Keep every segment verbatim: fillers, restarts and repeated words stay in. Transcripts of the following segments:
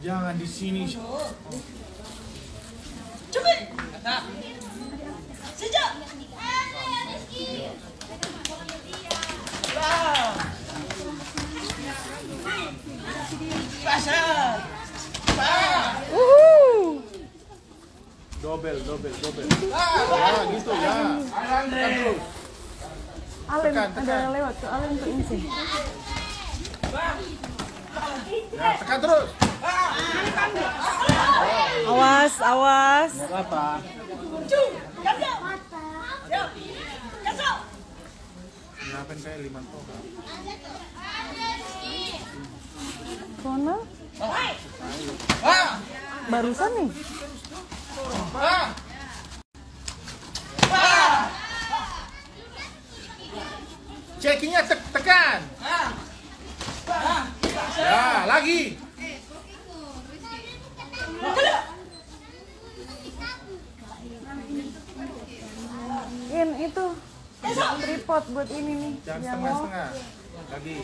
Jangan di sini. Coba. Sejak. Wow. Pasal. Uhu. Dobel, dobel, dobel. Ya, gitu ya. Tekan terus. Alem, Tekan, ada tekan. yang lewat tuh, Alem tuh ini sih. Ya, tekan terus. Awas, awas. Enggak apa. Ngapain kayak lima toga? Kona? Barusan nih. Checkingnya te tekan. Ya, lagi. In itu tripod buat ini nih. Jangan yang mau. setengah-setengah. Lagi.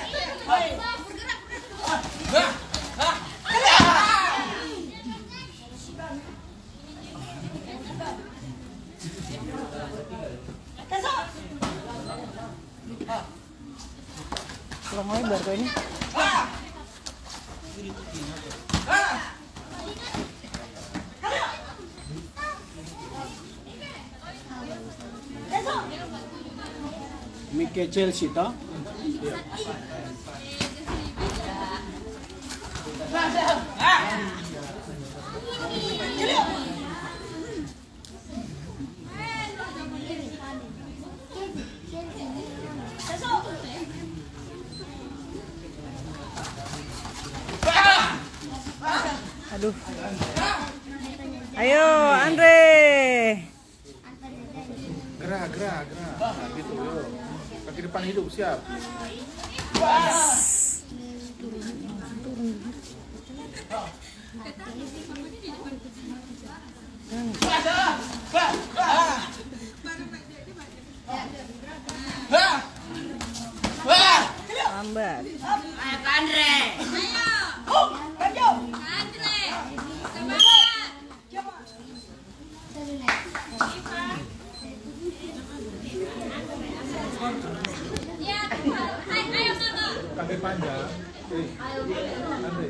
Kurang lebar tuh ini. Mikke Chelsea toh? Aduh. Ayo, Andre. Gerak, gerak, gerak. Nah, gitu, yuk. Kaki depan hidup, siap. Lambat. Andre. Oh, Andre. Semangat. Kaki panjang. Eh, Andre.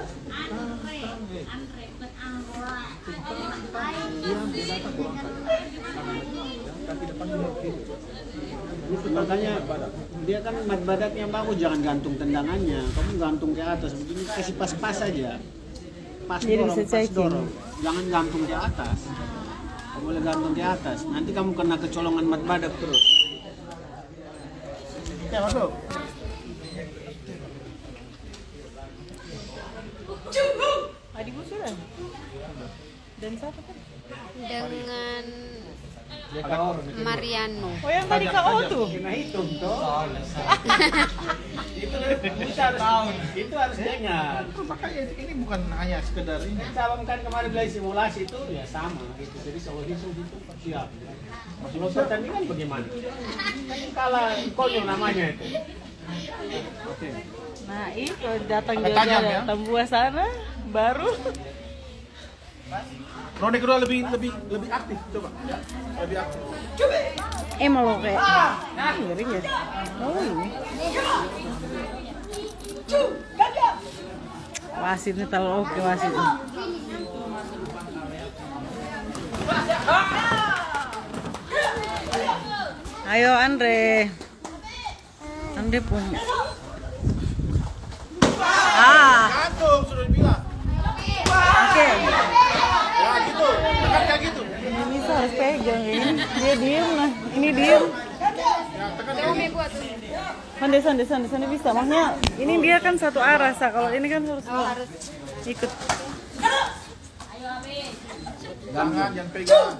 Kaki depan hidup. Makanya dia kan mat badak yang bagus, jangan gantung tendangannya. Kamu gantung ke atas begini, kasih pas-pas aja. Pas Jadi dorong, bisa pas checking. dorong. Jangan gantung ke atas. Kamu boleh gantung ke atas. Nanti kamu kena kecolongan mat badak terus. Ya, masuk. Adik sudah. Dan siapa kan? Dengan Mariano. Oh yang tadi K O tuh. Kena hitung toh. Itu bisa tahun. Itu harus dengar. Makanya ini bukan hanya sekedar ini. Sabang kan kemarin belajar simulasi itu ya sama gitu. Jadi selalu hitung itu siap. Kalau pertandingan bagaimana? Kan kalah konyol namanya itu. Oke. Nah, itu datang Agak juga tajam, ya? datang buah sana baru. Ronde kedua lebih lebih lebih aktif, coba. Ya, lebih aktif. Eh malu kayak miring ya. Oh ini. Wasitnya terlalu oke wasitnya. Ayo Andre. Andre pun. Ah, Gantung sudah dibilang. oke. Ya gitu, tekan kayak gitu. Ini bisa harus pegang ini. Dia diem lah. Ini diem. Ya, tekan kayak gitu. Sande, sande, sande, sande bisa. Maksudnya ini dia kan satu arah, Sa. Kalau ini kan harus ikut. Jangan, jangan pegang.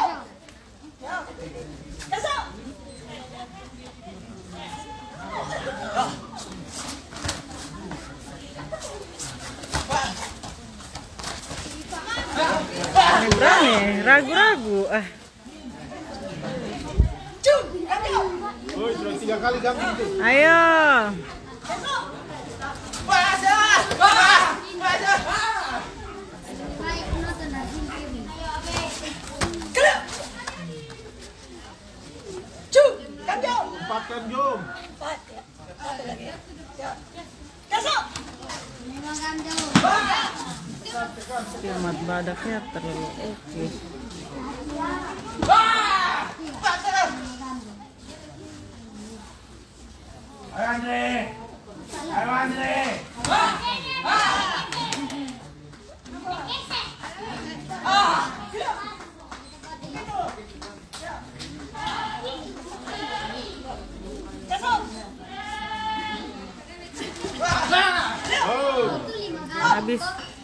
Berani, ragu-ragu. Ah, Woi, sudah tiga kali gabung itu. ayo. Pasal! Pasal! Mat badaknya terlalu oke. Ayo Andre. Ayo Andre. Habis.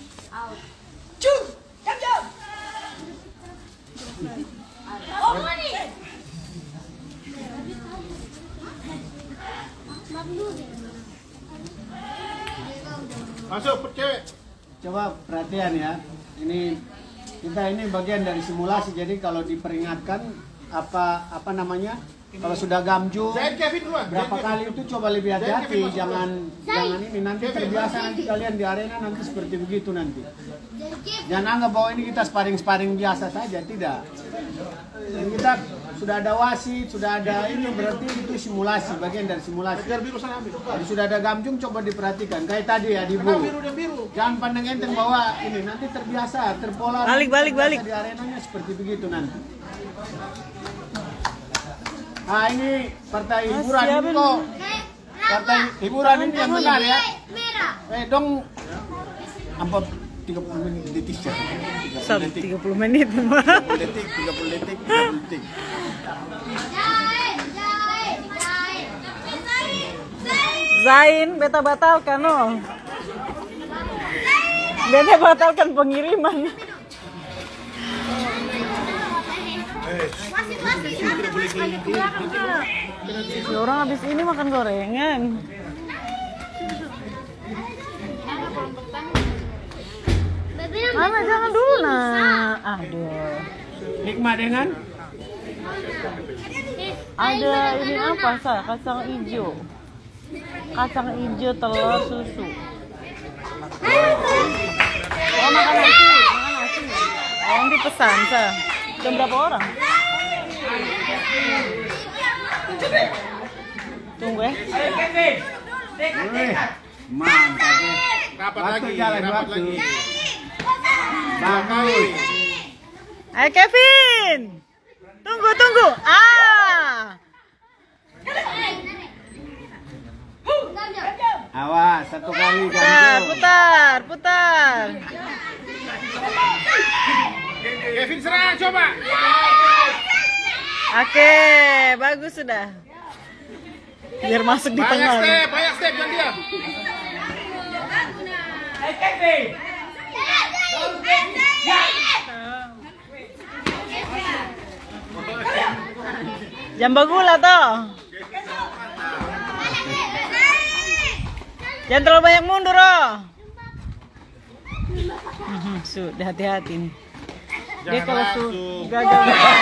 Masuk cewek. Coba perhatian ya. Ini kita ini bagian dari simulasi. Jadi kalau diperingatkan apa apa namanya? Kalau sudah gamju Zain Kevin duluan. berapa Zain kali Kevin. itu coba lebih hati-hati. Kevin masuk. Jangan jangan ini nanti terbiasa nanti kalian di arena nanti seperti begitu nanti. Jangan anggap bahwa ini kita sparring-sparring biasa saja, tidak. Ini kita sudah ada wasit, sudah ada ini berarti itu simulasi, bagian dari simulasi. Biar biru sana ambil. Jadi sudah ada gamjung, coba diperhatikan. Kayak tadi ya di Kenapa Bu. biru dan biru? Jangan pandang enteng bahwa ini nanti terbiasa, terpola. Balik, balik, terbiasa balik. Di arenanya seperti begitu nanti. Ah ini partai hiburan ini siapin. kok. Partai hiburan ini yang benar ya. Eh dong, apa tiga puluh menit detik ya? Sampai tiga puluh menit. tiga puluh detik, tiga puluh detik, tiga puluh detik. Zain, beta batalkan oh. Beta batalkan pengiriman. Si orang habis ini makan gorengan. Mana jangan dulu nah. Aduh. Nikmat dengan Ada ini apa sa? Kacang hijau. Kacang hijau, telur, susu. Oh makan nasi, makan nasi. Oh yang dipesan sa. Jam berapa orang? Tunggu ya. Wih, mantap ya. Rapat Waktu lagi, jalan rapat waktu. lagi. Bagus. Ayo Kevin. Tunggu, tunggu. Ah. Awas, satu kali Putar, ganjil. putar, putar. Kevin serang coba. Oke, bagus sudah. Biar masuk di Banyak tengah. step, banyak step jangan diam. Jambal gula toh. Jangan terlalu banyak mundur oh. Mhm, Sudah hati-hati nih. Dia Jangan kalau su langsung. gagal.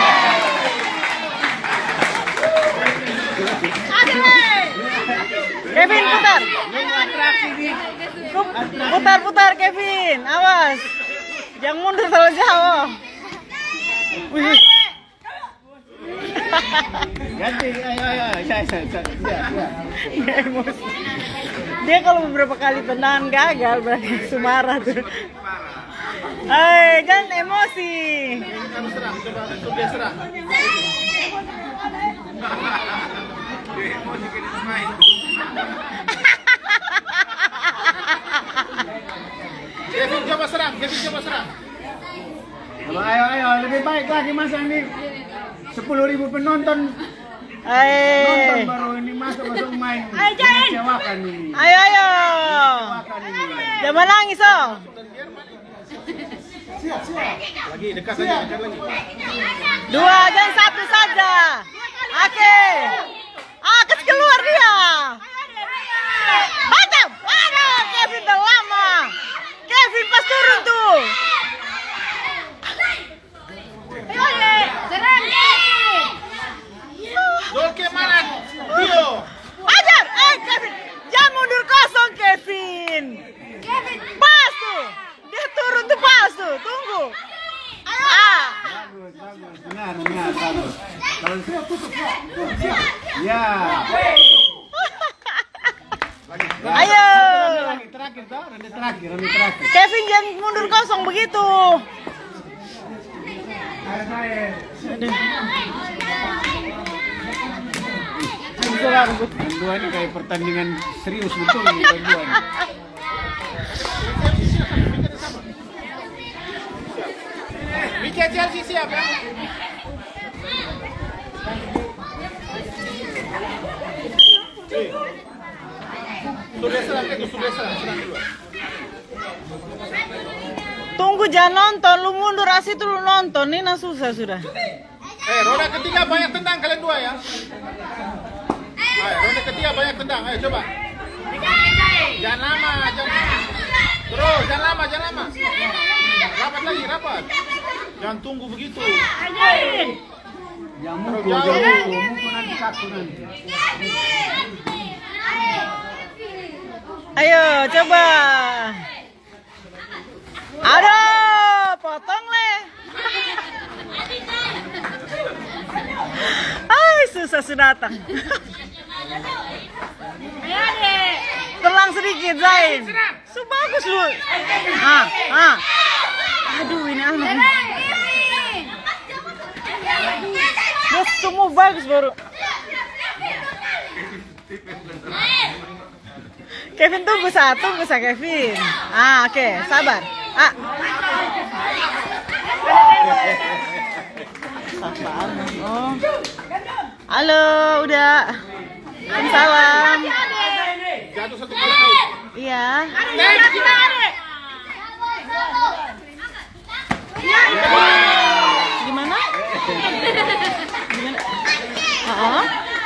Kevin putar. Kup- Putar putar Kevin, awas. Jangan mundur terlalu jauh. Wih. Ganti, ayo, ayo, saya, saya, saya, ya, ya. Dia emosi. Dia kalau beberapa kali tendangan gagal berarti sumarah tuh. Eh, jangan emosi. Kamu serang, coba untuk dia serang. Kevin coba serang, Kevin coba serang. Coba, ayo, ayo, lebih baik lagi masa ini sepuluh ribu penonton nonton Eh, baru ini masuk masuk main. Ayo, Jain. Kecewakan ini. ayo ayo. Kecewakan ini. Jangan nangis oh. Lagi dekat saja, dekat lagi. Dua, jangan satu saja. Oke. Ah, kasih keluar dia. Batam. Aduh, Kevin udah lama. Kevin pas turun tuh. Oke mana? Tio. Ajar, eh Kevin. Jangan mundur kosong Kevin. Kevin. Pas tuh. Dia turun tuh pas tuh. Tunggu. Ah. Bagus, bagus, benar, benar, bagus. Kalau siap, tutup, siap, siap. Ya. Ayo. Lagi, terakhir, ronde terakhir, ronde terakhir. Kevin jangan mundur kosong begitu. Aduh. Berdua ini kayak pertandingan serius betul nih berdua ini. Mika Chelsea siap ya? Sudah serang itu, sudah serang, serang dulu. Tunggu jangan nonton, lu mundur asih tuh lu nonton, ini nah susah sudah. Eh, ronde ketiga banyak tendang kalian dua ya. Ayo, ronde ketiga banyak tendang, ayo coba. Jangan lama, jangan terus, jangan lama, jangan lama. Rapat lagi, rapat. Jangan tunggu begitu. Ya mukul, jauh, mukul nanti kaku nanti. Ayo coba. Aduh, potong leh. Ay, susah sudah datang. Telang sedikit Zain. So bagus lu. Ah, ah. Aduh ini anak. Bos semua bagus baru. Kevin tunggu sa, tunggu sa Kevin. Ah oke, okay. Sabar. Ah. Apaan? Oh. Halo, udah. Salam. Jatuh satu kali. Iya. Gimana? Gimana? Oh.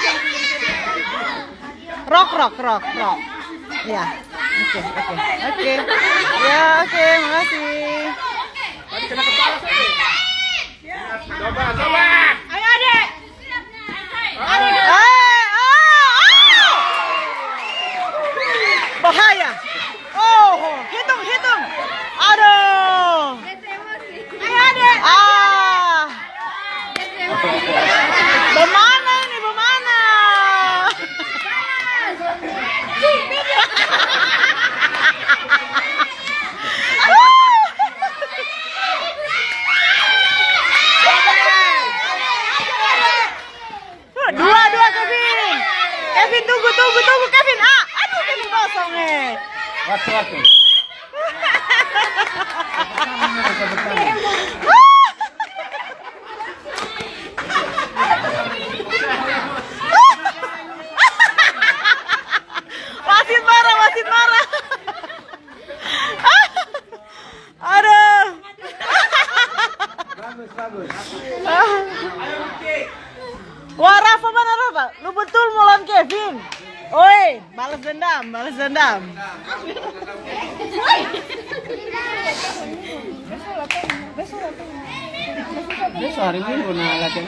Rock, rock, rock, rock. Ya. Oke, oke, oke. Ya, oke, makasih. Tadi kena kepala saja. Coba, coba. Ayo, Adek. Ayo. Bahaya. Oh, hitung, hitung. Aduh. Ayo, Adek. Ah. Bagaimana ini, bagaimana? Dua, dua Kevin. Kevin tunggu, tunggu, tunggu Kevin. Ah, aduh Kevin kosong eh. Waktu, waktu. Wasit marah, wasit marah. Aduh. Bagus, bagus. Wah Rafa mana Rafa? Lu betul mau lawan Kevin? Oi, balas dendam, balas dendam. Besok hari Minggu nah latihan.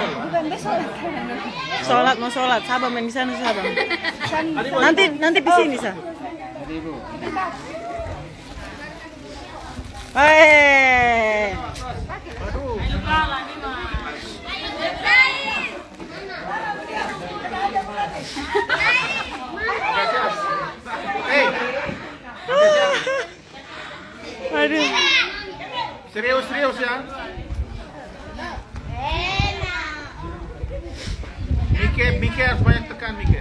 Sholat mau sholat, sabar main di sana sabar. Nanti nanti di sini sa. Ibu. Hei. Hei, Aduh. serius, serius ya. Mike, Mike harus banyak tekan Mike.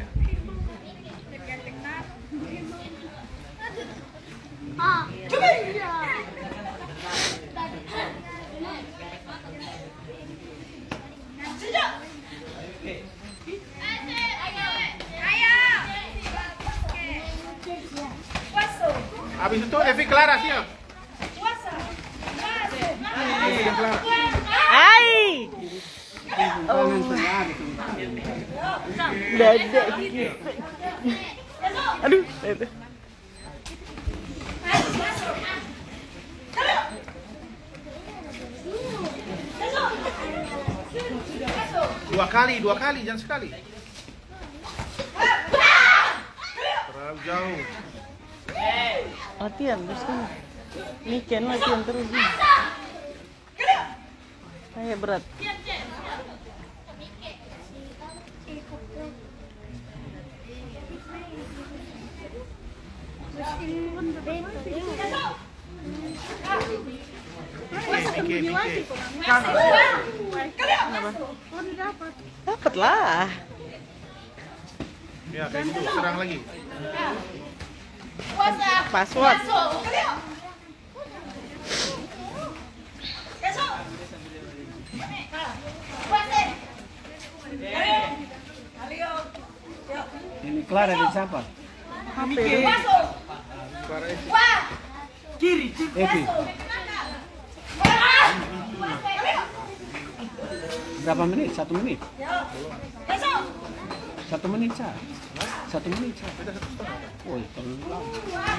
Habis itu Evi Clara siap. Evi Clara. Hai. Oh. Dada. Aduh. Dua kali, dua kali, jangan sekali. Terlalu jauh. Latihan terus kan. Ini Ken latihan terus nih. Kayak berat. Mike, Mike. Dapat lah. Ya, kayak gitu, serang lagi. Password. Ini Clara di siapa? H P. Kiri. Evi. Berapa menit? Satu menit. Satu menit sah. Satu menit sah. Oh, terlalu lama.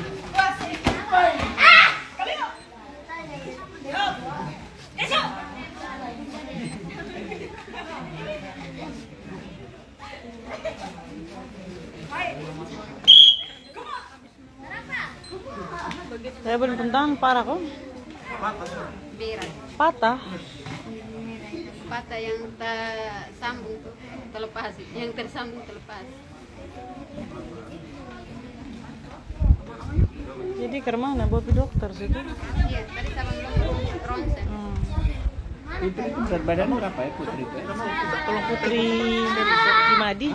Saya belum tentang parah kok. Berat. Patah. Patah yang tersambung tuh terlepas, yang tersambung terlepas. Jadi ke mana? Bawa ke dokter sih. Iya, tadi sama belum ronsen. Hmm. Itu itu berat badan berapa ya Putri itu? Ya? Tolong Putri Imadi.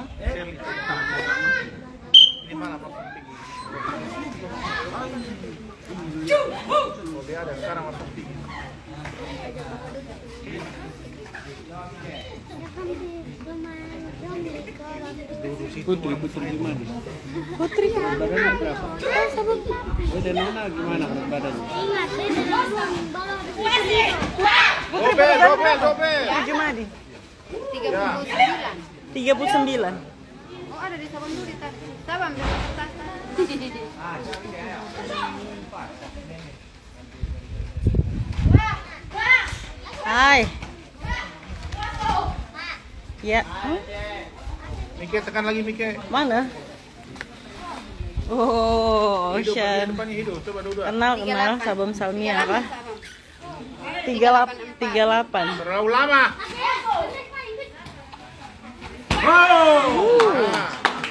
Ini mana Pak? Oh, dia ada sekarang masuk tinggi. Putri Putri Imadi. Putri. Badannya berapa? Oh, dan Nona gimana berat badannya? Dobel, dobel, dobel. Putri Imadi. tiga puluh sembilan. tiga puluh sembilan. Oh, ada di Sabang dulu tar. Sabang ambil tas. Hai. Ya. Mike, tekan lagi Mike. Mana? Oh, Hidup, bagian Ocean. depannya hidup. Coba dua-dua. Kenal kenal Sabam Salmia apa? Tiga lap tiga delapan. Terlalu lama. Wow. Nah.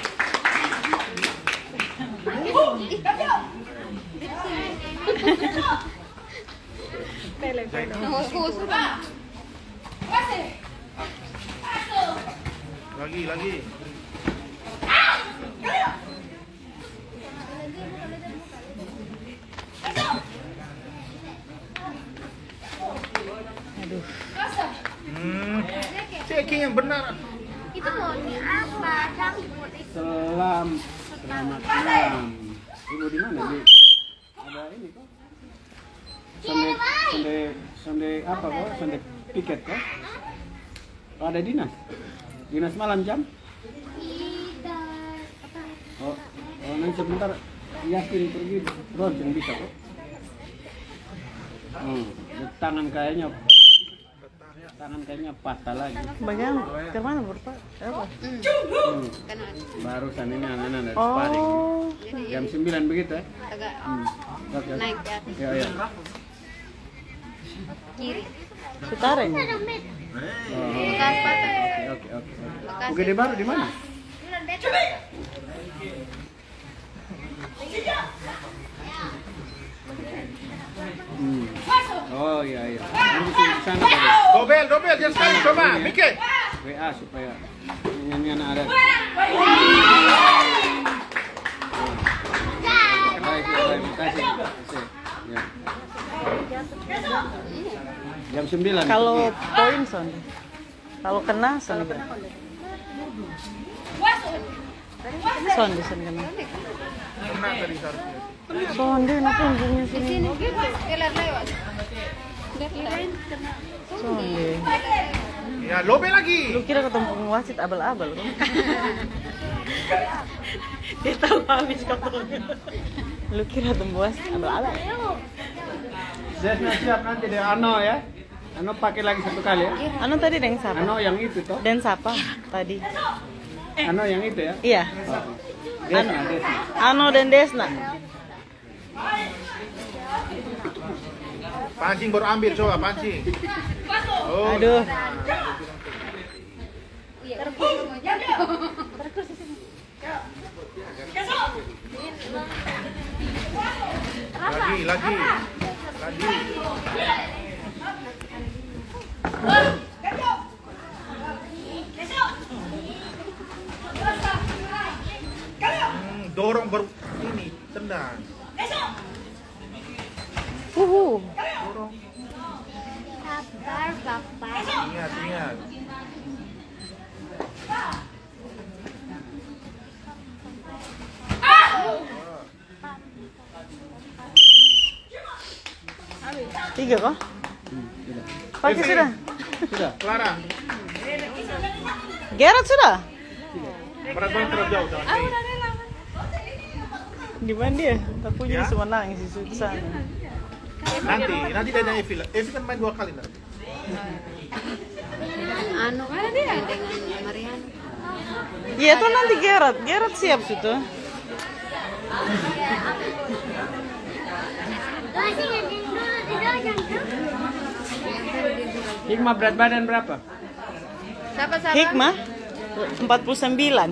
Lagi, lagi. Aduh. Hmm. Checking yang benar. Itu mau di apa? Campur itu. Selam. Selamat malam. Ibu di mana? Di ada ini kok. Sonde sonde sonde apa kok? Sonde piket kok? Oh, ada dinas. Dinas malam jam? Oh, oh nanti sebentar Yasin pergi ronsen bisa kok. Hmm, tangan kayaknya tangan kayaknya patah lagi. Bagian ke mana Bapak? Apa? Hmm. Karena Barusan ini anak-anak dari sparring. Oh. Jam sembilan begitu ya? agak Hmm. Oke. oke. naik ke atas Ya, ya. kiri. Ditarik. Oh, Bekas patah. oke, oke, oke. Bekasi. Oke, di baru di mana? Hmm. Oh iya iya. Ini di sana tadi. Dobel, dobel, jangan sekali coba. Mike. W A supaya nyanyian ada. Baik, baik, terima kasih. Ya. Jam sembilan. Kalau poin son. Kalau kena son berapa? Son di sana kena. Kena tadi seharusnya. Son dia nak punggungnya sini. Sini kelar lewat. Kelar. Son dia. Ya, lobe lagi. Lu kira ketemu wasit abal-abal kan? Dia tahu habis ketemu. Lu kira ketemu wasit abal-abal? Desna siap nanti deh Ano ya. Ano pakai lagi satu kali ya. Ano tadi yang siapa? Ano yang itu toh. Dan siapa tadi? Ano yang itu ya. Iya. Oh. Desna, Desna. Ano dan Desna. Pancing baru ambil, coba pancing. Oh. Aduh. Iya. Lagi, lagi. Lagi. Hmm, dorong baru ini tendang. Uhu. Dorong. Sabar, Bapak. Ingat, ingat. Tiga kok? Pakai Evi. sudah. Sudah. Clara, Gerard sudah. berat banget terlalu jauh. Jangan Ah, ini. udah rela. Di mana dia? Tapi Ya. jadi semua nangis di sana. Nanti, nanti dari Evi lah. Evi kan main dua kali nanti. Anu kan dia dengan Mariana. Iya tuh nanti Gerard. Gerard siap situ. Hikmah berat badan berapa? Siapa siapa? Hikmah empat puluh sembilan.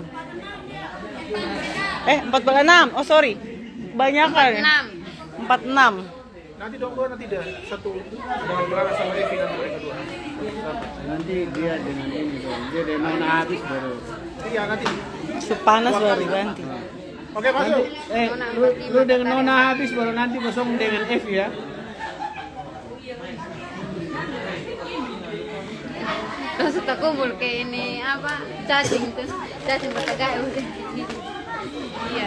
Eh, empat puluh enam. Oh, sorry. Banyak kan? enam. empat puluh enam. Nanti dong dua nanti dia satu dengan Clara sama Evi nanti mereka dua. Nanti dia dengan ini dong. Dia dengan habis baru. Iya nanti. Sepanas baru ganti. Oke masuk. Eh, lu, lu dengan Nona habis baru nanti kosong dengan F ya. Terus kita kumpul ke ini apa? Cacing tuh. Cacing bertegak udah. Iya.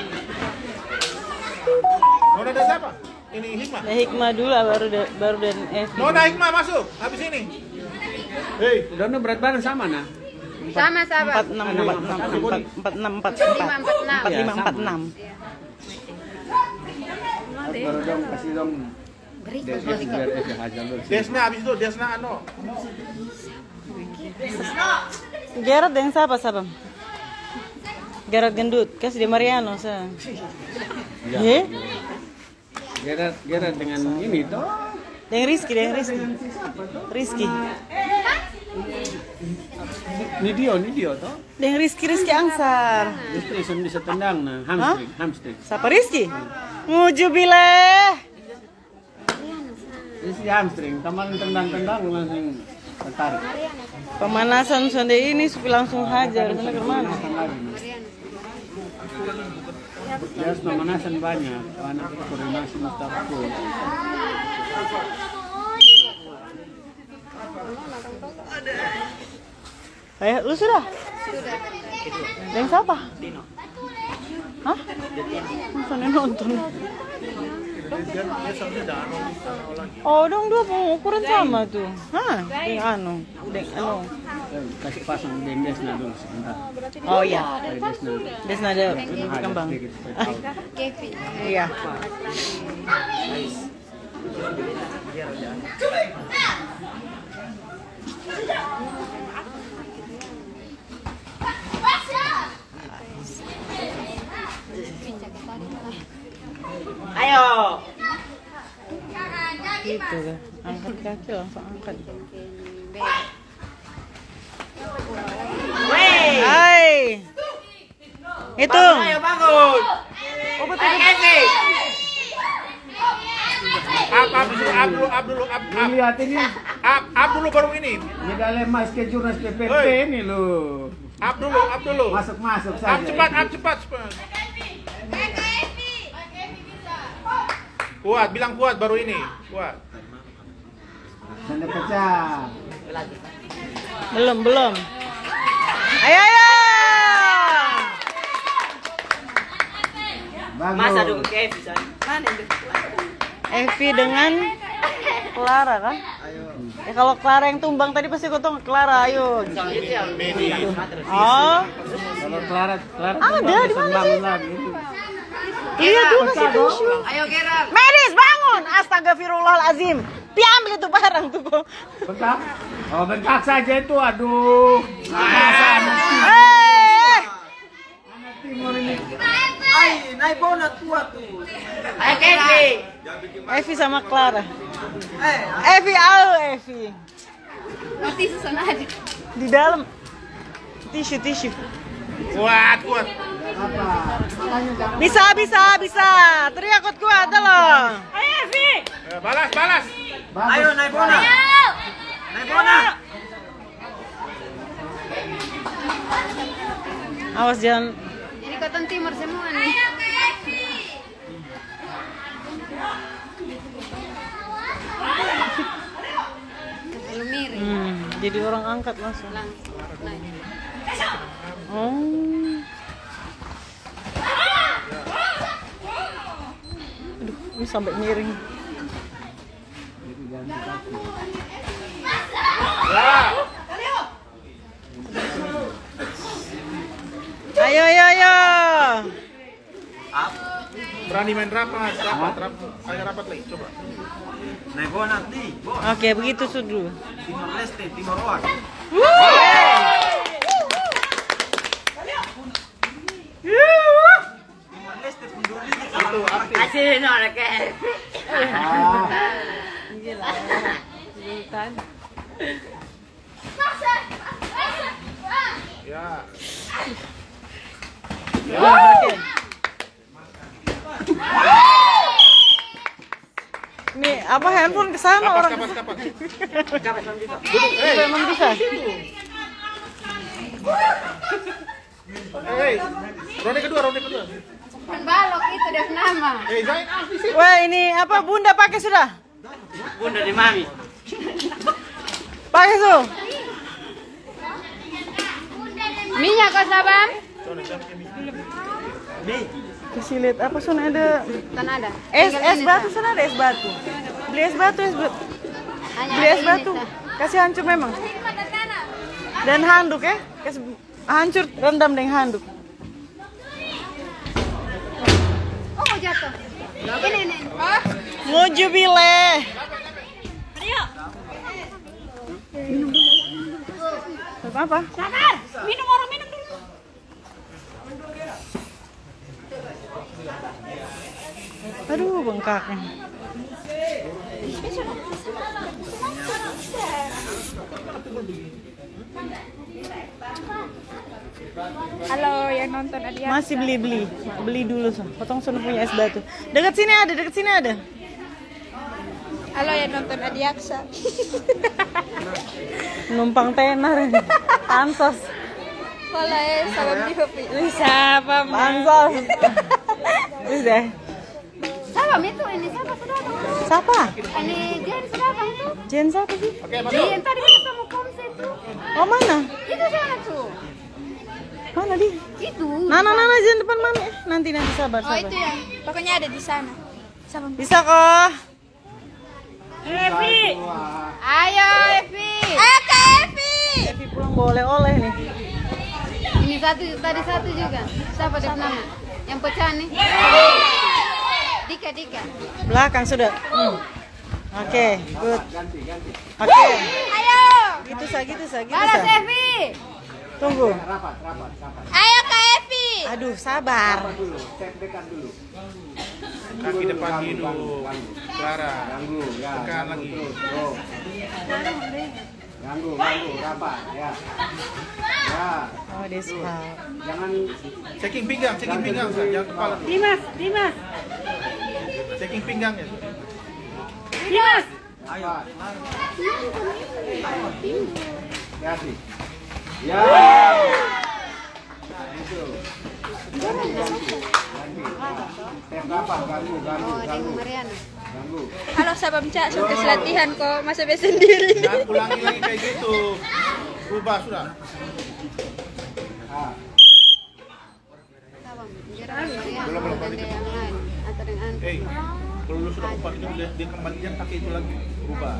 Nona ada siapa? Ini Hikmah. Ya, Hikmah dulu baru de- baru dan F. Nona Hikmah masuk. Habis ini. Hei. Dono berat badan sama nah. Sama sama. empat enam empat enam empat enam empat lima empat empat enam. empat lima empat enam. Baru dong kasih dong. Beri Dia F biar F hajar dulu. Desna habis itu Desna ano. Gerard yang siapa siapa? Gerard gendut, kasih dia Mariano sa. Eh? Gerard Gerard dengan ini toh. Yang Rizky, yang Rizky. Rizky. Nidio Nidio toh. Yang Rizky Rizky Angsar. Istri sun bisa tendang nah hamstring hamstring. Siapa Rizky? Nguju bileh. Istri hamstring kemarin tendang-tendang langsung tertarik. Pemanasan sonde ini supaya langsung hajar. Sana ke mana? Dia harus pemanasan banyak. Anak koordinasi mustahil. Eh, lu sudah? Sudah. Yang siapa? Hah? Masa nih nonton? Dia dia sampai dah ano di sana lagi. Oh, dong dua pengukuran sama tuh. Hah? Yang anu, deng anu. Eh, kasih pasang Desna dulu sebentar. Oh iya. Dari Desna. Desna ada berkembang. Sedikit supaya tahu. Kevin. Iya. Ayo. Gitu kan. Angkat kaki langsung angkat. Hai. Hitung. Ayo bangun. Oh betul. Up, up dulu, up dulu, up dulu, up, up. Lihat ini Up, up dulu baru ini. medali emas ke jurnas P P T Hei. ini lo. Up dulu, up dulu. Masuk-masuk Up saja. cepat, up cepat, cepat. Kuat, bilang kuat baru ini. Kuat. Sanda pecah. Belum, belum. Ayo, ayo. Bagus. Masa dong ke Evi san? Evi dengan Clara kan? Ya kalau Clara yang tumbang tadi pasti gotong Clara, ayo. Itu yang Medi. Oh, Kalau Clara, Clara Ada, tumbang, di mana bangun sih? lagi. iya tuh kasih tisu. Ayo Gerard. Medis bangun, astagfirullahalazim. Pi ambil itu barang tuh kok. Bengkak? Oh bengkak saja itu, aduh. Masa anak Eh, timur ini. Ay, naik bonat kuat tuh. Ayo ke Evi. Evi sama Clara. Eh, Evi, ayo Evi. Nanti susah aja. Di dalam tisu tisu. Kuat, kuat. Bisa, bisa, bisa. Teriak kuat ada loh. Ayo, Evi. Eh, balas, balas. Ayo naik bola. Naik bola. Awas jangan. Ini Cotton Timur semua nih. Terlalu miring. Hmm, jadi orang angkat langsung. Langsung naik. Oh. Aduh, ini sampai miring. Ya. Ayo, ayo, ayo. Berani main rapat, rapat, rapat. Ayo rapat lagi, coba. Naik bola nanti. Oke, begitu sudah. Timor Leste, Timor Luar. Timor Leste Punduli. Itu aktif. Asih nolak ke. Gila. Sultan. Ya. Oke. Nih, apa handphone ke sana Kapas, orang? kapas, kapas. Itu emang bisa. Hei, ronde kedua, ronde kedua. Kan balok itu deh nama. Hei, Zain, ah, di sini. Wah, ini apa Bunda pakai sudah? Bunda di mami. Pakai su. Minyak kau sabam? Nih. Kasih lihat apa sana ada Kan ada. es Tinggal es ini, batu Sa. sana ada es batu. Beli es batu es batu. Hanya Beli ada es ini, batu. Sa. Kasih hancur memang. Dan handuk ya. Kasih hancur rendam dengan handuk. Oh, mau jatuh. Ini ini. Oh. Nguju bile. Apa apa? Sabar. Minum orang minum dulu. Aduh bengkaknya. Halo yang nonton Adia. Masih beli beli beli dulu so. Potong sono punya es batu. Dekat sini ada, dekat sini ada. Halo yang nonton Adiaksa. Numpang tenar. Pansos. Halo ya, salam di Hopi. Bisa apa? Pansos. Bisa. Sabam itu ini siapa sudah tahu? Siapa? Ini dia di sebelah itu. Jen siapa sih? Oke, Dia masuk. yang tadi kita sama Komse itu. Oh mana? Itu sana tuh. Mana dia? Itu. Nana Nana Jen depan mami. Eh, nanti nanti sabar Oh sabar. itu ya, pokoknya ada di sana. Salam. Bisa kok. Ayo Evi. Ayo Kak Evi. Evi pulang boleh oleh nih. Ini satu tadi satu juga. Siapa dia nama? Yang pecah nih. Dika Dika. Belakang sudah. Hmm. Oke, good. Oke. Ayo. Gitu sa, gitu sa, gitu Balas sa. Evi. Tunggu. Ayo Kak Evi. Aduh, sabar. Kaki depan hidup. Clara. Tekan lagi. Ganggu, ganggu, rapat, ya. Ya, Oh, Despa. jangan Checking pinggang, checking pinggang, Sa. Jangan kepala. Dimas, Dimas. Checking pinggangnya. Dimas. Ayo. ya sih. Ya. Itu. Ganti, ganti. Ganti. Step rapat, ganggu, ganggu, Oh, ganggu. Deng Mariana. Ganggu. Halo Sabam Cak, sudah latihan kok, masa be sendiri. Jangan ulangi lagi kayak gitu. Rubah sudah. Ah. Sabam. Biar Mariana dan dia yang lain atau dengan Hei, kalau lu sudah umpan itu dia, dia kembali dia pakai itu lagi. Rubah.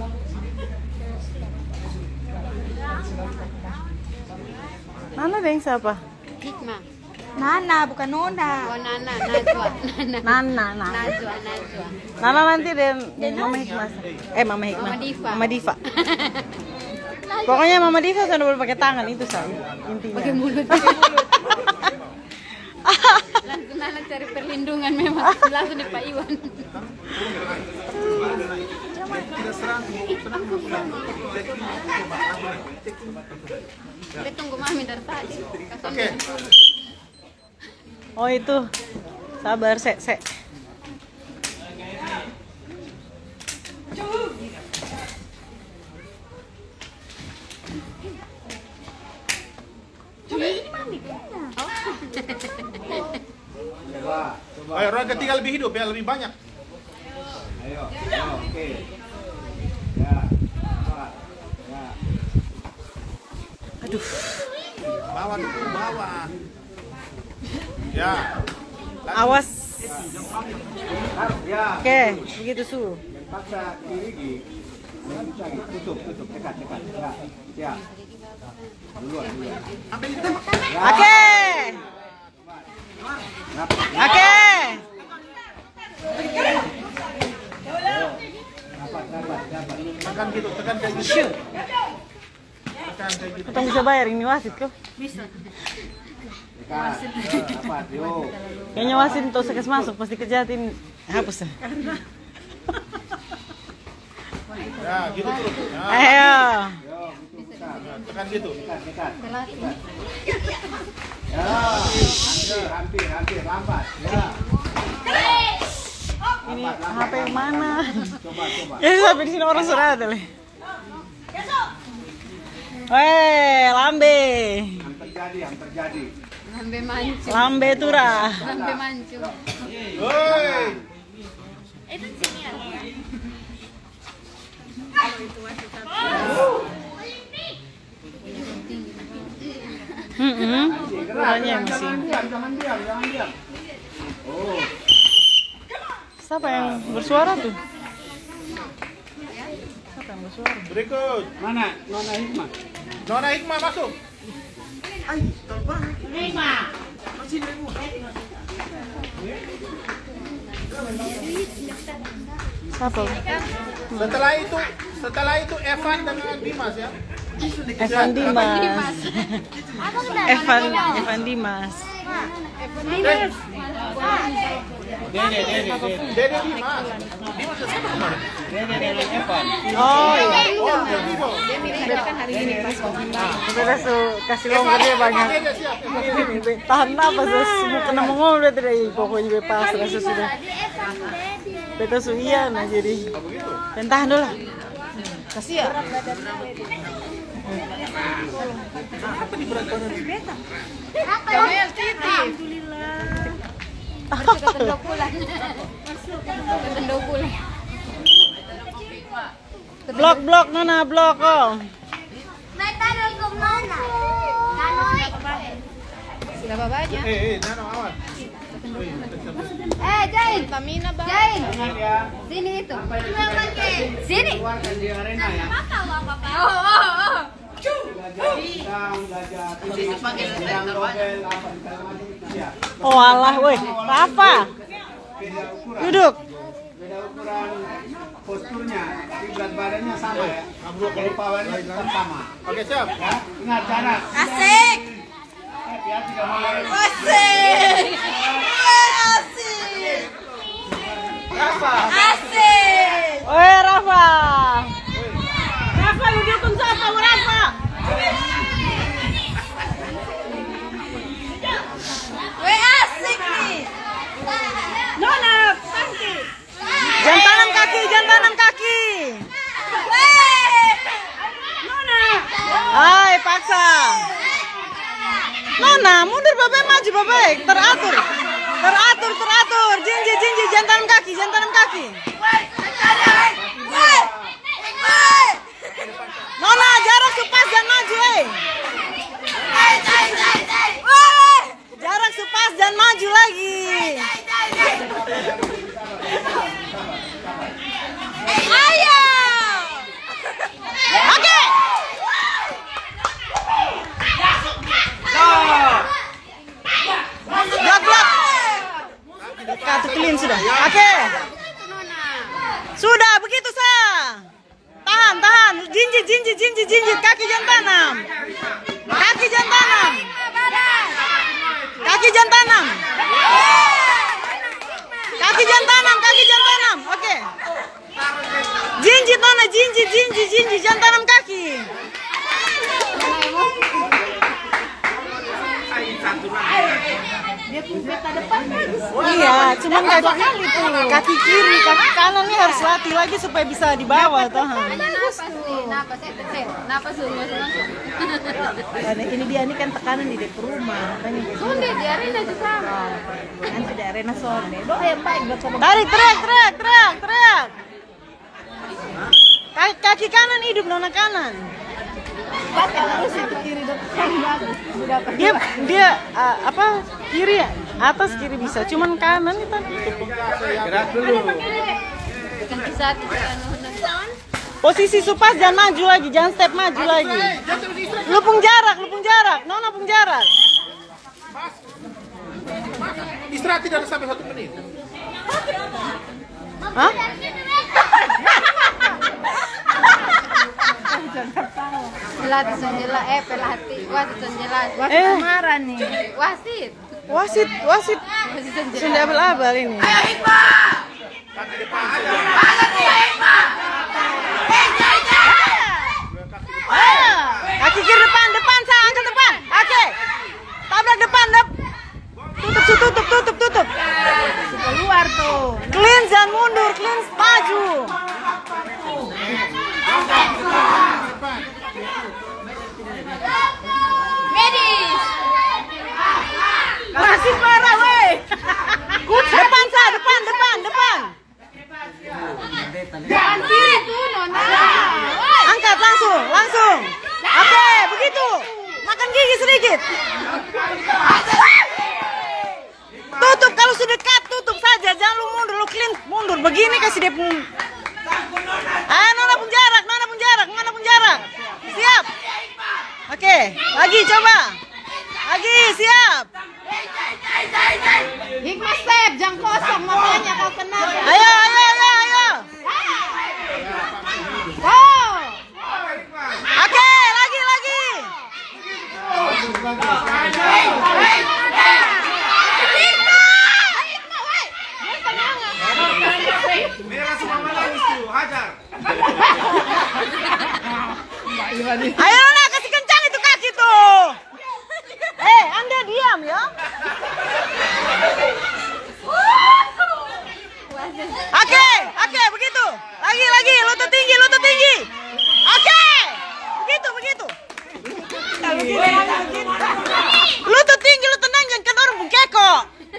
Mana Deng siapa? Hikmah. Nana, bukan Nona. Oh Nana, Najwa, Nana. Nana, Nana. Najwa, Najwa. Nana nanti dan Mama Hikmah. Eh, Mama Hikmah. Mama Diva. Mama Diva. Pokoknya Mama Diva sudah boleh pakai tangan itu saya intinya. Pakai mulut. Langsung Nana cari perlindungan memang. Langsung di Pak Iwan. Dia tunggu mami dari tadi. Oke. Oh itu. Sabar, sek, sek. Coba, coba. Ayo, roda ketiga lebih hidup ya, lebih banyak. Ayo, ayo, oke. Ya, coba. Ya. Aduh. Bawa dulu, bawa. Ya. Awas. Ya. Oke, begitu su. Paksa kiri Gi. Tutup, tutup, dekat, dekat. Ya, siap. Duluan, duluan. Oke. Oke. Dapat, dapat, dapat. Tekan gitu, tekan kayak gitu. Tekan kayak gitu. Kita bisa bayar ini wasit kok. Dekat. Dapat, yuk. Kayaknya wasit tuh sekas masuk pasti kejahatin hapus ya. Ya, gitu terus. Ya. Ayo. Tekan gitu. Dekat, dekat. Ya, hampir, hampir, hampir, lambat. Ya. Ini H P yang mana? Coba, coba. Ya sampai di sini orang sudah ada leh. Weh, lambe. Yang terjadi, yang terjadi. Lambe mancung. Lambe tura. Lambe mancung. Woi. Hmm, turanya Jangan masih. diam, jangan diam, jangan diam. Oh, Siapa yang bersuara tuh? Siapa yang bersuara? Berikut. mana Nona Hikmah? Nona Hikmah masuk. Siapa? Setelah itu, setelah itu Evan dengan Dimas ya. Evan Dimas. Evan Evan Dimas. Dede, Dede Dimas. Dimas siapa kemarin? Oh iya. Oh, dia Vivo. Sudah su kasih lomba dia banyak. Dede siap. Ini tahan apa sus? Mau kena ngomong udah tidak pokoknya bebas rasa sudah. Beta su iya nah jadi. Dan tahan dulu. Kasih ya. Kamel Titi. Ketendok bulan. Ketendok bulan. Blok blok Nona blok oh. Sudah babanya. Eh, eh, Nano awas. Eh, Jain. Tamina ba? Jain. Sini itu. Sini. Keluarkan di arena ya. Oh, oh, oh. Sedang belajar, sedang dobel, apa segala macam. Ya. Oh alah weh. Apa? Beda ukuran. Duduk. Beda ukuran posturnya, tapi berat badannya sama ya. Jadi powernya juga sama. Oke, siap. Ya, ingat jarak. Asik. Ya, tidak boleh. Asik. Asik. Rafa. Asik. Weh Rafa. Rafa lu dukung siapa mau Rafa? Weh asik nih. Nona, kaki. Jangan tanam kaki, jangan tanam kaki. Weh. Nona. Hai, paksa. Nona, mundur babek, maju babek, teratur. Teratur, teratur. Jinji, jinji, jangan tanam kaki, jangan tanam kaki. Nona, jarak supas dan maju, eh. Jarak supas dan maju lagi. Ayo. Oke. Blok, blok. Kartu clean sudah. Oke. Sudah begitu sah. Tahan, tahan. Jinjit, jinjit, jinjit, jinjit. Kaki jangan tanam. Kaki jangan tanam. Kaki jangan tanam. Kaki jangan tanam, kaki jangan tanam. Oke. Jinjit Nona, jinjit, jinjit, jinjit. Jangan tanam kaki. Dia beta depan bagus. Iya, cuman kaki kaki kiri, kaki kanan nih harus latih lagi supaya bisa dibawa toh. Hanya napas nih, napas itu sih, napas dulu langsung. Karena ini dia ini kan tekanan di depan rumah, makanya dia. Sonde di arena juga sama. Nanti di arena sonde. Doa yang baik buat kamu. Tarik, teriak, teriak, teriak, teriak. Kaki, kaki kanan hidup, nona kanan. Terus itu kiri depan bagus. Sudah Dia dia uh, apa kiri atas kiri bisa, cuman kanan itu tadi. Gerak dulu. kaki satu Posisi supas jangan maju lagi, jangan step maju lagi. Lupung jarak, lupung jarak, nona lupung jarak. Istirahat tidak sampai satu menit. Hah? Pelatih sonjela, eh pelatih wasit sonjela, wasit Eh. marah nih, wasit, Wasit, wasit. wasit sonjela. Sudah abal-abal ini. Kaki kiri depan, depan, saya angkat depan. Oke. Tabrak depan, dep. Tutup, tutup, tutup, tutup. Keluar tuh. Clean jangan mundur, clean maju. Masih parah, weh. Depan, sa, depan, depan, depan. Jangan kiri tuh nona. Angkat langsung, langsung. Oke, begitu. Makan gigi sedikit. Tutup kalau sudah dekat, tutup saja. Jangan lu mundur, lu clean mundur. Begini kasih dia pun. Ah, nona pun jarak, nona pun jarak, nona pun jarak. Siap. Oke, lagi coba. Lagi, siap. Hikmah step, jangan kosong makanya kau kena. Ayo, ayo, ayo, ayo. Go. Oke, lagi, lagi. Merah semua menangis tuh, hajar. Ayo, Nona, kasih kencang itu kaki tuh. Eh, Anda diam ya. Oke, oke, begitu. Lagi, lagi, lutut tinggi, lutut tinggi. Oke, begitu, begitu. Lutut tinggi, lu tenang, jangan kena orang bungkeko.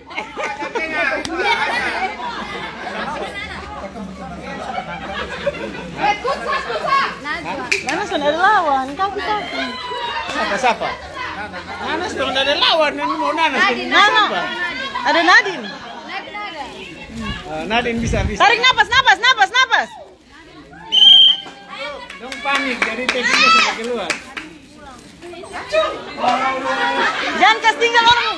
Eh, kusak, kusak. Najwa. Mana sudah ada lawan, kaki kaki. Siapa-siapa? Nanas dong, ada lawan. Ini mau Nanas. Nadine, Nana, Nadine. ada Nadine. Nadine ada. Uh, Nadine bisa, bisa. Tarik napas, napas, napas, napas. Dong panik, jadi tekniknya sudah keluar. Jangan kasih tinggal orang.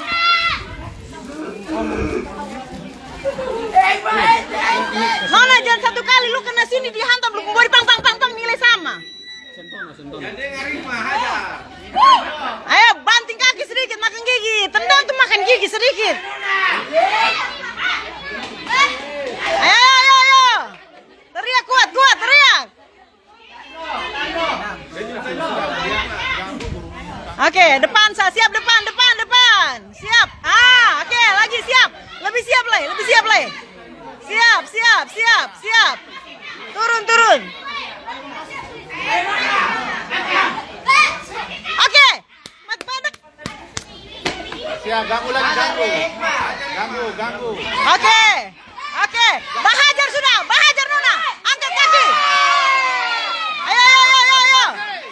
Nona, jangan satu kali lu kena sini dihantam lu body pang pang pang pang nilai sama. Sentono, sentono. Jadi ngarima, hajar. Ayo banting kaki sedikit makan gigi. Tendang tuh makan gigi sedikit. Ayo ayo ayo. Teriak kuat kuat teriak. Oke, depan sa siap depan depan depan. Siap. Ah, oke, lagi siap. Lebih siap lagi, lebih siap lagi. Siap, siap, siap, siap. Turun, turun. Oke. Mat badak. Siap, ganggu lagi, ganggu. Ganggu, ganggu. Oke. Oke. Bahajar sudah, bahajar Nona. Angkat kaki. Ayo, ayo, ayo, ayo.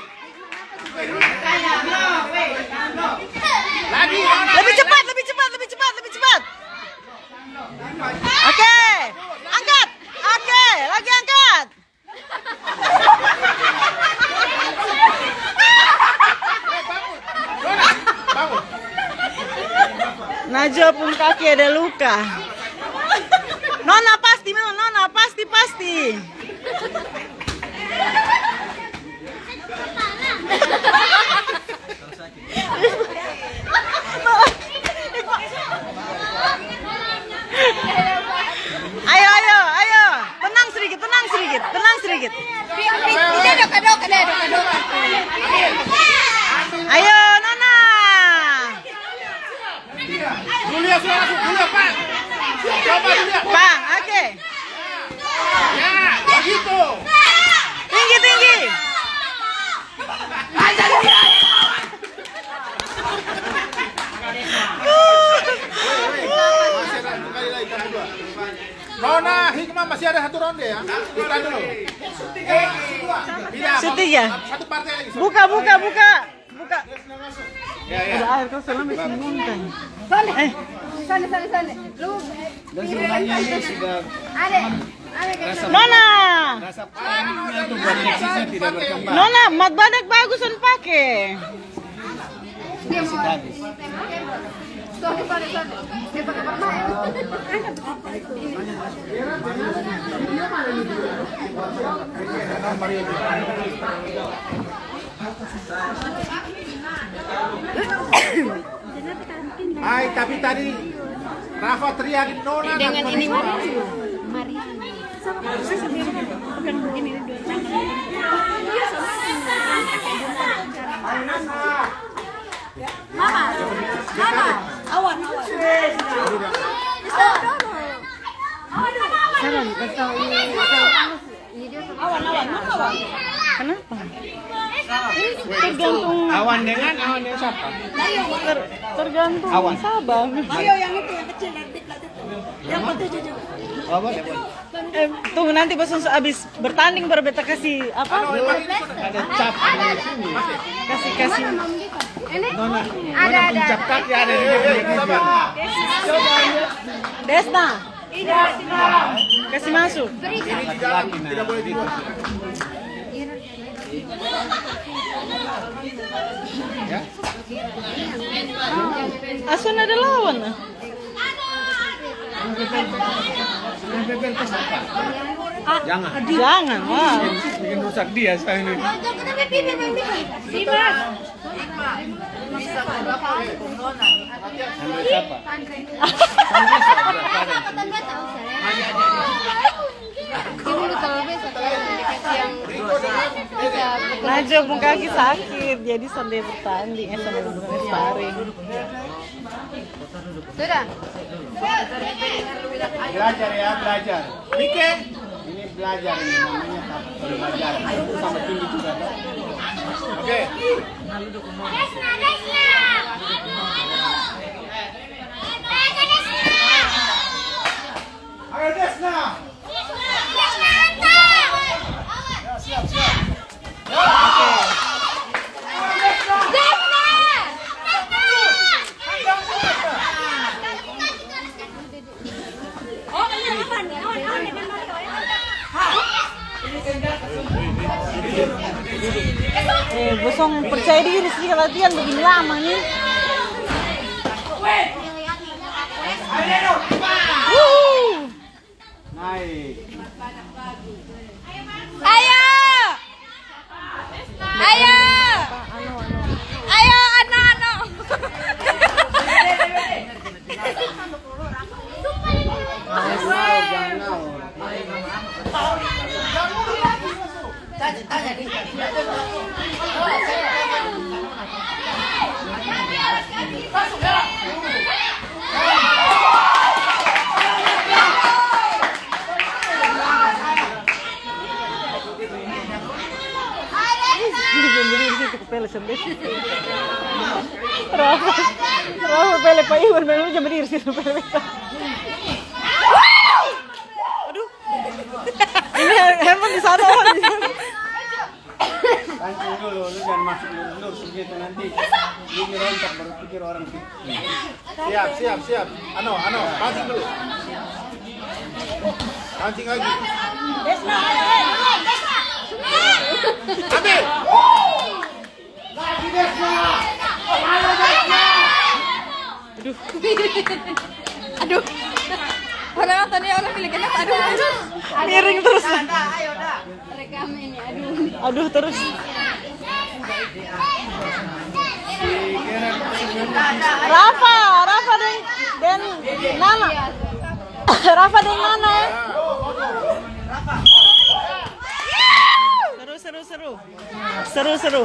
Lagi. Lebih cepat, lebih cepat, lebih cepat, lebih cepat. Oke. Angkat. Oke, lagi angkat. Bangun. Najwa pun kaki ada luka. Nona pasti memang Nona pasti pasti. Ayo ayo ayo tenang sedikit tenang sedikit tenang sedikit. Ini dok, dok, dok, dok. Ayo Nona. Julia tahan dulu. Tidak. Syuting ya? Satu partai lagi. Buka, buka, buka. Buka. Ya, ya. Ada air kau selama masih muntah. Eh, Sana, sana, sana. Lu. Dan sebenarnya ini sudah Ada. Ada kayak Nona. rasa paniknya tuh buat leksinya tidak berkembang. Nona, mat badak bagusan pakai. Masih habis. Sorry, sorry, sorry. Dia pakai permen. Hai, tapi tadi Rafa teriakin Nona Dengan dan ini Maria. Maria. Mama, mama, awan, awan. Jangan kasih ini, awan, awan, awan. Kenapa? Tergantung Awan dengan awan dengan siapa? ter- tergantung Awan. Sabang. Ayo yang itu yang kecil nanti yang putih jujur. Oh, boleh, boleh. Eh, tunggu nanti pas abis bertanding baru beta kasih apa? Ada cap di sini. Kasih kasih. Ini Nona, ada, Nona ada. puncak kaki ada di sini. Desna. Kasih masuk. Laki-laki nah. Ya. Asun ada lawan. ah. Jangan. Jangan, wah. Bikin rusak dia saya ini. Sampai siapa? Dulu kalau besok dikasih yang bisa Najwa pun kaki sakit, jadi sampai bertanding, eh sampai sparring. sudah. Belajar ya, belajar. Mike, Ini belajar ini namanya belajar. Itu sama tinggi juga. Toh. oke. Ayo Desna. Siap, siap. Eh, bosong percaya diri sih latihan begini lama nih. Wuh. Naik. Ayo. Ayo. Ayo anak-anak. Jangan ngawur. Pele sampai. Rafa, Rafa pele Pak Iwan memang jam berdiri situ pele. Aduh, ini handphone di sana. Pancing dulu, lu jangan masuk dulu segitu nanti. Ini rontok baru pikir orang sih. Siap, siap, siap. Ano, ano, pancing dulu. Pancing lagi. Desna, ayo, ayo, Desna. Ambil. Aduh. Orang nonton ya orang pilih kenapa aduh. Miring terus. Ayo dah. Rekam ini, aduh. Aduh terus. Rafa, Rafa dan dan Nana. Rafa dan Nana. Seru seru seru. Seru seru.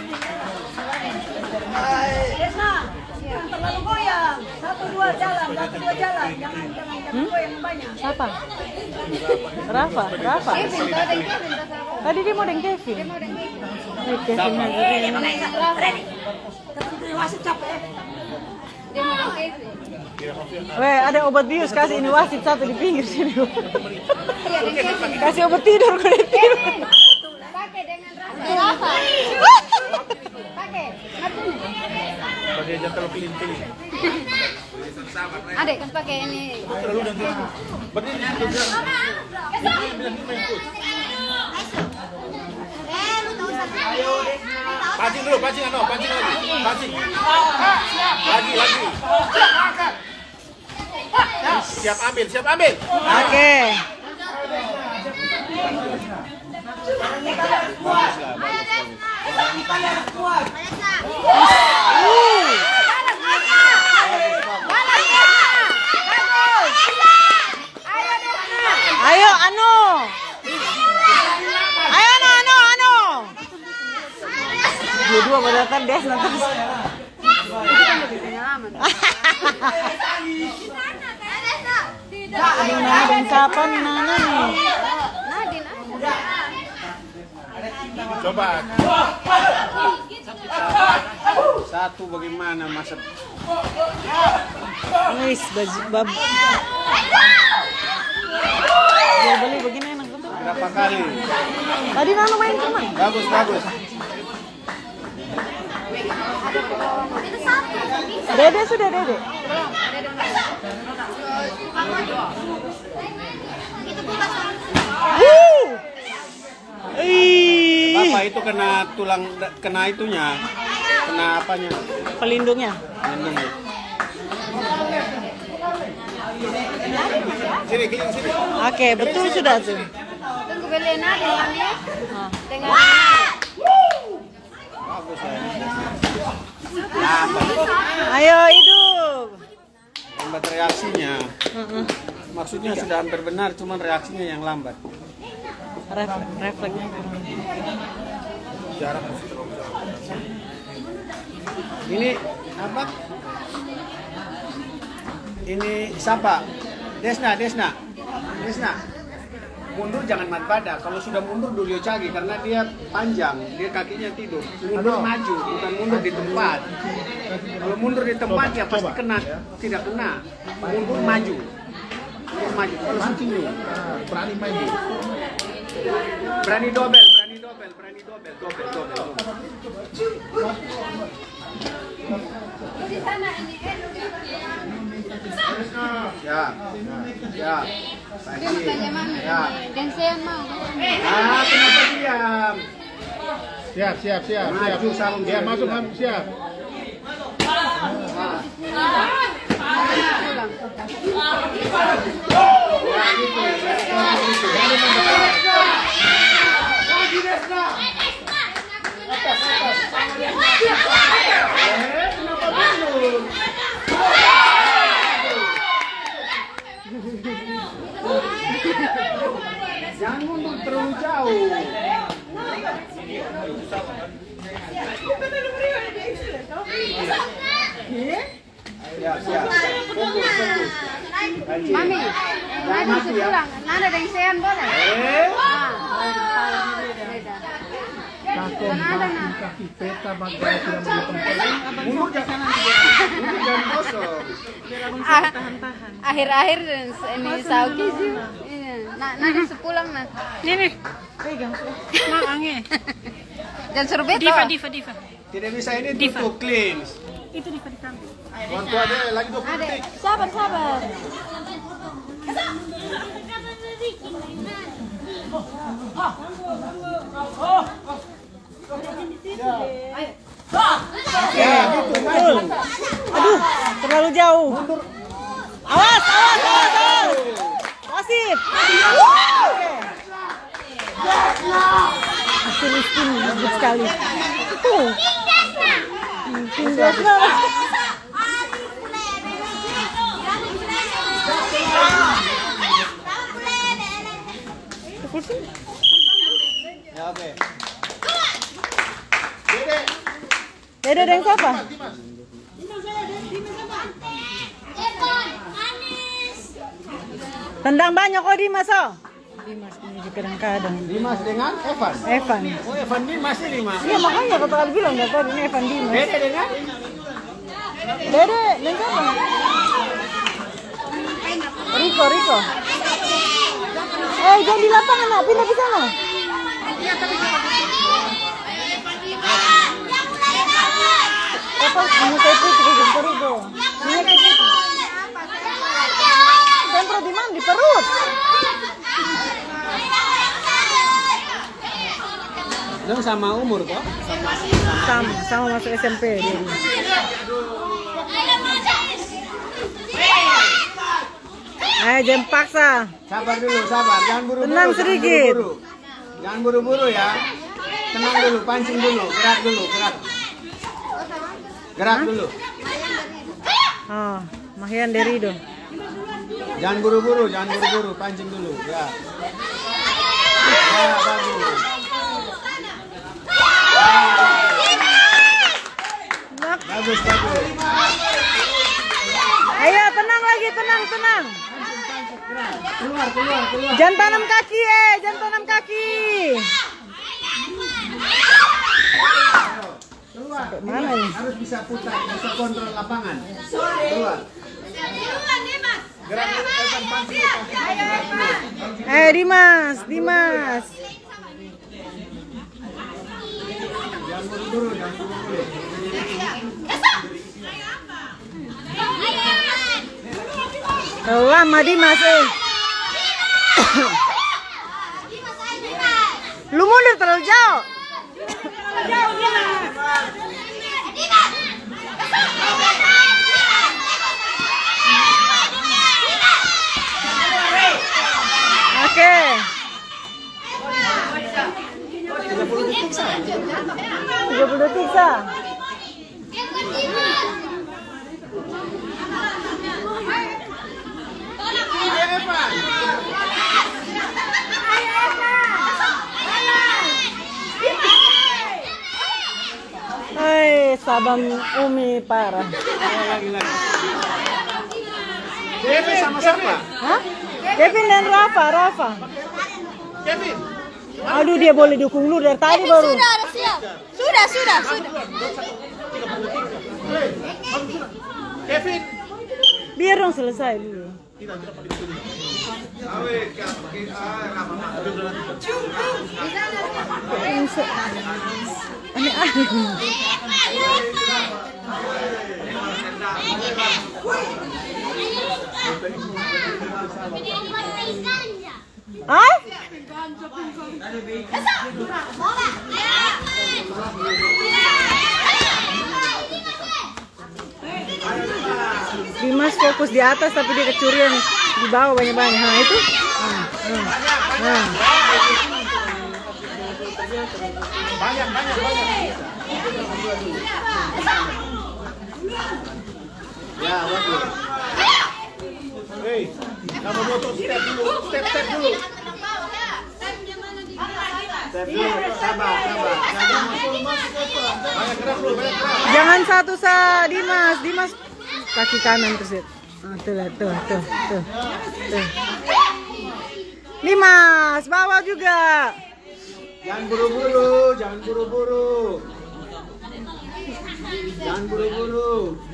Desna. Jangan terlalu goyang. Satu dua jalan, satu dua jalan. Jangan jangan jangan goyang banyak. Siapa? Rafa, Rafa. Kevin, tuh ada Kevin, tuh sama. Tadi dia mau dengan Kevin. Mau dengan Kevin. Eh, Kevin lagi. Ready. Tapi wasit capek. Dia mau dengan Kevin. Weh, ada obat bius, kasih ini wasit satu di pinggir sini. Kasih obat tidur, gue tidur. Pakai dengan rasa. Pakai. Pakai jangan kelin-kelin. Adek kan pakai ini. Terlalu nanti. Berdiri juga. Pancing dulu, pancing ano, pancing lagi, pancing. Lagi, lagi. Siap ambil, siap ambil. Oke. Ayo, Anu. Ayo, Anu, Anu, Anu. Dua-dua berdasar Desna terus. Aduh, Nana dan kapan nih Nana nih? Coba. Satu bagaimana masa? Wis baju bab. Dia beli begini enak betul. Berapa kali? Tadi Nana main cuma. Bagus, bagus. Dede sudah Dede. Wuh. Ih. Bapak itu kena tulang, kena itunya, kena apanya? Pelindungnya. Pelindungnya. Sini, keliling sini. Oke, betul sudah tuh. Tunggu beli nadi ya. Dengan Bagus ya. Ayo hidup. Lambat reaksinya. Maksudnya sudah hampir benar, cuman reaksinya yang lambat. Refleks, refleksnya kurang. Jarak masih terlalu jauh. Ini apa? Ini siapa? Desna, Desna, Desna. Mundur jangan mat pada. Kalau sudah mundur dulu cagi karena dia panjang, dia kakinya tidur. Mundur maju, bukan mundur di tempat. Kalau mundur di tempat ya pasti kena, tidak kena. Mundur maju, mundur maju. Kalau sini Berani main di. berani dobel, berani dobel, berani dobel, dobel, dobel. Ya, ya, pagi, ya. dan saya mau. Ah, kenapa diam? Siap, siap, siap, siap. Maju, sarung Ya, siap, masuk, siap. masuk, siap. Jangan mundur terlalu jauh. Ya, siap. Fokus, fokus. Mami, Nadi sepulang. Nada dan sean boleh? Eh, Ah. Dan ada nak. Kaki peta bagai tidak mau tempat. mundur jangan mundur jangan kosong. Ah, akhir-akhir ini sauki sih. Iya. Nah, nanti sepulang nah. Ini pegang. Nah, angin. Dan suruh beto. Diva, Diva, Diva. Tidak bisa ini tutup clean. Itu Diva di kantor. Bantu aja lagi dua puluh detik. Sabar, sabar. Ya, gitu, maju. Aduh, terlalu jauh. Awas, awas, awas, awas. Wasit. Oke. Masih miskin, bagus sekali. Tuh. Tinggal. Ya, oke. Dede dan siapa? Tendang banyak kok Dimas oh. Dimas ini kadang-kadang. Dimas dengan Evan. Evan. Oh, Evan Dimas ini, Mas. Iya makanya kata kali bilang nggak tahu ini Evan Dimas. Beda dengan Dede dan siapa? Riko, Riko. Eh, jangan di lapangan, nak. Pindah ke sana. Apa? Ini saya putih, Riko, Riko. Ini saya putih. Sempro di mana? Di perut. Dong sama umur kok? Sama, sama masuk S M P dia. Eh, jangan paksa. Sabar dulu, sabar. Jangan buru-buru. Tenang sedikit. Jangan buru-buru. Jangan buru-buru ya. Tenang dulu, pancing dulu, gerak dulu, gerak. Gerak dulu. Oh, Mahian Derido. Jangan buru-buru, jangan buru-buru, pancing dulu. Ya. Ya, bagus. Bagus, bagus. Ayo, tenang lagi, tenang, tenang. Keluar, keluar, keluar. Jangan tanam kaki, eh, jangan tanam kaki. Keluar. Mana nih? Harus bisa putar, bisa kontrol lapangan. Keluar. Gerak dulu, Evan, pancing, pancing. Eh, Dimas, Dimas. Jangan buru-buru, jangan buru-buru. Lama Dimas, eh. Lu mundur terlalu jauh. Oke. tiga puluh detik sah. tiga puluh detik sah. Hai, Sabam Umi parah. Lagi-lagi. Kevin sama siapa? Hah? Kevin dan Rafa, Rafa. Kevin. Aduh, dia boleh dukung lu dari tadi baru. Sudah, siap. Sudah, sudah, sudah. Kevin. Biar dong selesai dulu. Ah? Dimas fokus di atas tapi dia kecurian di bawah banyak-banyak. Nah itu. Nah, nah, nah. Banyak, banyak, banyak. Ya, bagus. Hei, kamu motor step dulu, step step dulu. Step dulu, sabar, sabar. Banyak gerak dulu, banyak gerak. Jangan satu sa Dimas, Dimas kaki kanan terus. Ah, tuh, tuh, tuh, tuh, tuh. Dimas, bawa juga. Jangan buru-buru, jangan buru-buru. Jangan buru-buru.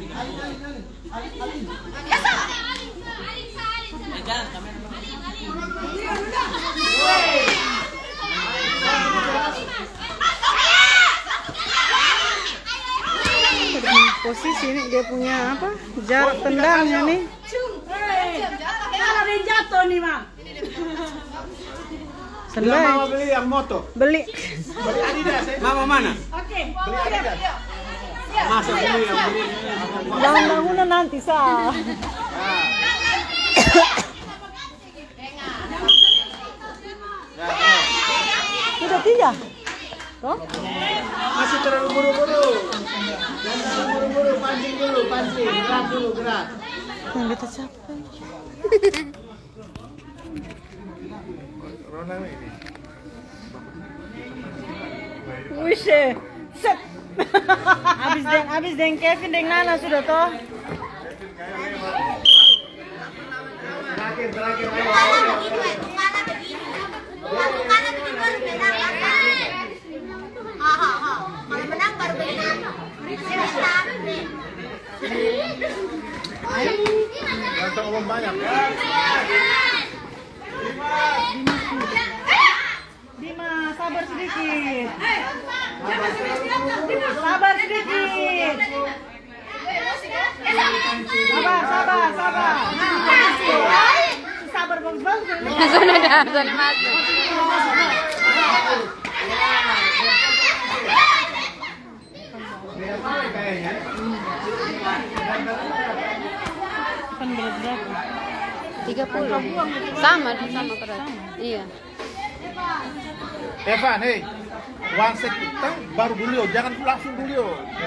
Posisi ini dia punya apa? Jarak tendangnya nih. Kalau dia jatuh nih, Mak. Sudah Selai. mau beli yang moto? Beli. Beli Adidas, eh. Mama mana? Oke. Beli Adidas. Masa beli yang beli? Bangun-bangunan nanti sah. Sudah tiga. Toh? Masih terlalu buru-buru. Jangan terlalu buru-buru, pancing dulu, pancing. Gerak dulu, gerak. Yang kita capek. Wih, set. Habis deng, habis deng Kevin deng Nana sudah toh. Terakhir, terakhir. Menang baru menang. Jangan ngomong banyak. sedikit. Sabar sedikit. Sabar, sabar, sabar. Sabar bagus-bagus. Sudah dah, sudah masuk. Tiga puluh. Sama, sama berat. Iya. Evan, hei, one second, baru dulu, jangan langsung dulu.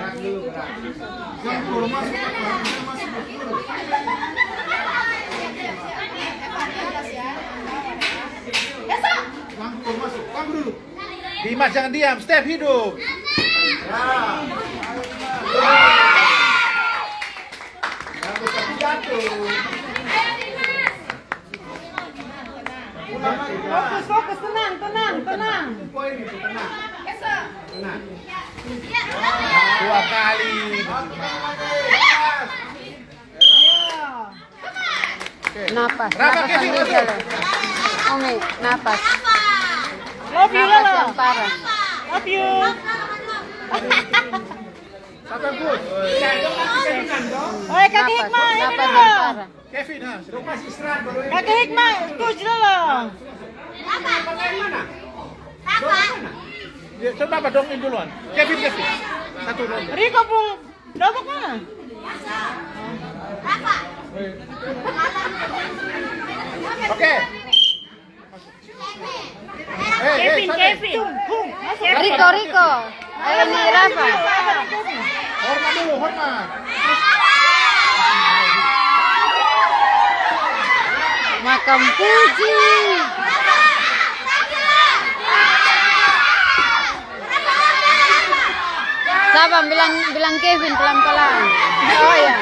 Dimas jangan diam, step hidup. Fokus, fokus, tenang, tenang, tenang. Dua kali. Napas. Rafa, Napas Kevin, ambil masuk. jalan. Umi, napas. Love you, Napas Lala. yang parah. Love you. Satu good. Oi, Kak Napas, Hikmah, ini napas dulu. yang parah. Kevin, ha. Kak Hikmah, tuh dulu. Dia coba apa dongin duluan. Kevin, Kevin. Satu dong. Riko pun dobok mana? Oke. Eh, eh, Kevin, santai. Kevin. Hum, masuk. Riko, Riko. Ayo nih, Rafa. Hormat dulu, hormat. Makam puji. Sabar, bilang bilang Kevin pelan-pelan. Oh ya.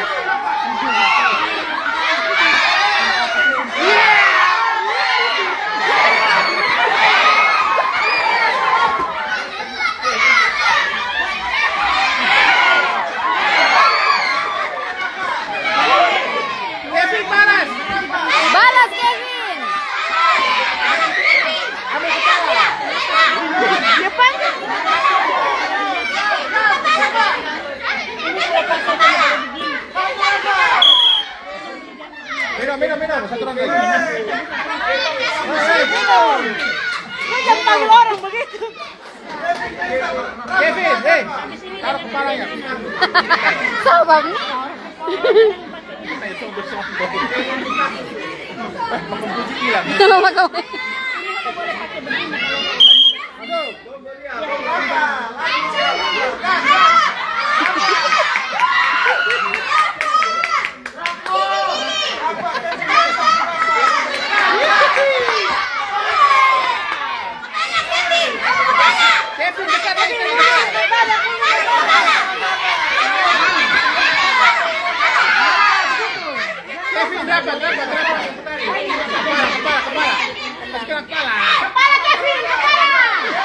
Kevin balas. Balas Kevin. Ambil kepala. Depan. Minum, minum, minum. Satu orang lagi. Kau jangan panggil orang begitu. Kevin, hei. Taruh kepalanya. Sabar. Nah, itu bersama bau. Makan puji hilang. Makam. Aduh. Kevin dekat lagi. Kevin dapat, dapat, dapat. Kepala, kepala, kepala. Kasih kena kepala. Kepala Kevin, kepala.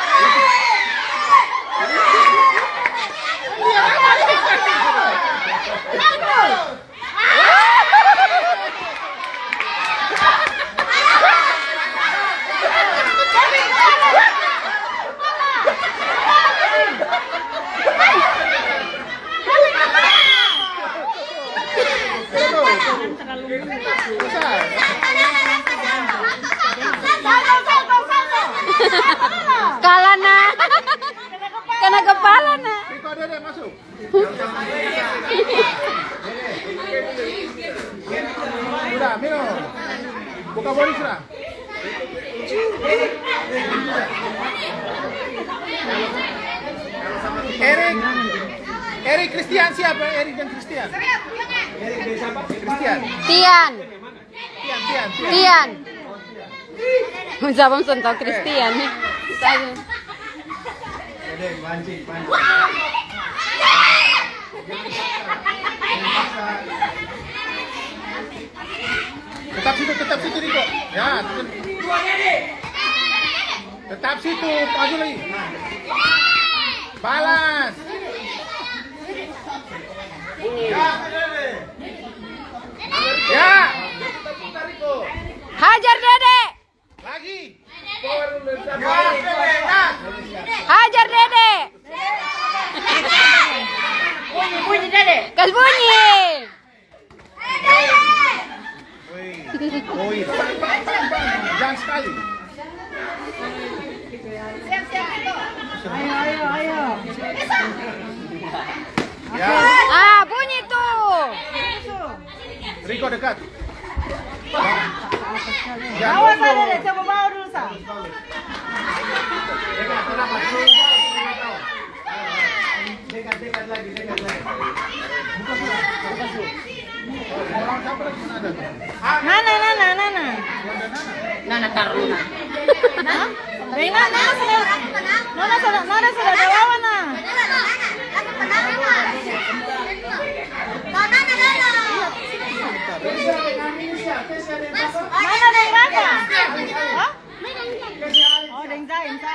Besar. Kalah nah. Kena kepala nah. Riko, ada deh masuk. Sudah, minum. Buka body sudah. Erik. Erik Christian siapa? Erik dan Christian. Christian. Tian. Tian, Tian, Tian. Tian. Sabam sentuh Christian. Saya. Tetap situ, tetap situ Riko. Ya. Tetap situ, maju lagi. Balas. Ya. Hajar Dede. Lagi. Bel bunyi. Oi. Jangan sekali. Ayo, ayo, ayo. Ya. Ah, bunyi tuh. Riko dekat. Awas ada deh, coba bawa dulu sa. Dekat-dekat lagi, dekat lagi. Nana, Nana, Nana. Nana taruh. Hah? Dari Nana, Nana sudah, Nana sudah, Nana sudah ada lawan nah. Mana dari Rafa? Hah? Oh, dari Zain, sa.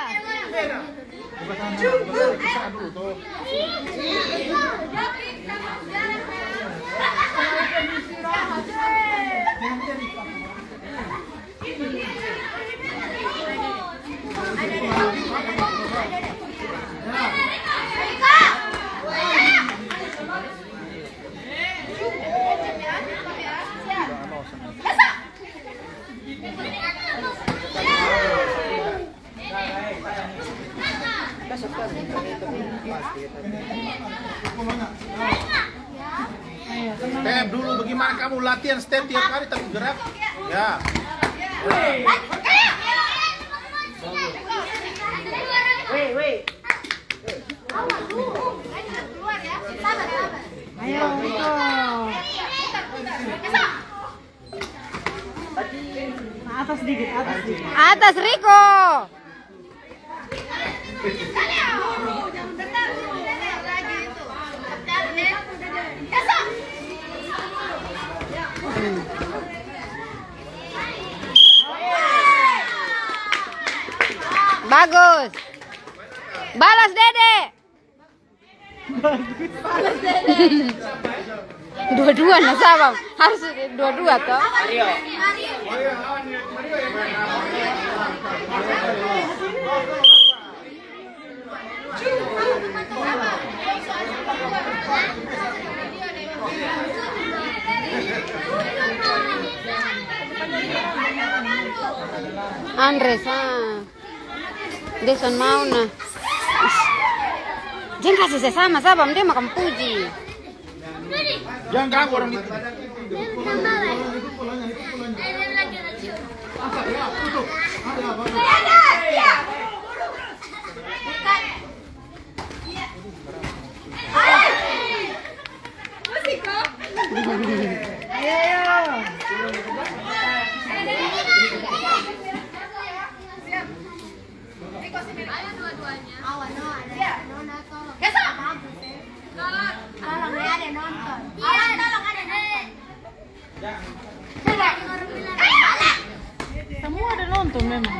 Step dulu, bagaimana kamu latihan step tiap hari tapi gerak? Ya. Wei, wei. Ayo, Riko. Atas sedikit, atas sedikit. Atas Riko. Bagus. Balas Dede. Balas Dede. Dua-dua nah sabab. Harus dua-dua toh. Mario. Andres, ah. Deson mau nah. Jangan kasih sesama, sabam dia makan puji. Jangan ganggu orang itu. Ayo, ayo. Semua ada nonton memang.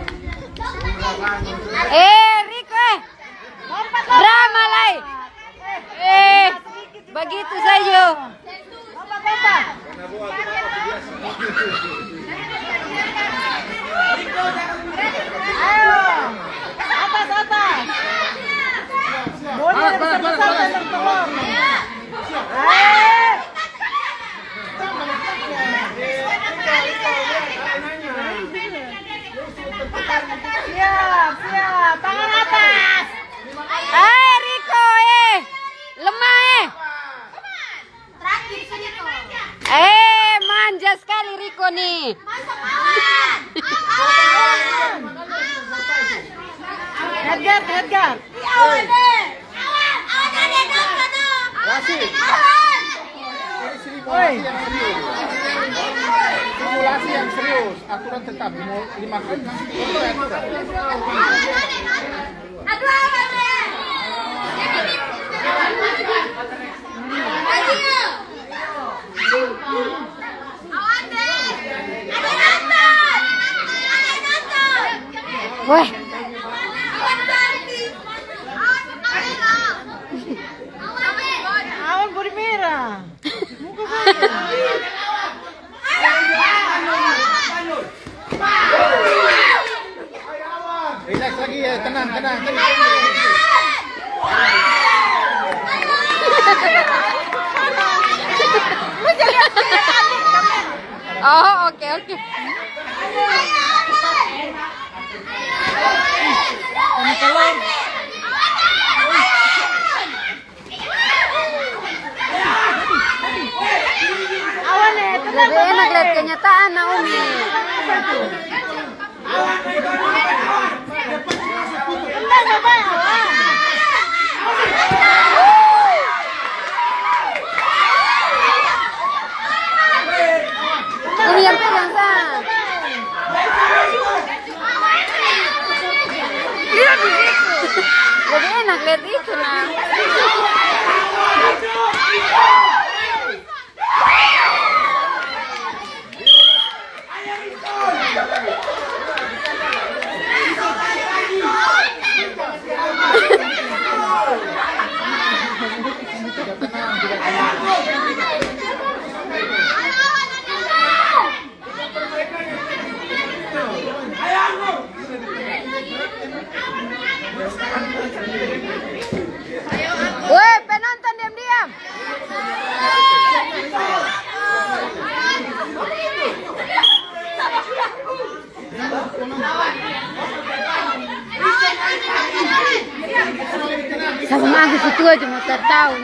Eh, Riko, eh. Drama lagi. Eh, begitu saja. Lompat, lompat. Ayo. Atas, atas. Boleh besar-besar dan telur. Eh. Siap, siap. Tangan atas. Eh, Riko, eh. Lemah, eh. Eh, manja sekali Riko nih. Edgar, Edgar. Rasi. Woi. Simulasi yang serius, aturan tetap lima menit nanti sesuai aturan. Weh. Awan bodi merah. Muka Relax lagi ya, tenang, tenang, tenang. Oh, oke oke. Lebih enak lihat kenyataan Naomi. Ini yang pegang sah. Lihat di situ. Lebih enak lihat itu lah. Woi, penonton diam-diam. Sama aku situ aja mau tertahu.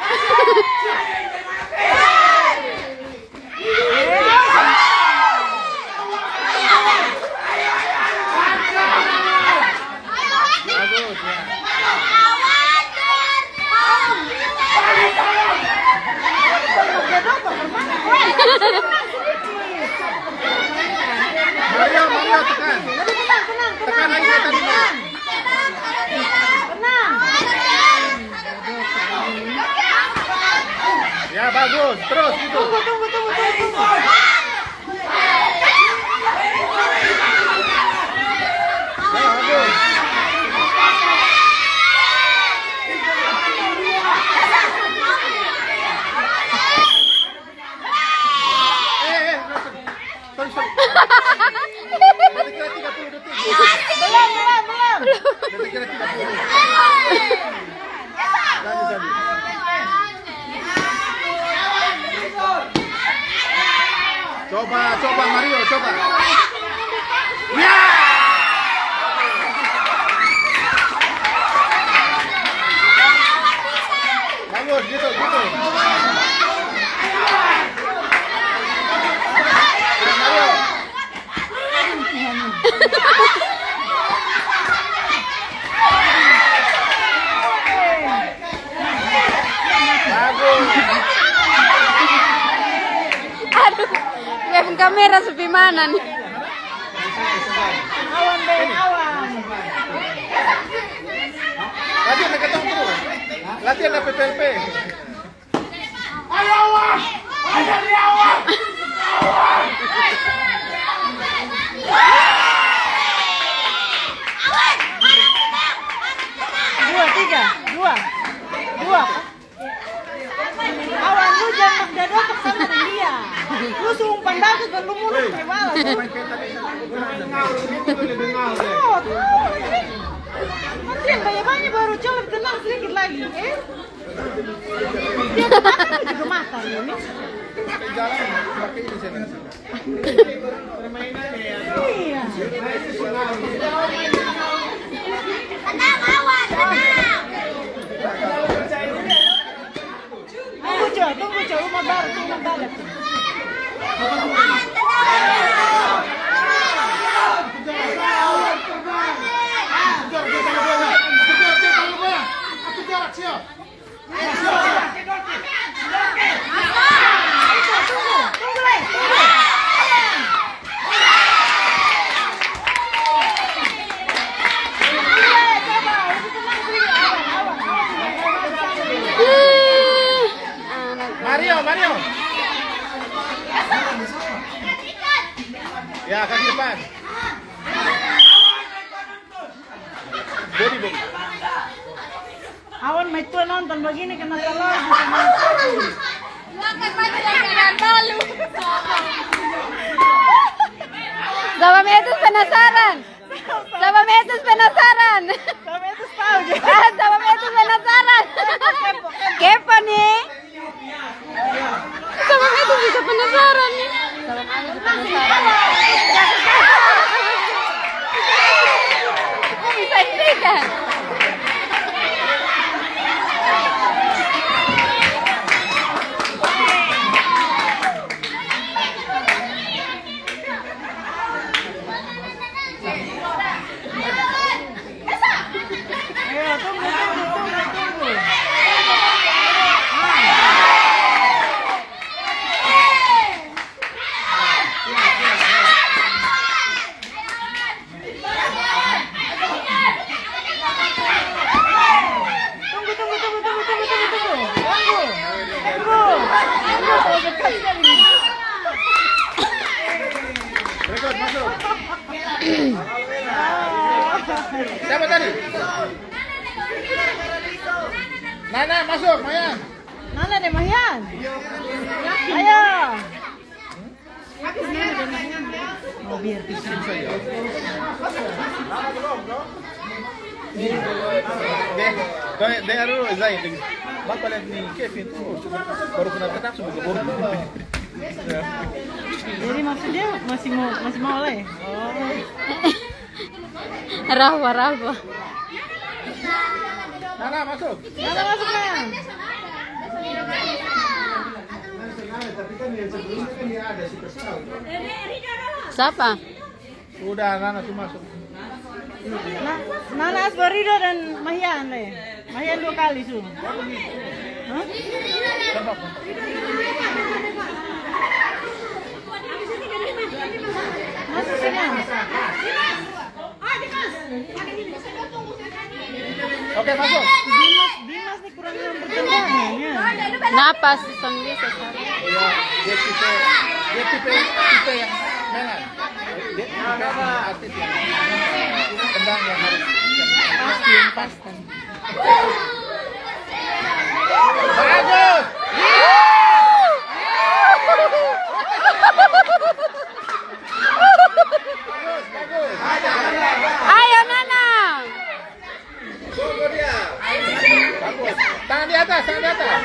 Mario, Mario tekan. Tekan lagi tekan. Ya bagus, terus gitu. Tunggu, tunggu, tunggu, tunggu. Ya bagus. Eh, eh, sorry, sorry. Kira-kira tiga puluh detik. Belum, belum, belum. Kira-kira tiga puluh detik. Lanjut, lanjut. Coba, coba Mario, coba. Ya! Bagus, gitu, gitu. Ya, Mario. Bagus. Aduh, web kamera sepi mana nih? Awan, Ben, awan. Latihan dekat terus. Latihan P P L P. Dua, tiga, dua, dua. Awan, lu jangan dadakan sama dia. Lu sumpah bagus dan lu mulut kayak malas. Oh, nanti yang banyak-banyak baru coba tenang sedikit lagi, eh? Dia kemakan juga makan ini. Jalan pakai ini saya. Iya. Tunggu coba, tunggu coba, rumah baru, rumah baru. Mario, Mario. Ya, kaki depan. Body, body. Awan mai tua nonton begini kena telur. Makan baju dengan malu. Sama Metus penasaran. Sama Metus penasaran. Sama itu tahu juga. Ah, sama Metus penasaran. Kepo nih. Sama Metus bisa penasaran nih. Sama Metus tadi? Nana masuk, Mayan. Nana deh Mayan. Ayo. Oh, biar piscin saja. Dia dia dulu Zain. Bapak lihat nih Kevin tuh baru kena tetak sudah gebur. Jadi maksudnya masih mau masih mau lah ya? Oh. Rahwa, Rahwa. Nana masuk. Nana masuk Mayan. Tapi kan yang sebelumnya kan dia ada si Pesau. Siapa? Udah Nana tuh masuk. Nah, Nana Asbarido dan Mahian deh. Mahian dua kali su. Hah? Masuk sini. Oke masuk. Dimas, Dimas nih kurang dalam pertendangannya. Napas son bisa. Iya, dia tipe dia tipe tipe yang melan. Dia tipe artis yang tendang yang harus Pasti, pasti. bagus. Bagus, bagus. Ayo Nana. Bagus. Tangan di atas, tangan di atas.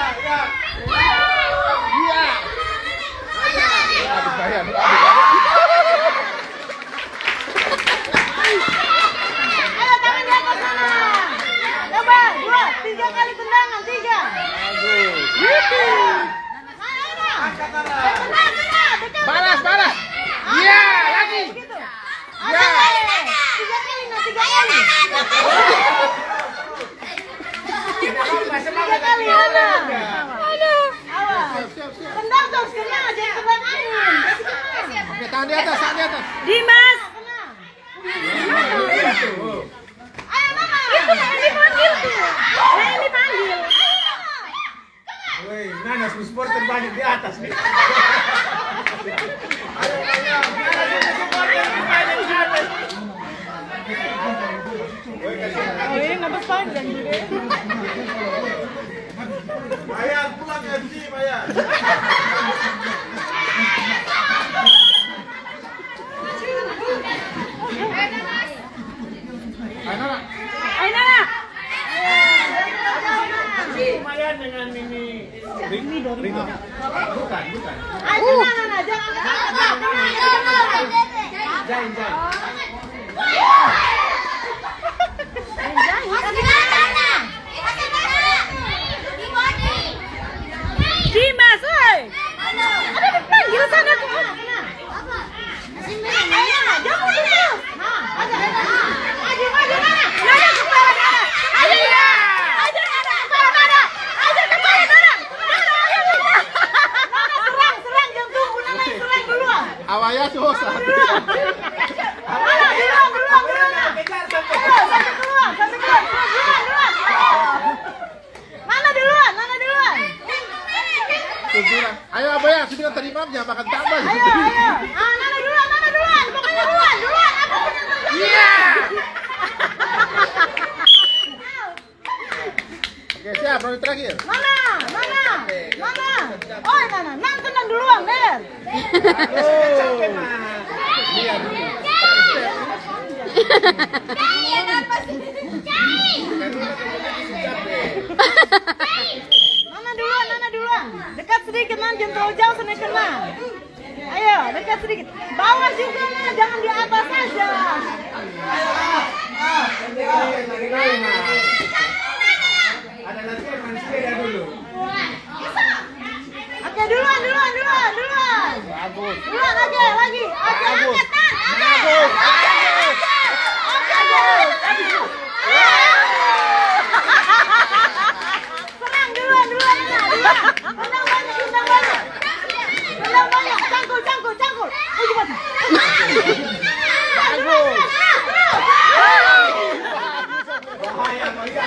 Iya. Aduh, bahaya. Aduh, aduh. Ayo tangan di atas sana. Coba dua, tiga kali tendangan, tiga. Bagus. Balas, balas. Iya, lagi. Iya. Tiga kali, nah tiga kali. Tiga kali, Nana. Aduh. Awas. Tendang terus, kena aja tendang angin. Oke, tangan di atas, tangan di atas. Dimas. Ayo Nana. Itu yang dipanggil tuh. Yang dipanggil. Woi, Nana supporter banyak di atas nih. Oh ini nggak panjang juga. Mayan pulang F C Mayan. Ayo, Nana. Ayo Nana. Mayan dengan ini. Rini dong. Rini. Bukan, bukan. Ayo Nana, jangan jangan. Jain, jain. Dimas, oi. Ada dipanggil sana tuh. Ayo, jangan itu. Ada, ada. Ayo, ayo, Nana. Nana kepala Nana. Ayo, ya. Ayo, Nana kepala Nana. Ayo, kepala Nana. Nana, ayo, Nana. Nana serang, serang, jangan tunggu Nana serang duluan. Awalnya susah. Nana duluan, duluan, duluan. Ayo, satu keluar, satu keluar, duluan, duluan. Nana duluan, Nana duluan. Tujuran. Ayo Abaya, sudah terima jangan makan tambah. Ayo, ayo. Ah, Nana duluan, Nana duluan. Pokoknya duluan, duluan. Apa pun yang terjadi. Iya. Oke, siap, ronde terakhir. Nana, Nana, Nana. Oh, Nana, Nana tendang duluan, Der. Iya, Nana duluan, Nana duluan. Dekat sedikit, Nana. Jangan terlalu jauh, sana kena. Ayo, dekat sedikit. Bawah juga, Nana. Jangan di atas saja. Ada latihan manusia dulu. Oke, duluan, duluan, duluan, duluan. bagus. Duluan, oke, lagi. Oke, Bagus. angkat, Tan. Bagus. Serang duluan, duluan, Nana. Duluan. Tendang banyak, tendang banyak. Tendang banyak. Cangkul, cangkul, cangkul. Oh, cepat. Bagus. Bahaya, bahaya.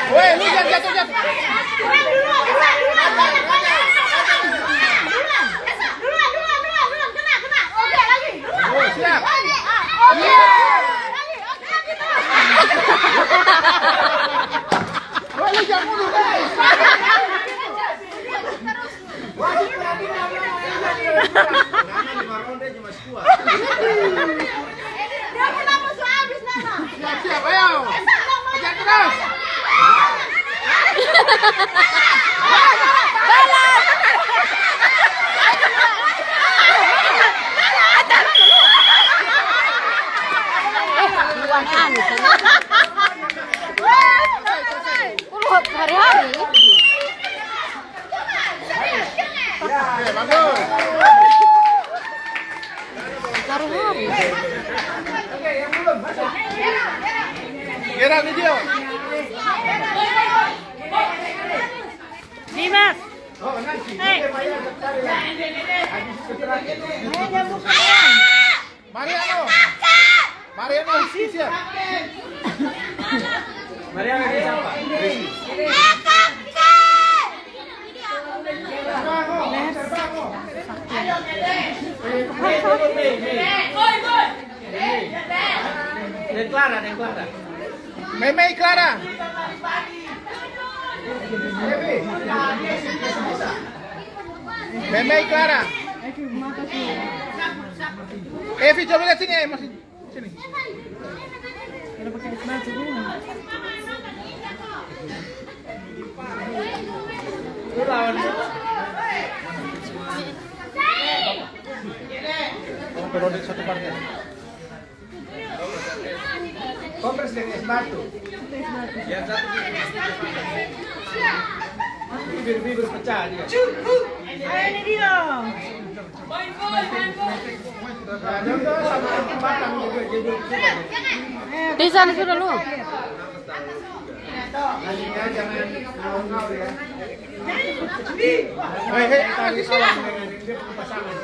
Hari-hari. Oke, bagus. Hari-hari. Kira video. Dimas. Oh, nanti. Hei. Mariano. Mariano, siap. Mariano di siapa? Dan Clara, dan Clara. Meme Clara. Meme Clara. Evi, coba lihat sini, eh, masih sini. Lu lawan. Oh, periode satu partai. Kompres dengan es batu. Yang satu bibir-bibir pecah dia. Ayo ini dia. Nah, contoh sama batang juga jadi. Di sana sudah lu. Nantinya jangan ngau-ngau ya. Hei, hei, tadi salah. Pasangan.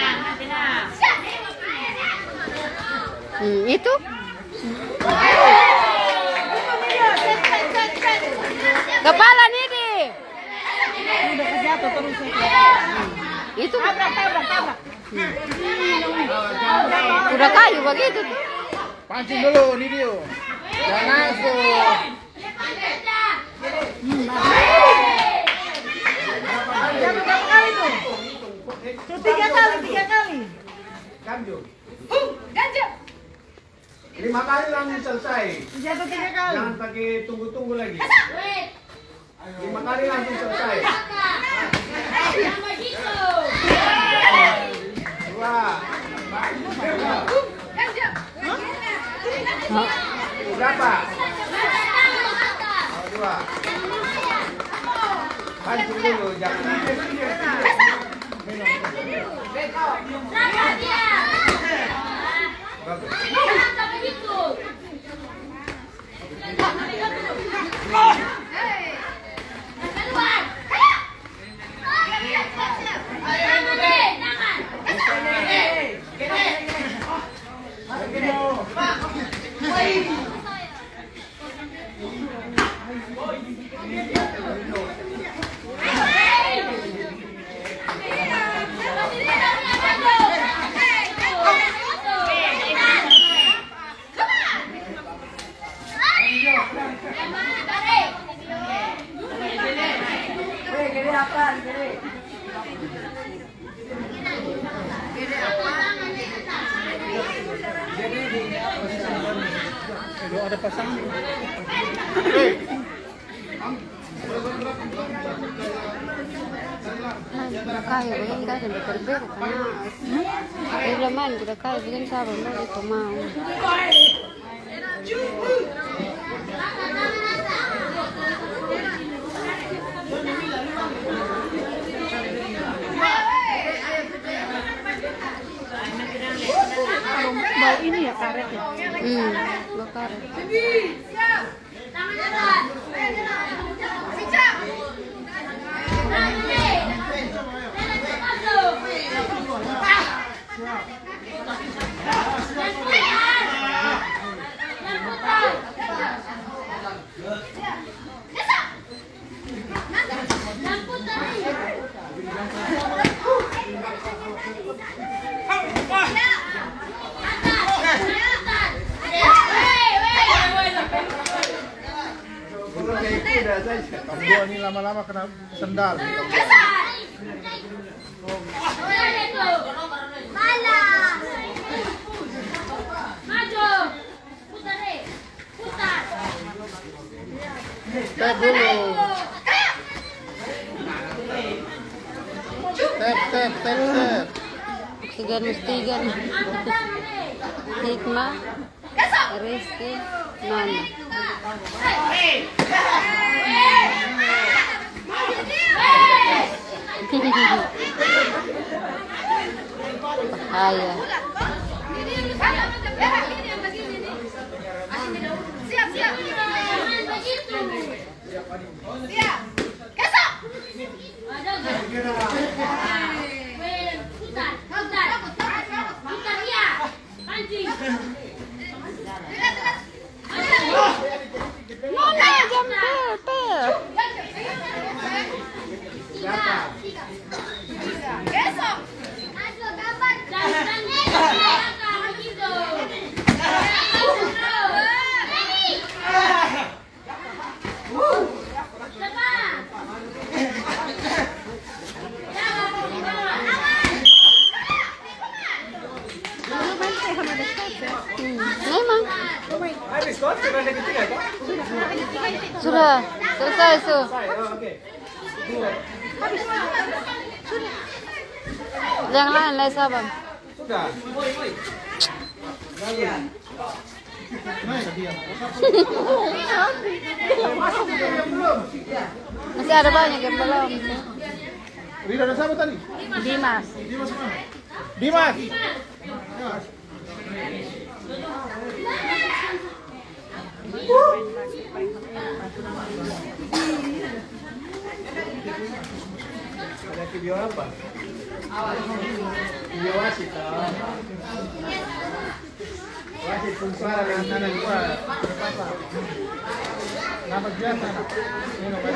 Hmm, itu. Kepala Nidi. Udah kejatuh terus. Itu Tabrak, tabrak, tabrak. udah kayu begitu tuh. Pancing dulu, nih dia. Jangan langsung. Jatuh berapa kali tuh? Tuh tiga kali, tiga kali. Ganjo. Lima kali langsung selesai. Jatuh tiga kali. Jangan pakai tunggu-tunggu lagi. Lima kali langsung selesai. Dua. Berapa? Oh, dua. Pancing dulu, jangan. Bagus. Kalau ada pasangan. Hei. Kuda kayu begini kan sudah berbeda karena dia bilang main kuda kayu begini sabar mau itu mau. Bau ini ya karet ya. Hmm, bau karet. Kamu dua ini lama-lama kena sendal. Step dulu. Step, step, step, step. Segan mustigan. Hikmah, Rizky, Nana. Bahaya. Siap, siap. Siap. Kesok. Putar, putar. Putar ya. Pancing. Nana jam pel. Kesok. Memang. Habis kok sudah ada ketiga kok? Sudah selesai su. Oke. Yang lain lain sabar. Sudah. Masih ada banyak yang belum. Rida ada siapa tadi? Dimas. Dimas mana? Dimas. Ada video apa? Video wasit. Wasit fungsional yang kanan gua. Apa? Nama biasa. Ini nomor.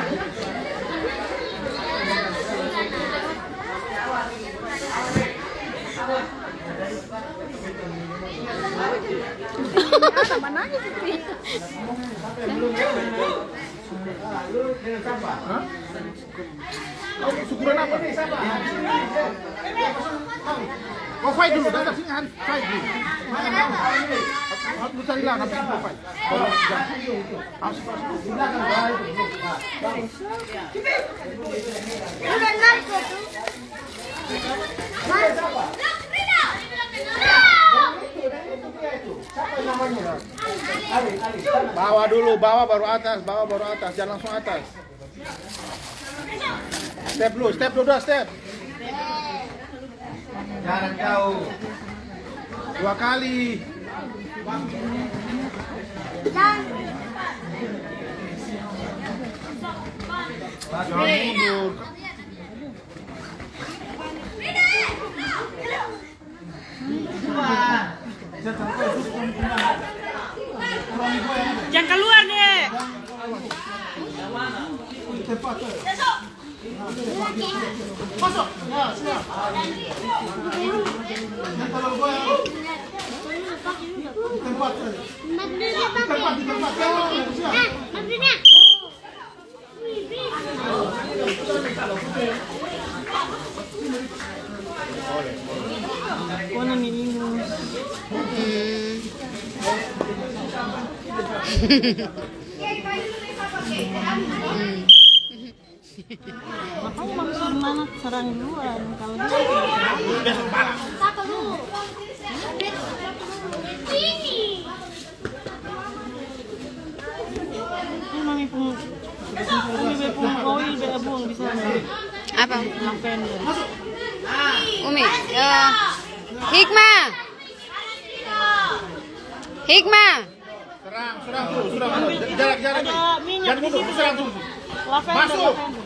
Lu dengan siapa? Hah? Oh, syukuran apa? Oh, fight dulu, datang sini Han, fight dulu. Harus cari lah, nanti kita fight. Harus bawa dulu, bawa baru atas, bawa baru atas, jangan langsung atas. Step dulu, step dulu, dua step. Jarak jauh. Dua kali. Jangan mundur. Jangan keluar nih. Masuk. Ya, siap. Kalau gua di tempat. Di tempat, di tempat. Siap. Kona minum. Makanya maksud mana serang duluan kalau ini pun ini pun oil beabung bisa Apa? lavender. Umi, ya. Hikmah. Hikmah. Serang, serang dulu, serang dulu. Jarak-jarak. Ada minyak Jangan di mundur, situ. serang dulu. Lavender, Masuk. lavender.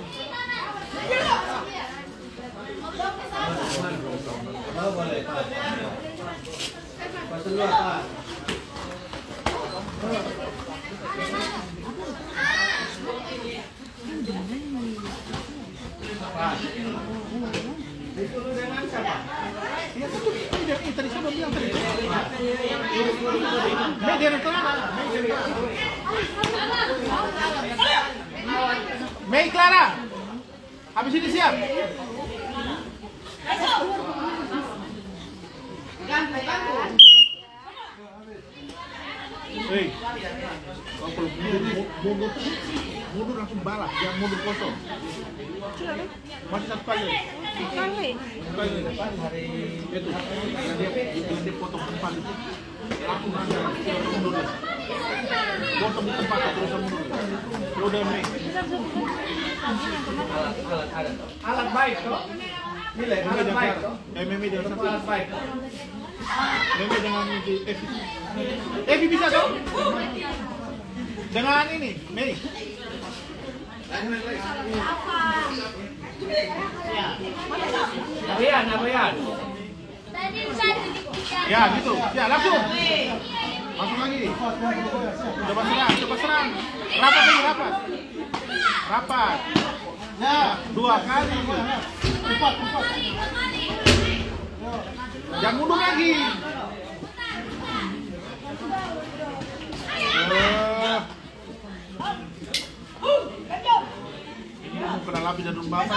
Tadi siapa bilang tadi? Media Mei Clara. Habis ini siap. Hei, kalau mundur mundur langsung balas, jangan mundur kosong. Masih satu kali. Kali. Kali. Itu. Dia dia potong tempat itu. Langsung aja mundur. Potong tempat terus mundur. Udah nih. Alat baik toh. Nilai alat baik toh. Eh, Mimi jangan sampai. Alat baik. Mimi jangan di Evi. Evi bisa dong? Dengan ini, Mei. Nabayan, nabayan. Ya gitu, ya langsung. Langsung lagi. Coba serang, coba serang. Rapat lagi, rapat. Rapat. Ya, dua kali. Cepat, cepat. Jangan mundur lagi. Uh. Ini mau kena lapis dan bapak.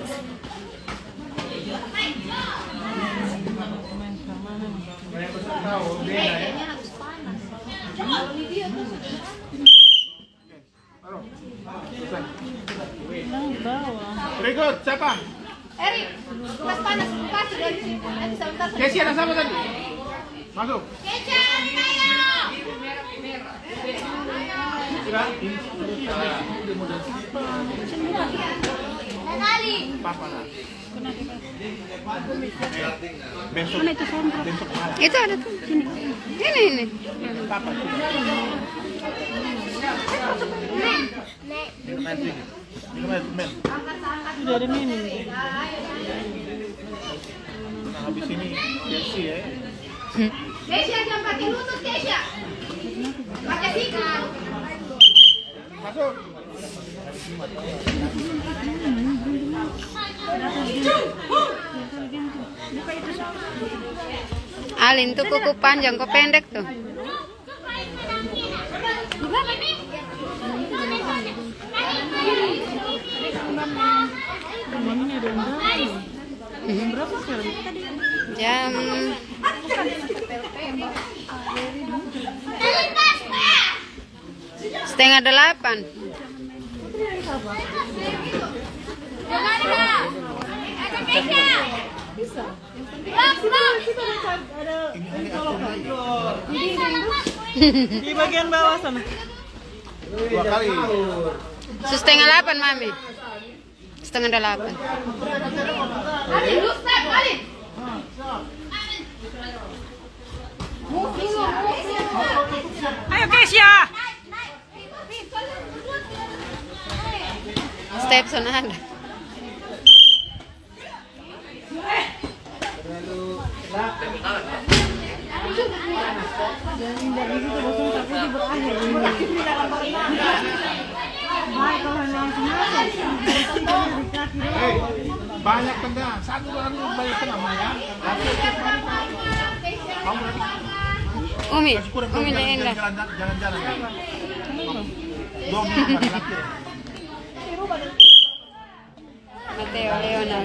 Berikut siapa? Erik, pas panas kasih dari sini. Nanti sebentar. Kesi ada sama tadi? Masuk. Kecia, Nali. Papa lah. Besok. Besok malam. Itu ada tuh. Sini. Ini ini. Papa. Sudah ada minum. Nah, habis ini Kesi ya. Kecia jangan pakai lutut Kecia. Pakai sikat. Masuk. Alin tuh kuku panjang kok pendek tuh. Jam setengah delapan. Di bagian bawah sana. Dua kali. Setengah delapan mami. Setengah delapan. Ayo Kesia. Stepson ada. Hei, banyak tendang. Satu orang itu banyak tendang ya. Kamu nanti Umi, kasih kurang Umi jalan Lenda. jalan jalan. Dua menit lagi. Mateo Leonel.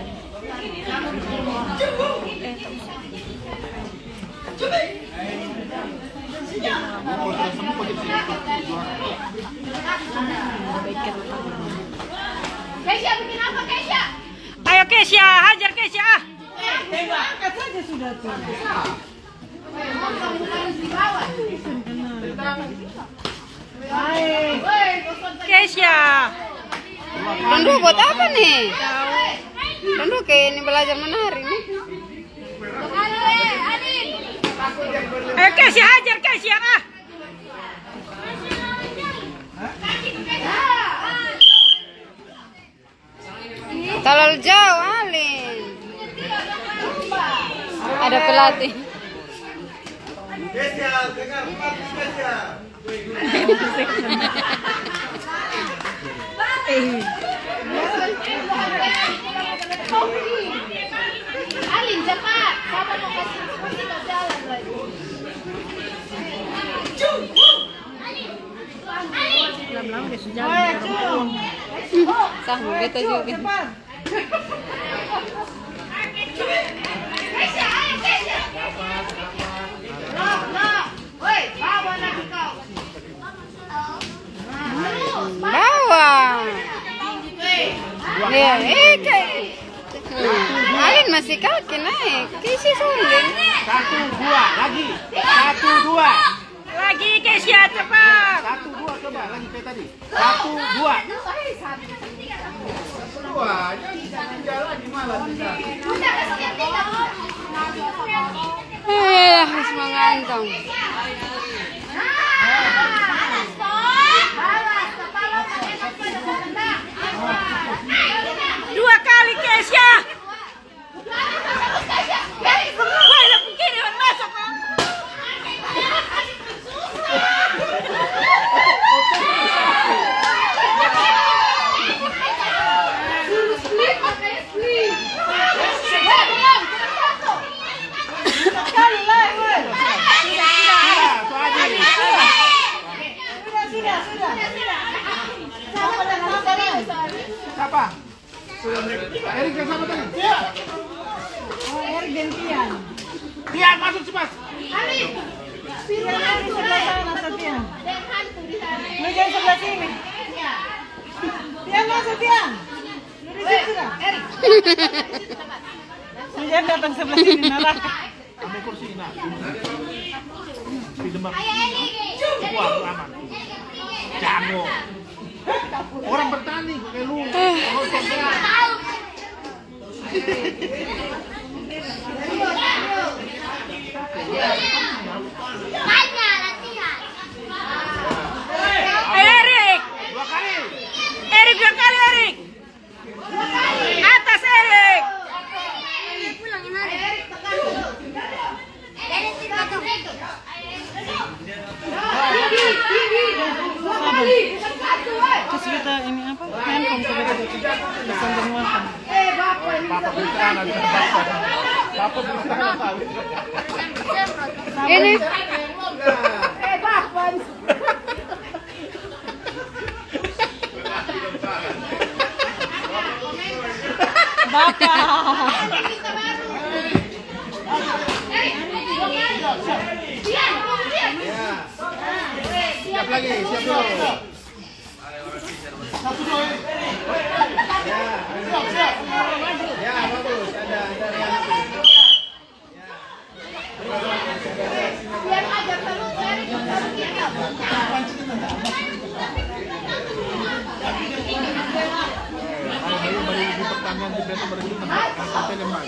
Kalau sudah sembuh pakai sini. Kesia bikin apa Kesia? Ayo Kesia, hajar Kesia. Angkat saja sudah tuh. Kesia. Dondu buat apa nih? Dondu kayak ini belajar menari nih. Ayo Kesia, hajar Kesia ah. Terlalu jauh Alin. Ada pelatih. Kesia, dengar Kesia. Alin cepat. Siapa mau kasih kasih jalan lagi? Lama-lama dia sudah jalan. Sama beta juga. Kesia, ayo Kesia. Loh, loh. Woi, bawa lagi kau. Bawah. Ya, eh kayak. Alin masih kaki naik. Kisi sulit. Satu, dua, lagi. Satu, dua. Lagi Kesia cepat. Satu, dua, coba. Lagi kayak tadi. Satu, dua. Dua, jangan jalan di malam bisa. Eh, harus mengantong. Dua kali Kesia. Wah, lah begini masuk. Siapa? Erik yang sama tadi? Dia. Oh, Erik gantian. Dia masuk cepat. Tian di sebelah sana, Tian. Lu jangan sebelah sini. Tian masuk, Tian. Lu di situ dah. Erik. Lu jangan datang sebelah sini, Nara. Ambil kursi, nah. Pidembak. Wah, aman. Jago. Orang bertani kayak lu. Orang sombong. Erik. Dua kali. Erik dua kali, Erik. Atas Erik. Terus kita ini apa? Handphone kita bisa menguatkan. Papa beristirahat nanti ke depan. Papa beristirahat nanti. Ini. Bapak. Siap lagi, siap dulu. Satu, dua. Ya, siap, siap. Ya, bagus. Ada, ada reaksi. Biar aja terus dari Baru baru di pertanian di Beto baru di sampai lemah.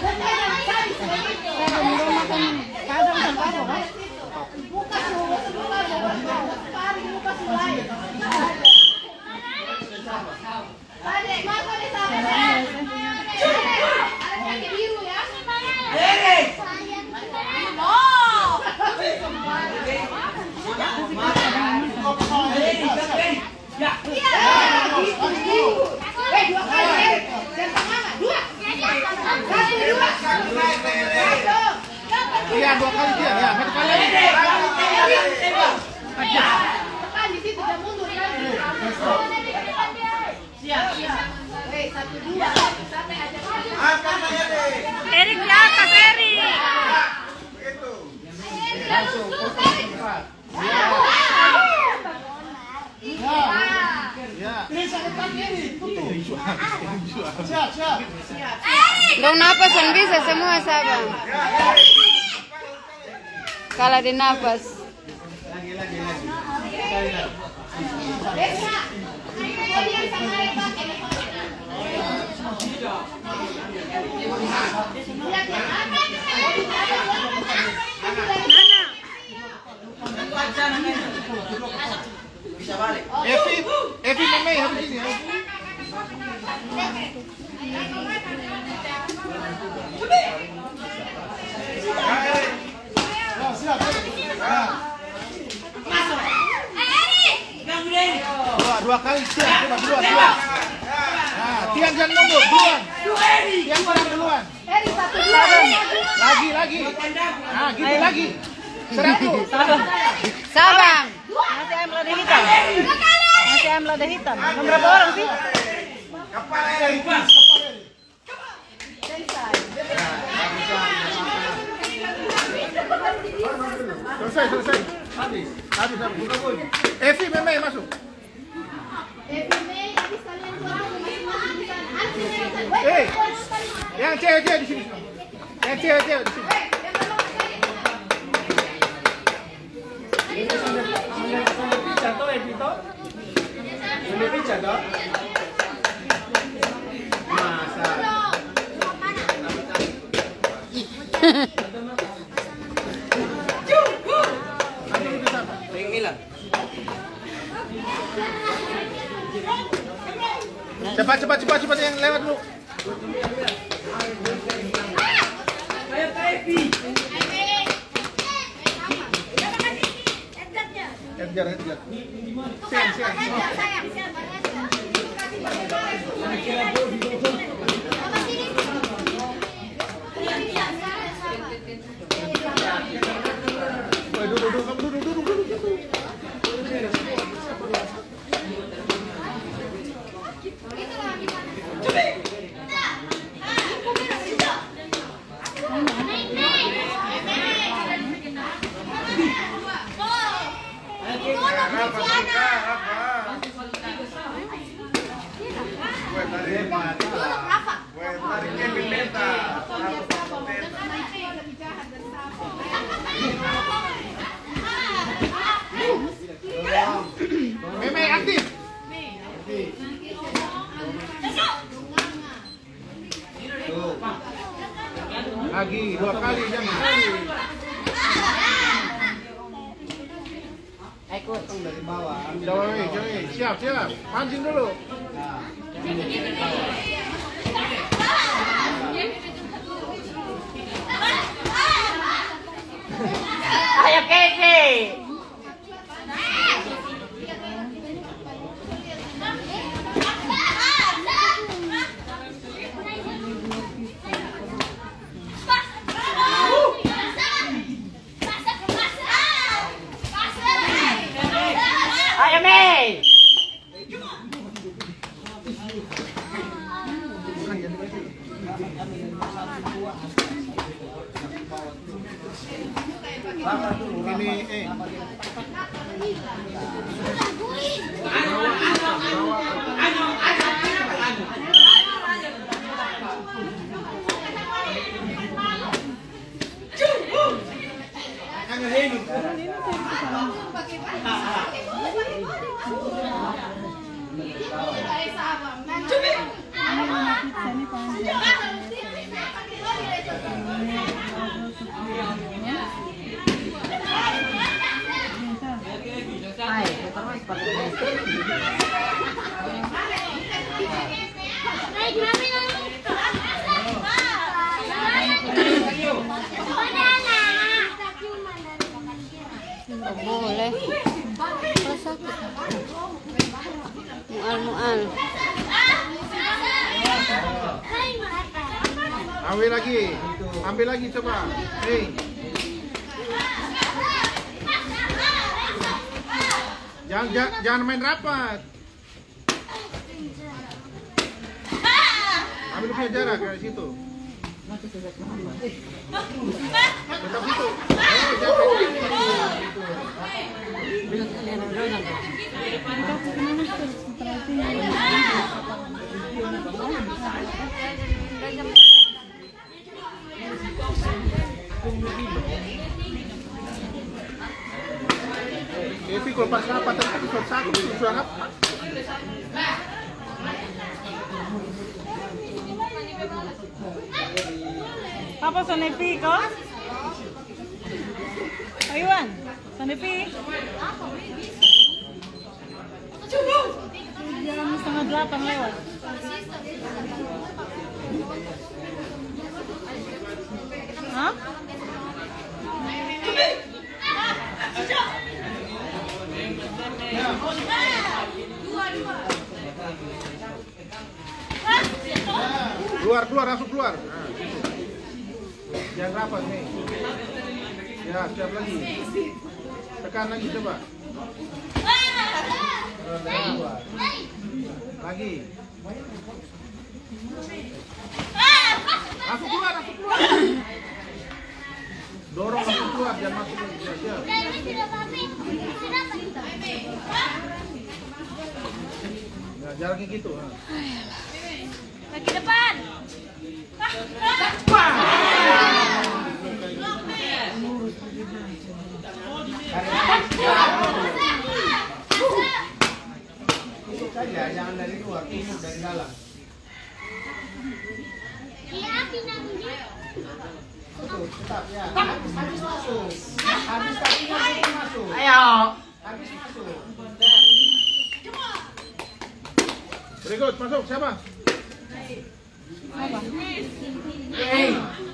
Iya, dua kali dia. Ya, satu kali lagi. Kan di situ dia mundur kan. Siap, siap. Eh, satu dua. Sampai aja. Erik di atas, Erik. Langsung. Ya. Siap, siap. Dong napasan bisa semua sabar. Kalau di napas. Lagi, lagi, lagi. Sekali lagi. Evi, Evi Meme habis ini ya. Siap, siap. Dua, dua kali siap, coba duluan, duluan. Nah, Tian jangan mundur, duluan. Tian serang duluan. Lagi, lagi. Nah, gitu lagi. Serang tuh. Sabang. Masih ayam lada hitam. Masih ayam lada hitam. Berapa orang sih? Selesai, selesai. Habis, habis, habis. Buka gol. Evi Meme masuk. Eh, yang cewek-cewek di sini. Yang cewek-cewek di sini. Cepat, cepat, cepat, cepat yang lewat dulu. Edgar, Edgar. Siang, siang. Duduk, duduk, duduk, duduk, duduk, duduk. Meme aktif. Lagi dua kali jangan. Ikut dari bawah. Jauh, jauh. Siap, siap. Mancing dulu. Ayo Keke. Ayo Mei. Ini eh. Boleh. Kalau sakit. Mual mual. Ambil lagi. Ambil lagi coba. Hei. Jangan, jangan, jangan main rapat. Ambil punya jarak dari situ. Tetap situ. Ayo, Evi kalau pas rapat tapi sudah satu sudah rapat. Papa Sonepi kok? Ayuan, Sonepi. Jam setengah delapan lewat. Hah? Keluar, keluar, langsung keluar. Nah, jangan rapat nih. Ya, siap lagi. Tekan lagi coba. Lagi. Langsung keluar, langsung keluar. Dorong langsung keluar, jangan masuk lagi. Siap, siap. jaraknya gitu. Kaki depan. Itu saja, jangan dari luar, tusuk dari dalam. Betul, tetap ya. Habis, habis masuk. Habis kakinya itu masuk. Ayo. Habis masuk. Berikut, masuk. Siapa? Hey.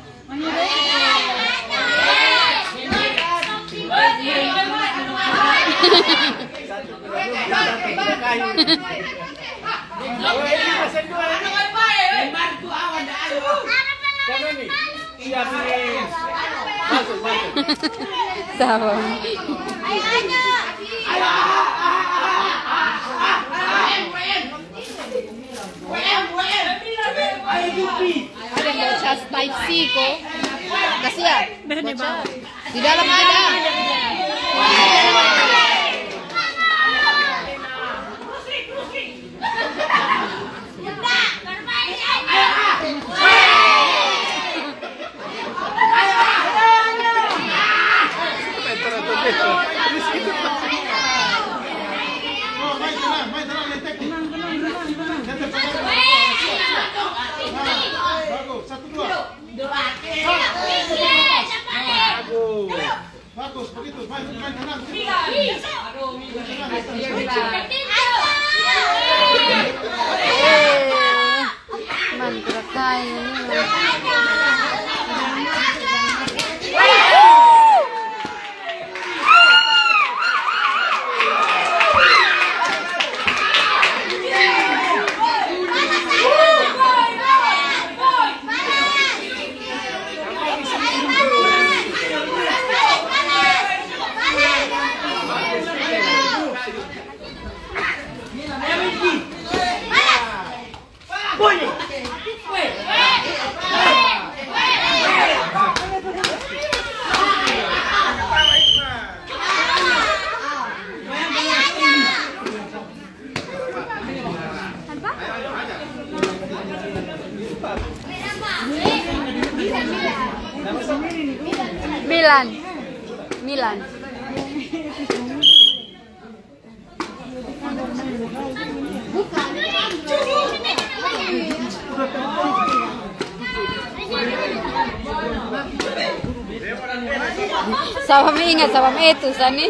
Sama. Ada bocah type C kok. Kasih ya. Bocah. Di dalam ada. Bagus, begitu. Main, main, tenang. Mantap kali. Milan. Milan. Sama ingat sama itu Sani.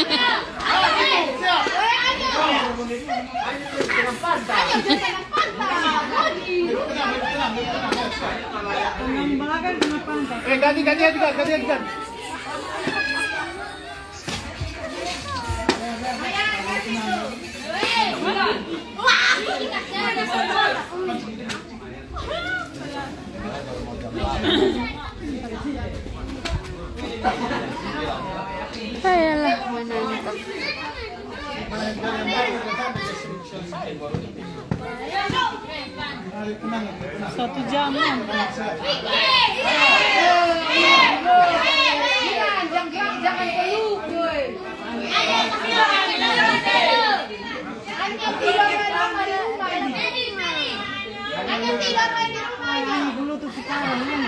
Eh, ganti, ganti, ganti, ganti, ganti. Ayolah, menantang. Satu jam. Jangan peluk, boy. Dulu tuh sekarang.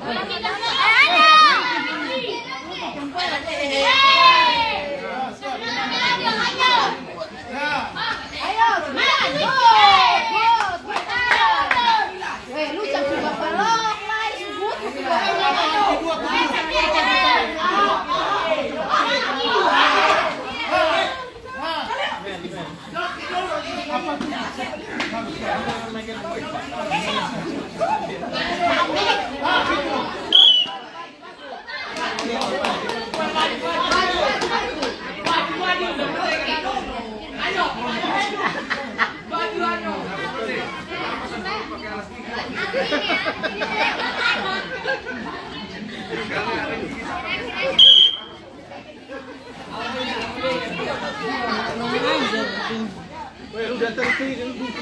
Udah tertib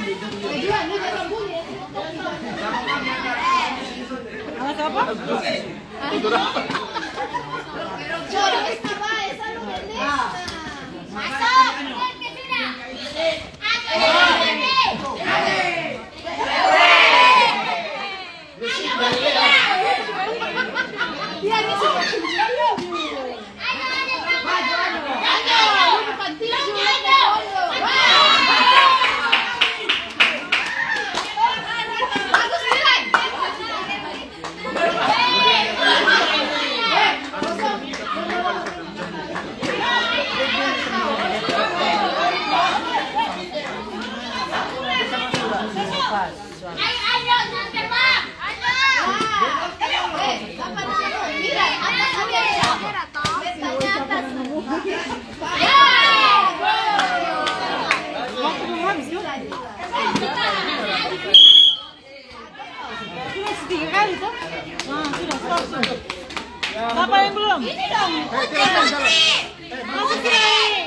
Alas apa? Masuk. Tiga kali tuh. Nah, sudah stop. Siapa yang belum? Ini dong. Masuk sini.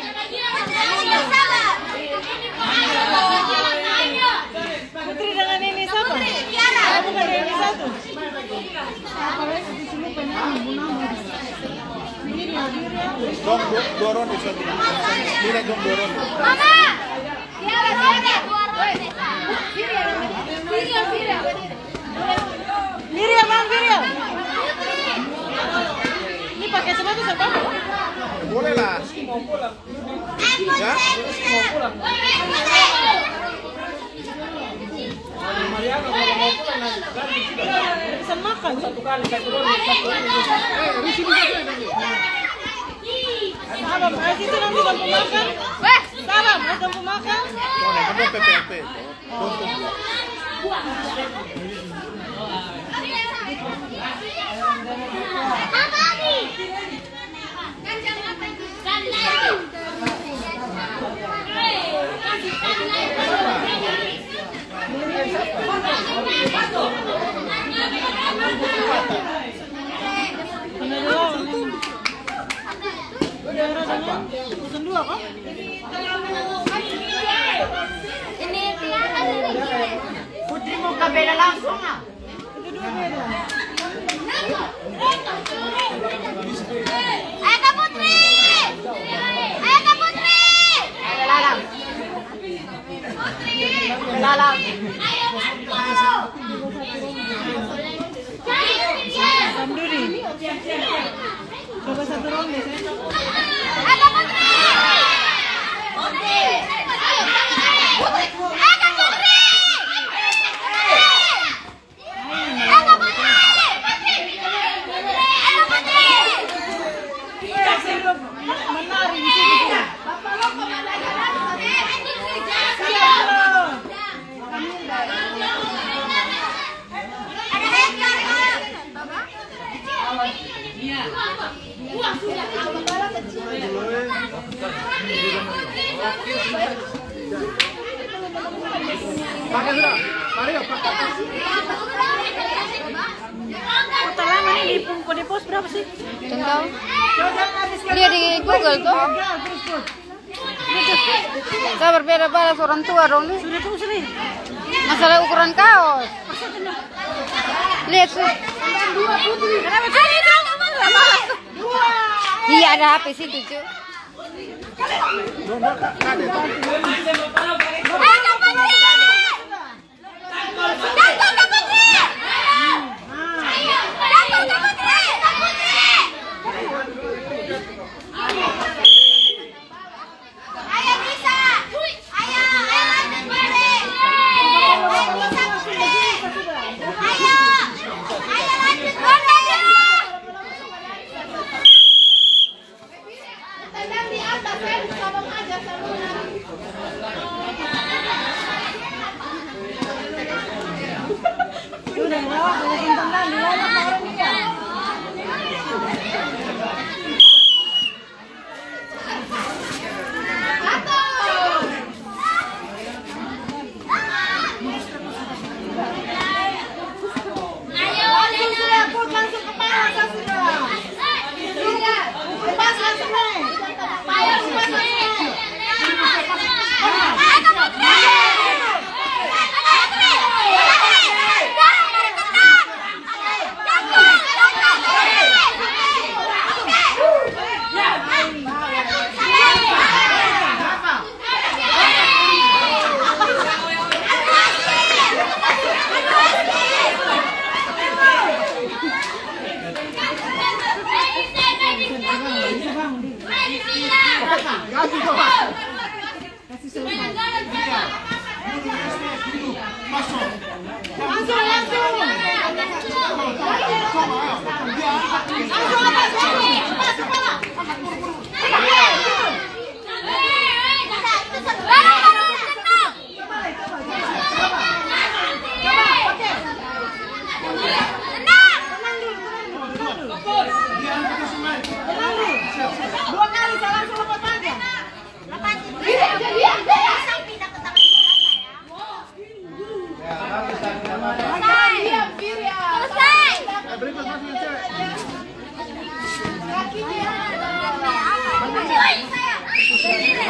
Putri dengan ini siapa? Saya bukan ini satu. Dong dorong di satu. Mira dong dorong. Mama. Tiara, Tiara, dua ronde. Virial, Virial. Miriam, Bang Miriam. Ini pakai sepatu siapa? Boleh lah. Ya? Bisa makan satu kali satu ronde. Salam, ayo situ nanti lampu makan. Salam, ayo lampu makan. Oh, nih, kamu P P P. Pesan dua kok? Ini Tiara. Putri mau ke beda langsung ah. Itu dua beda. Ayo Kak Putri. Ayo Kak Putri. Ayo Lalang. Lalang. Samduri. Coba satu ronde saya. Ayo Kak Putri. Putri. Putri. Ayo Kak Putri. Ayo Kak Putri. Ayo Putri. Iya, saya menari di sini. Pakai sudah. Mari yuk, pakai. Kota lama nih di Pungko di pos berapa sih? Tahu? Lihat di Google tuh. Sabar beda balas orang tua dong nih. Sudah tunggu sini. Masalah ukuran kaos. Lihat sih. Kenapa sih? Iya ada H P situ cuy. Ayo Kak Putri. Datang Kak Putri. Ayo, datang Kak Putri. Kak Putri. Ayo bisa. Ayo, ayo lanjut Putri. Ayo bisa Putri. Ayo. Ayo lanjut ronde dulu. Tendang di atas, saya tolong aja saluran. Udah lewat, udah tendang di lewat orang ini ya. Langsung sudah put, langsung ke panas sudah. Lepas langsung nih. Ayo lepas langsung. Langsung, langsung. Langsung atas, atas kepala. Barang baru tenang.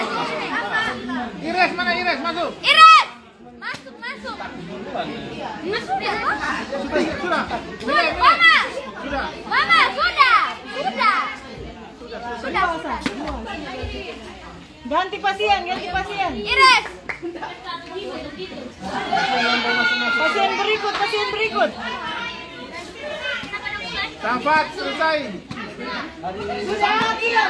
Ires mana Ires masuk? Ires! Masuk, masuk. Masuk ya, Pak? Sudah, sudah. Milih, milih. Mama! Sudah. Mama, sudah! Sudah! Sudah, sudah. Ganti pasien, ganti pasien. Ires! Pasien berikut, pasien berikut. Sampai selesai. Sudah, tidak.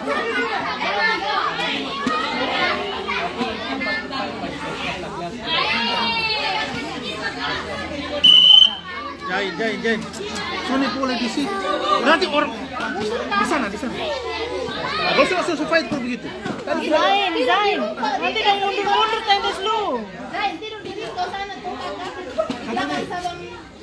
Jai, jai, jai. Sony boleh di sini. Nanti orang di sana, di sana. Gak usah langsung fight kalau begitu. Zain, Zain. Nanti dah mundur-mundur tendes lu. Zain, tidur di situ sana tuh kakak. Jangan salam.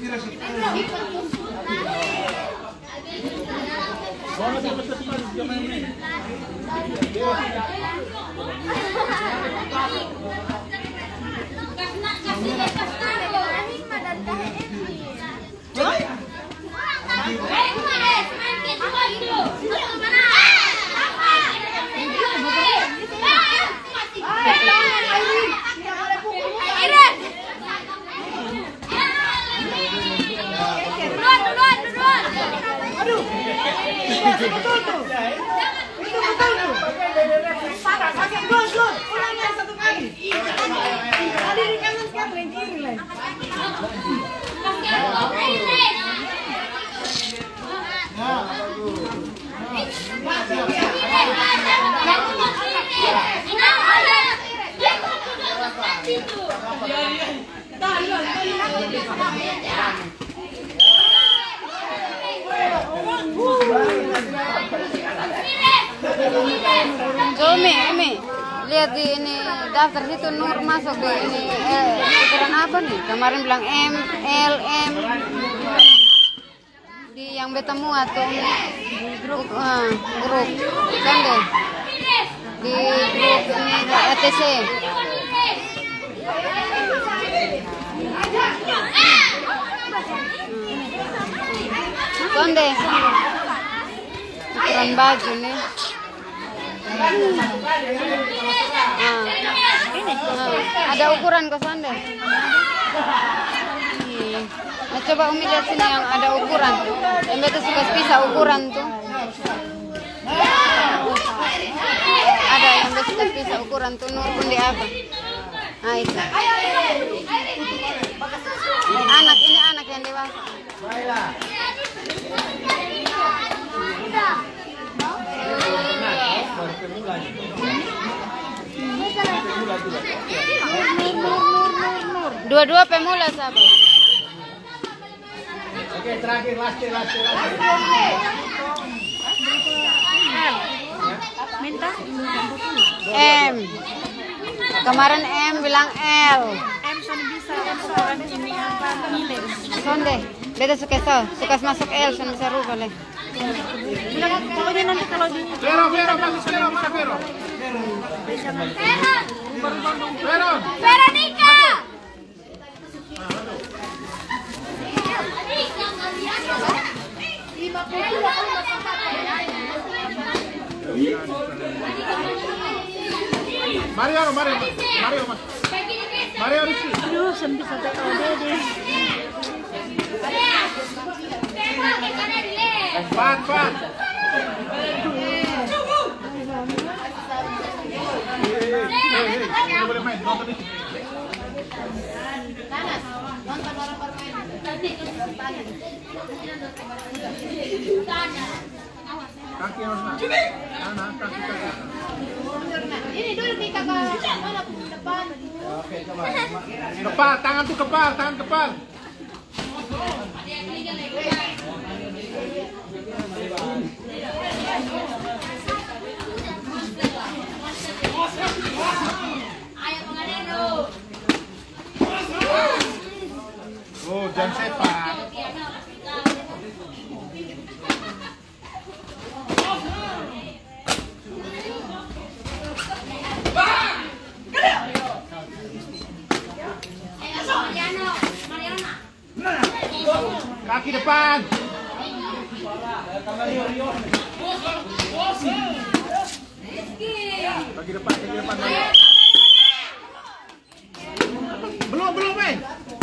Itu betul tuh. Itu betul tuh. Pakai gol, gol. Ulang yang satu kali. Tadi di kanan sekarang yang kiri lagi. Umi, Umi, lihat di ini daftar situ Nur masuk di ini eh, ukuran apa nih? Kemarin bilang M, L, M. Di yang beta muat tuh di grup, ah, grup, kan deh. Di grup ini E T C. Sonde, ukuran baju nih. Ah. Ah. Ada ukuran ke Sonde. Nah, coba Umi lihat sini yang ada ukuran. Yang betul suka pisah ukuran tuh. Ada yang betul suka pisah ukuran tuh Nur pun di apa? Nah itu. Anak ini anak yang dewasa. Dua-dua pemula sahabat. Oke, terakhir, last year, last year, last year. Minta M. Kemarin M bilang L. M sana bisa M soalnya ini apa nilai. Sonde, beda suka so, suka masuk L, sana bisa rubah leh. Pokoknya nanti kalau di Vero, Vero, masuk Vero, mana Vero? Vero. Veronica! Mario, Mario, Mario, Mas. Mario Rizky. aduh sampai sampai kalau dede. Pan, pan. Hei, hei, hei, tidak boleh main, nonton ini. Kaki harus nak. Anak, kaki, kaki. Ini dulu nih kakak, mana depan. Kepal, tangan tuh kepal, tangan kepal. Oh, jangan sepak. Kaki depan. Bagi depan, bagi depan. Belum, belum, eh.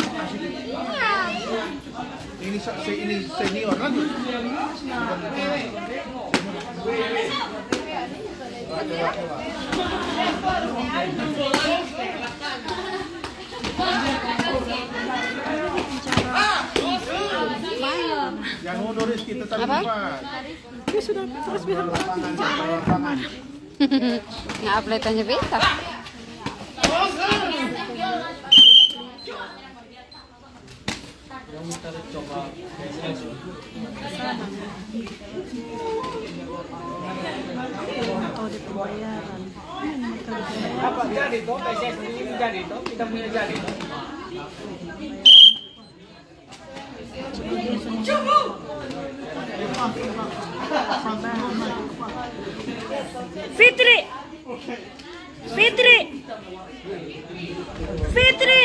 Ini ini senior lagi. Jangan mundur Rizky, tetap di depan. Ya sudah, terus biar Nggak upload aja bisa. Oh, di pembayaran. Apa jadi toh? P S S ini jadi toh? Kita punya jadi toh? Fitri, Fitri, Fitri.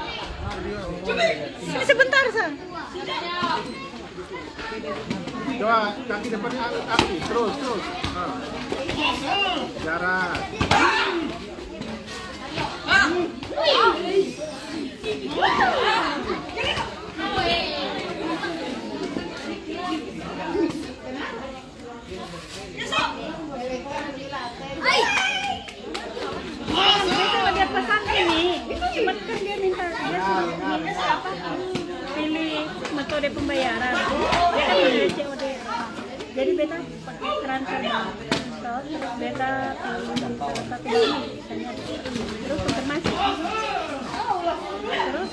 Sini sebentar, San. Coba kaki depannya kaki, terus terus. Nah. Jarak. Dia pesan ini, cuma kan dia minta dia apa? Pilih metode pembayaran. Dia kan pilih C O D. Jadi beta pakai transfer terus beta satu ini terus konfirmasi. Terus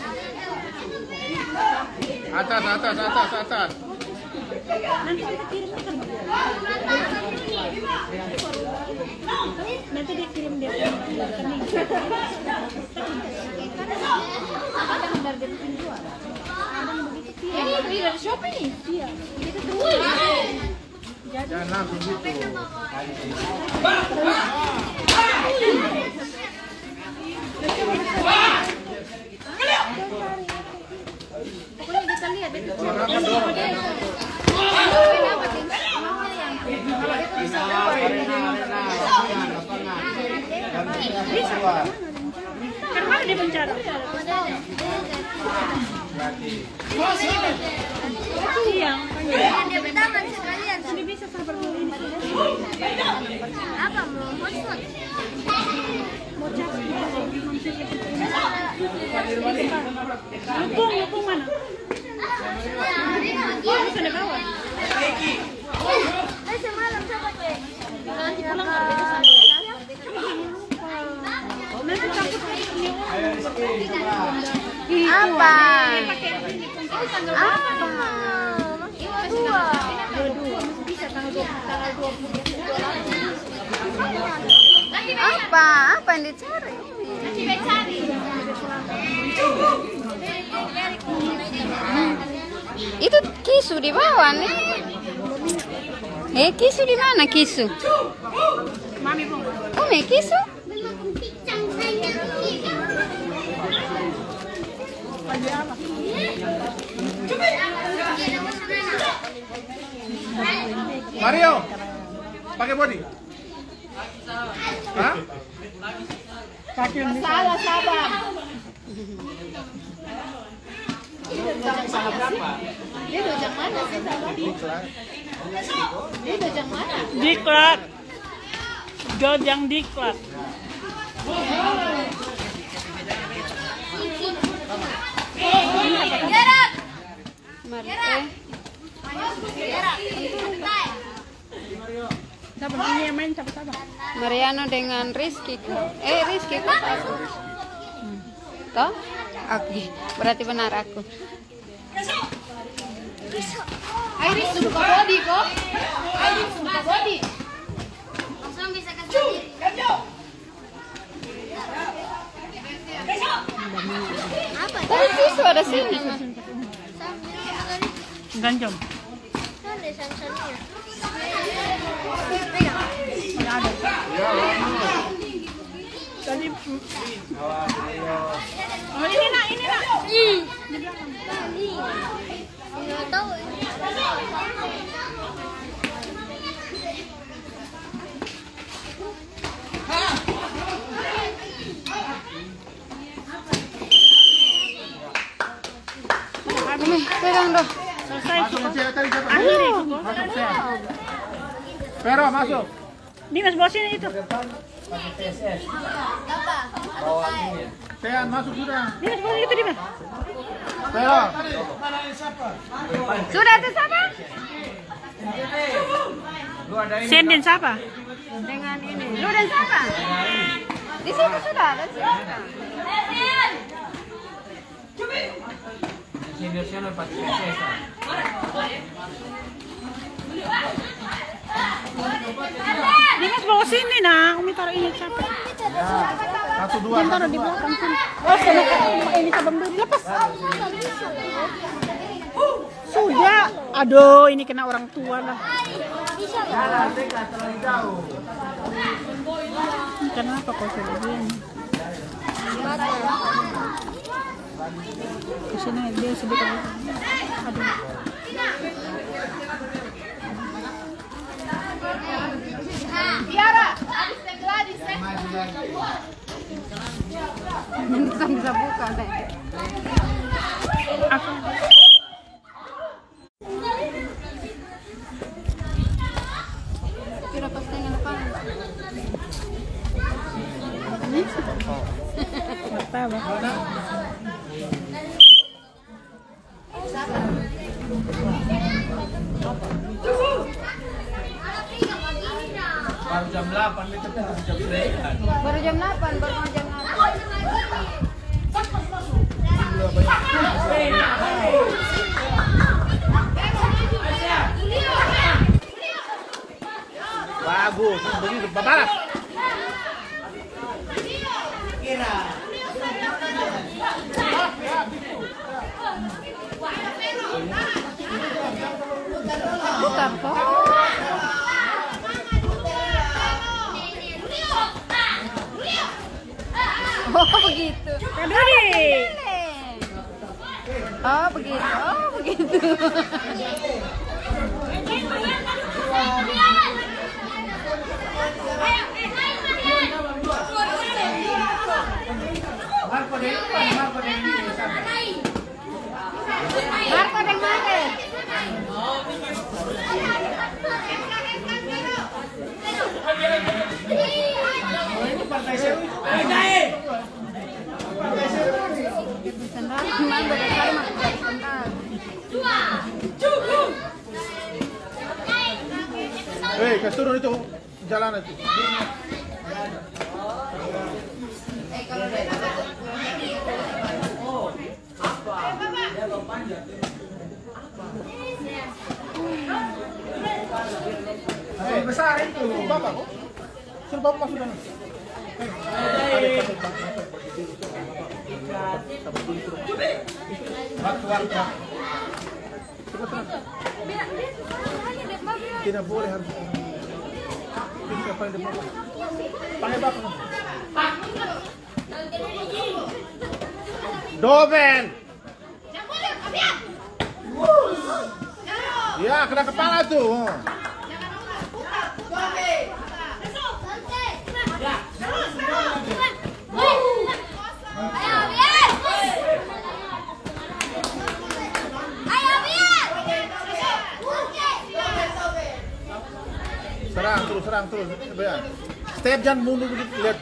Atas, atas, atas, atas. nanti kita kirim ke kantor. Nanti dia kirim dia ke rekening. Ada yang dari rekening jual. Ada yang begitu. Ini beli dari Shopee nih. Iya. Jangan langsung gitu. Pokoknya kita lihat deh. Kenapa dorong? Kan mana dia bicara? Iya. Dia bertangan sekalian. Dia bisa sabar dulu ini. Apa mau hotspot? Mau cari. Lupung, lupung mana? Oh, sudah bawa. Eh semalam siapa tuh? Nanti pulang nggak bisa sampai. Nanti takut ini. Apa? Apa? Dua. Dua-dua. Bisa tanggal dua tanggal dua puluh. Apa? Apa yang dicari? Nanti saya cari. Itu kisu di bawah nih. Eh, kisu di mana kisu? Mami belum. Oh, me kisu? Mario, pakai body. Hah? Salah sabar. Dia dojang mana sih sabar? Dia dojang mana? Diklat. Dojang diklat. Gerak. Mari, eh. Gerak. Sabar ini yang main sabar-sabar. Mariano dengan Rizky. Eh, Rizky kok aku. Toh? Oke, berarti benar aku. Iris sudah buka body kok. Iris sudah buka body. Langsung bisa ke sendiri. Apa? Tadi sisu ada sini. Ganjong. Ada Samsungnya. Tadi. Oh ini nak, ini nak. Nggak tahu. Ini, pegang dong. Selesai Masuk cukup. Cia tadi siapa? Akhir itu. Masuk Cia. Pero masuk. Dimas bawa sini itu. Sean masuk sudah. Dimas bawa itu Dimas. Pero. Sudah itu siapa? Senden siapa? Dengan ini. Lu dan siapa? Di situ sudah ada siapa? Dimas bawa sini nah, Umi taruh ini siapa? Satu dua. Yang taruh di belakang sini. Oh, sana kan ini sabang dulu lepas. Sudah. Aduh, ini kena orang tua lah. Kenapa kau begini? Kesini dia sedikit. Aduh. Tiara, habis Gladys. Bisa bisa buka deh. Apa? Kira pas tengah depan. Apa? Baru jam delapan itu kan jam sembilan. Baru jam delapan, baru mau jam delapan. Bagus, begitu balas. Bukan kok. Oh begitu. Kadari. Oh begitu. Oh begitu. Marco de depan, Marco de ini sana. Marco yang mana? Ini partai seru. Sendal, cuma berkali pakai sendal. Hei, kasih turun itu jalan itu. Hei, besar itu bapak kok. Suruh bapak masuk dalam. Waktu-waktu. Tidak boleh harus. Ini siapa yang depan? Panggil bapak. Doben. Ya, kena kepala tuh. Serang terus, serang terus. Biar. Step jangan mundur begitu. Lihat.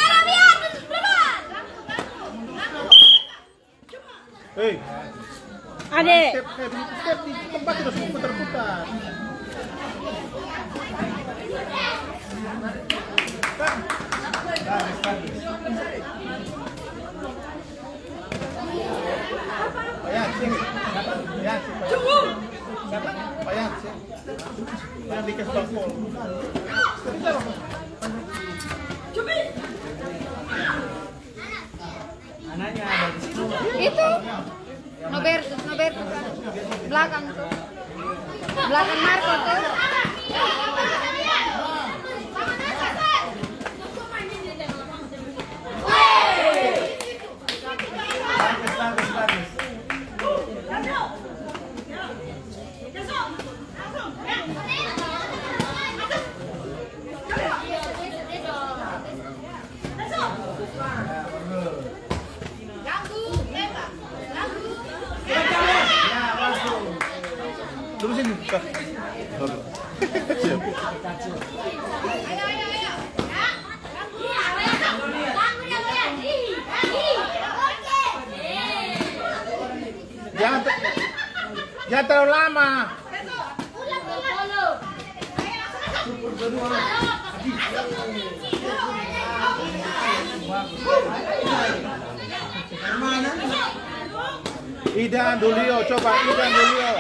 Hei. Adek. Step, step, step di tempat terus putar-putar. Payan, sini. Payan, cukup. Payan, sini. Payan dikasih bakpol. Anaknya ada di situ. Itu Nobertus, Nobertus belakang tuh, belakang Marco tuh. Bagus, bagus, bagus. Ganggu, tembak, ganggu. Siap. Jangan ter- jangan terlalu lama. Idan Dulio, coba Idan Dulio.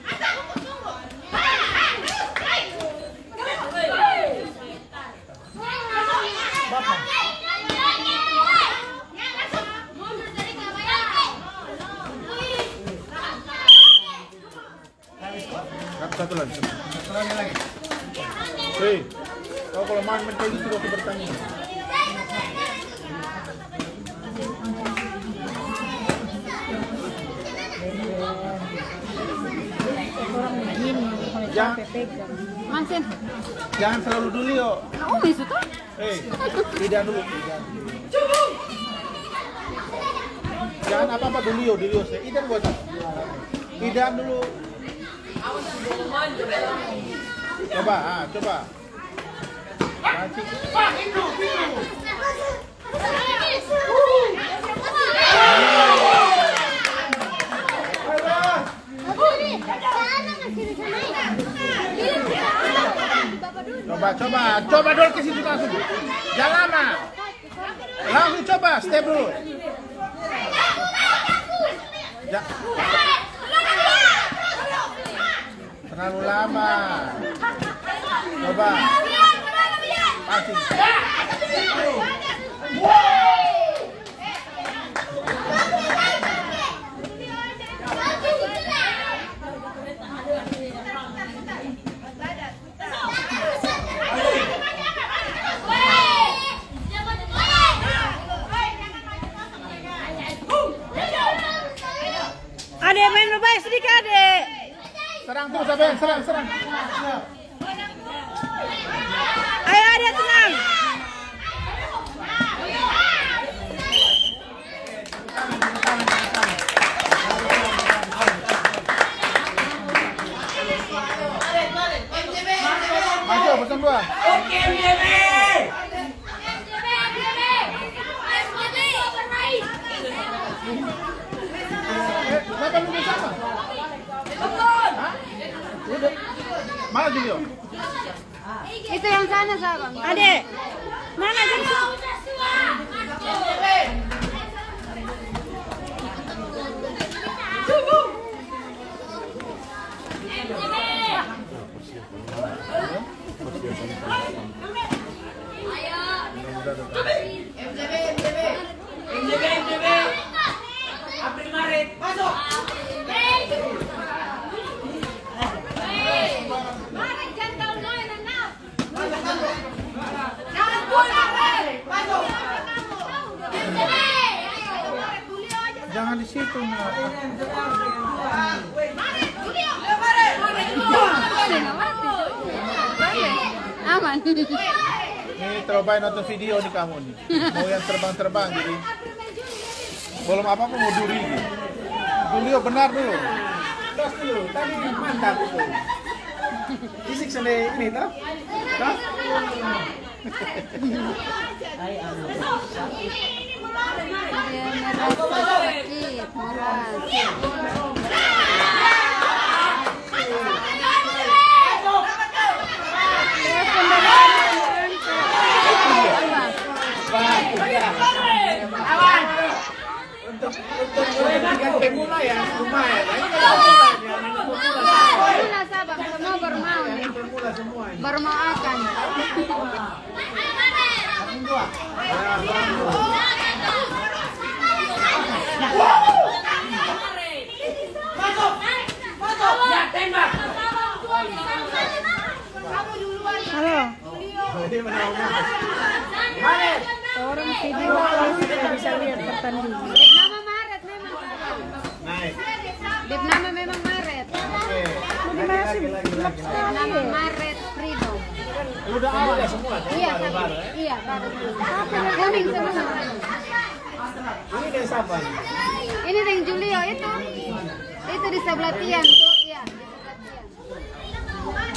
Satu lagi. Satu lagi lagi. Hei, kau kalau main main kayak gitu gak usah bertanya. Jangan, Mansin. jangan selalu dulu yo. Oh, itu tuh. Hei, tidak dulu. Tidak. Jangan apa-apa dulu yo, dulu yo. Idan buat. Idan dulu. Coba, ah, coba. Mancing. Coba, coba, coba dulu ke situ langsung. Jangan lama. Langsung coba, step dulu. Ja Terlalu lama. Coba. Passing. Adek main baik sedikit adek. Serang tuh, Saben, serang, serang. Ayo adek tenang. Maju, bersama dua. Oke, M J B. Kenapa nunggu sama? Hah? Udah. Mana Julio? Itu yang sana, Sabang. Adek. Mana jadi? April Maret. Masuk. Jangan di situ, Nak. Aman. Ini terlalu banyak nonton video nih kamu nih. Mau yang terbang-terbang jadi. Belum apa-apa mau duri. Julio benar dulu. Tos dulu, tadi mantap itu. Fisik sendiri ini toh? Toh? Dia merasa sakit, mulas. Untuk untuk dengan pemula ya lumayan. Ini kan pemula Pemula, Sabang, semua baru mau nih. pemula semua ini. Baru mau akan. Dua. Ya, tembak. Halo. Ini menang. Orang video kalau sudah bisa lihat pertandingan. Dep nama Maret memang, Sabang. Naik. Dep nama memang Maret. Oke. Lagi lagi lagi. Dep nama Maret Freedom. Udah awal ya semua. Iya, tapi iya baru. Kuning semua. Ini dari siapa nih? Ini dengan Julio itu. Itu di sebelah Tian tuh, iya. Di sebelah Tian.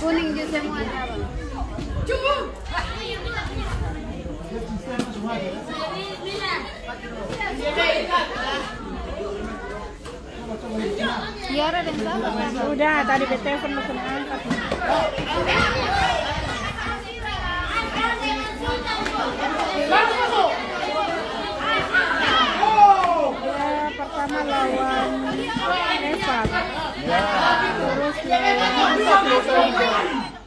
Kuning juga semua apa? Tiara dan siapa? Udah, tadi ke telepon lu kena angkat. Ya, pertama lawan Evan. Terus lawan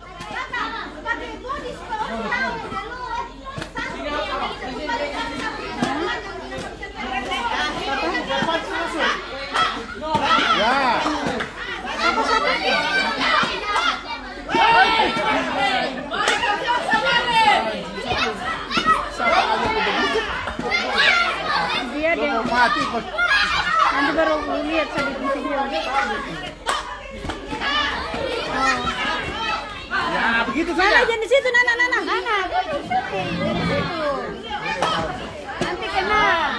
dia deh. Mati kok. Nanti baru lu lihat tadi di video. Oh. Ya, begitu Nana saja. jangan di situ, Nana, Nana. Nana, di situ. Nanti kena.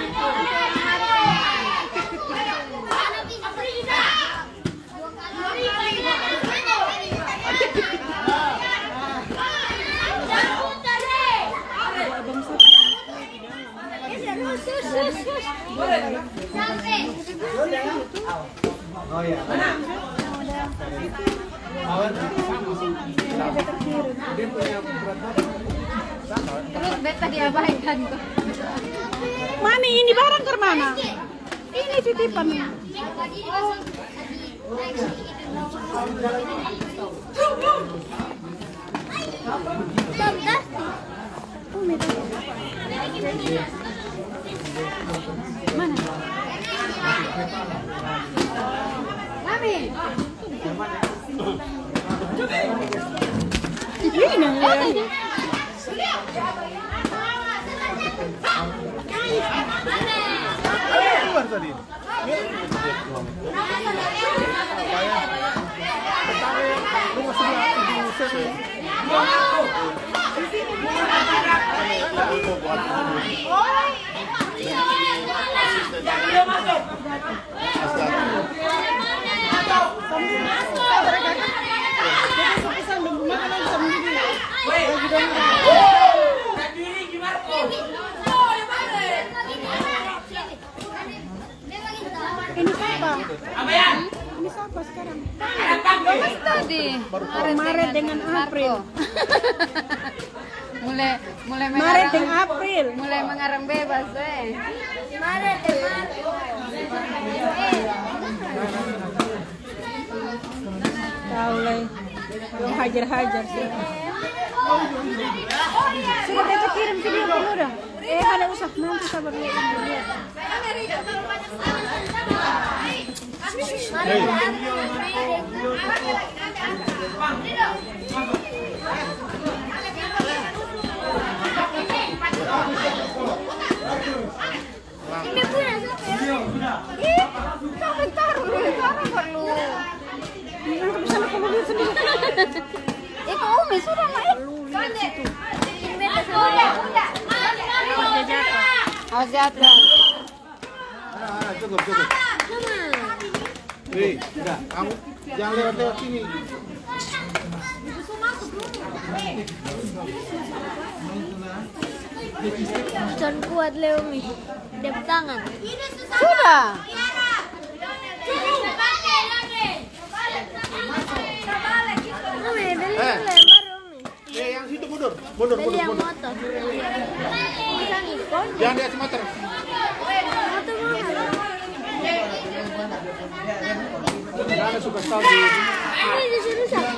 Oh iya. Terus beta diabaikan tuh. Mami, ini barang ke mana? Ini titipan. Mana? Mami. Ini nih. Keluar tadi. Ini siapa? Apa ya? Ini siapa sekarang? Bagus tadi. Maret dengan April. mulai mulai Maret mengarang, dengan April. mulai mengarang bebas eh. Maret, Maret. Tahu lah. Belum hajar-hajar sih. Sudah kita kirim video dulu dah. Eh, ada usah nanti sabar dulu. Lihat. Ini punya siapa? Ih, komentar lu, sekarang perlu. Ini kan bisa nak kalau lihat sendiri. Eh, kok Umi sudah naik? Awas jatuh. Ah, cukup, cukup. Hei, udah, kamu jangan lewat-lewat sini. Jangan kuat Leo nih. Dep tangan. Sudah. Umi, beli Eh. lempar Umi. Eh, yang situ mundur, mundur, Beli mundur, yang mundur. motor. Bisa nih, kon. Jangan di atas motor. Motor mana? Karena suka sekali. Ini di sini sah.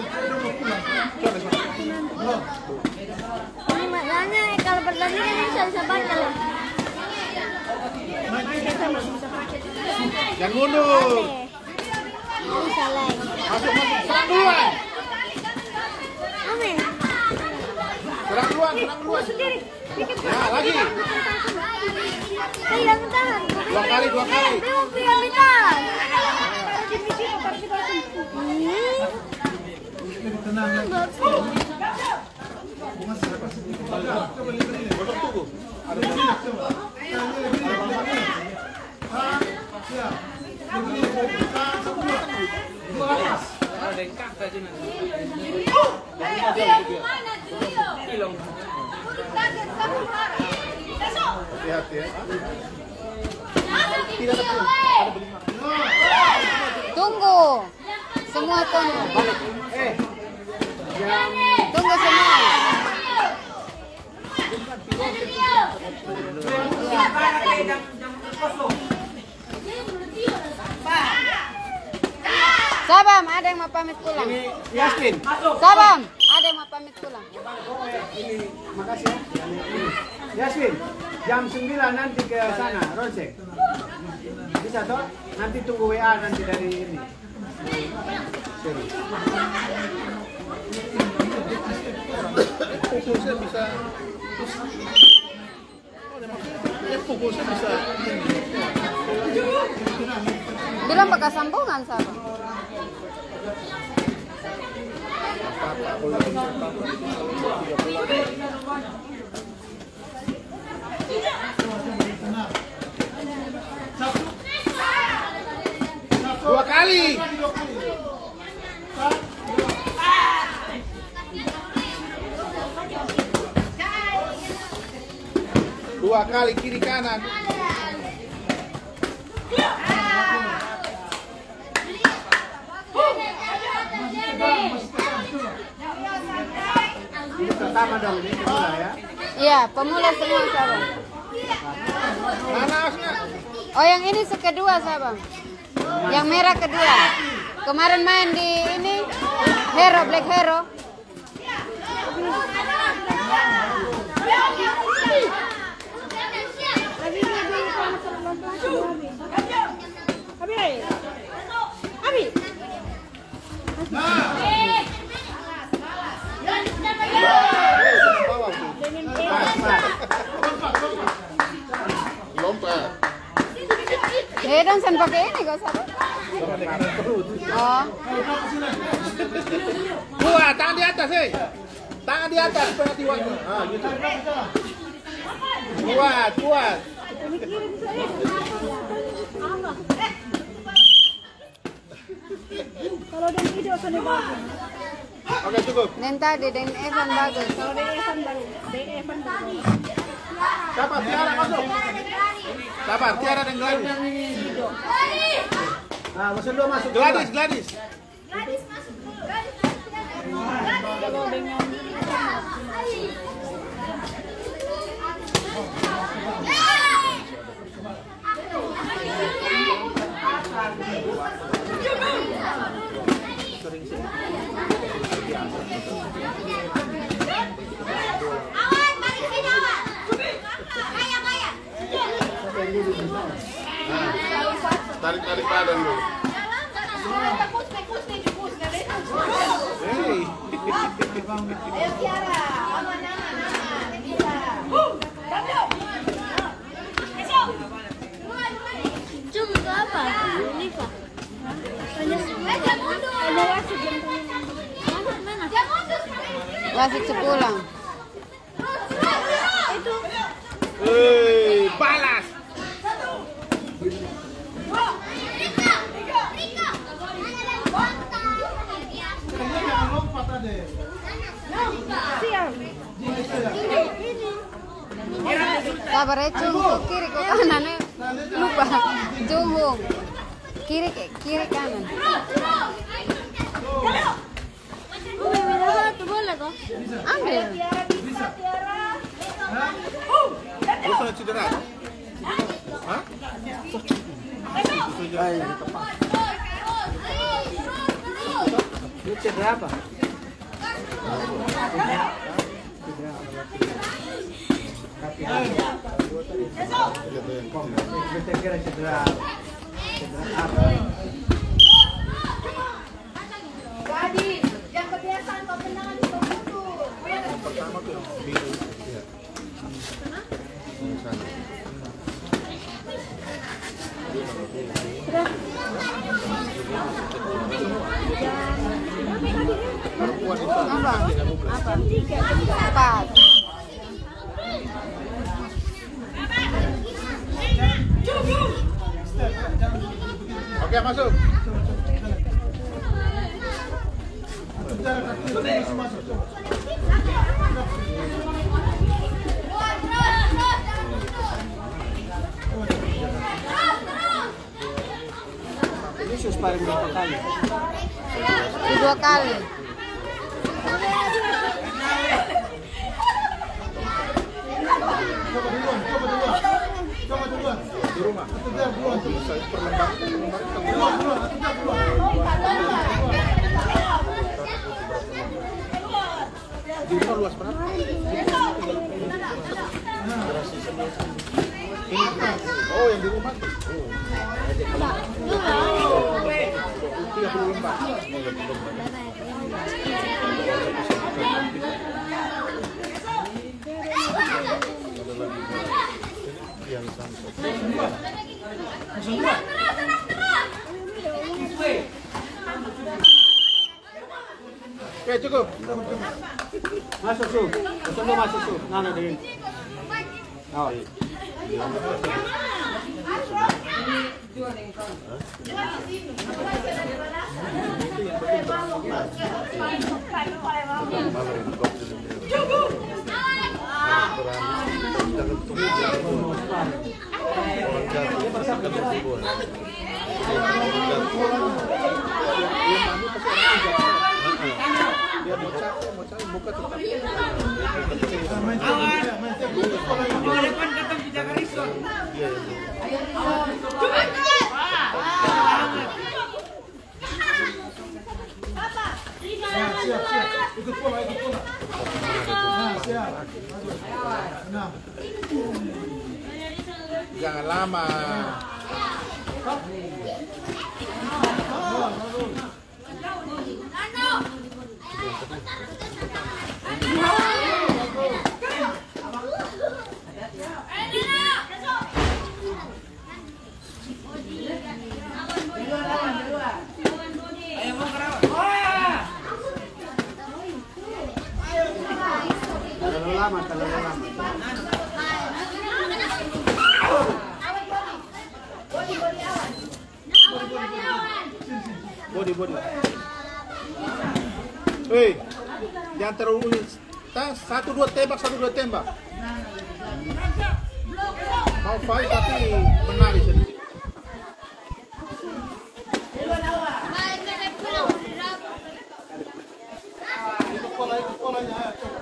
Ini makanya kalau pertandingan bisa disabarkan lah. Jangan mundur. Bisa lah. Masuk, masuk. Serang duluan. Umi. Serang duluan, serang duluan. Ya, lagi. Pegang tahan. Dua kali, dua kali. Dia mau pegang tahan. bengkak saja nanti. Hati-hati ya. Tunggu. Semua tunggu. Eh, jam Tunggu semua. Sabam, ada yang mau pamit pulang. ini Yasmin. Sabam, ada yang mau pamit pulang. Ini makasih ya. Ini. Yasmin, jam sembilan nanti ke sana, Ronsek. Bisa toh? Nanti tunggu W A nanti dari ini. Fokusnya bisa. Ya fokusnya bisa. Bilang bekas sambungan, Sabam. Dua kali. Dua kali kiri kanan. Ini pertama dong, ini kedua ya. Iya, pemula semua, Sabam. Mana asnya? Oh, yang ini sekedua, Sabam. Yang merah kedua. Kemarin main di ini Hero, Black Hero. Lompat. Eh, dan sen pakai ini kok, Sabam. Oh, Dua, tangan di atas, eh. Tangan di atas, supaya tiwanya. Ah, gitu. Kuat, kuat. Kalau dan video akan bagus. Oke, cukup. dan tadi dan Evan bagus. Kalau dari Evan bagus, dari Evan bagus. Sabar, Tiara masuk. Sabar, Tiara dan Gladys. Nah, masuk dua masuk. Gladys, Gladys. Kalau dengan Tarik-tarik badan dulu. Hey. Cuma apa? Ini Pak. Ada wasit yang mana? Wasit sepulang. Hei, balas. Sabar ya, Cung, ke kiri ke kanan ya. Lupa. Jumbo. Kiri ke kiri kanan. Ambil. Lu pernah cedera? Hah? Lu cedera apa? Saya kira cedera. Cedera apa? Yang kebiasaan kau kenangan di buku. Yang pertama tuh yang biru. Iya. Yang sana. Apa? Apa? Empat. Oke, masuk. Ini sus paling berapa kali? Dua kali. Coba duluan, coba duluan. Coba duluan. Di rumah. Kejar duluan. Saya perlembab. Duluan, duluan. Kejar duluan. Di rumah luas berapa? Ini. Oh, yang di rumah tuh. tiga puluh lembar. Oke, cukup. Masuk su, semua masuk su. Nana dengan. Oh. Siap, siap. Ikut pola, ikut pola. Nah, siap. Nah. Jangan lama. Terlalu lama, terlalu lama. Body, body. Hei, jangan terlalu unik. Satu dua tembak, satu dua tembak. Mau fight tapi menari sedikit. Ikut pola, ikut polanya.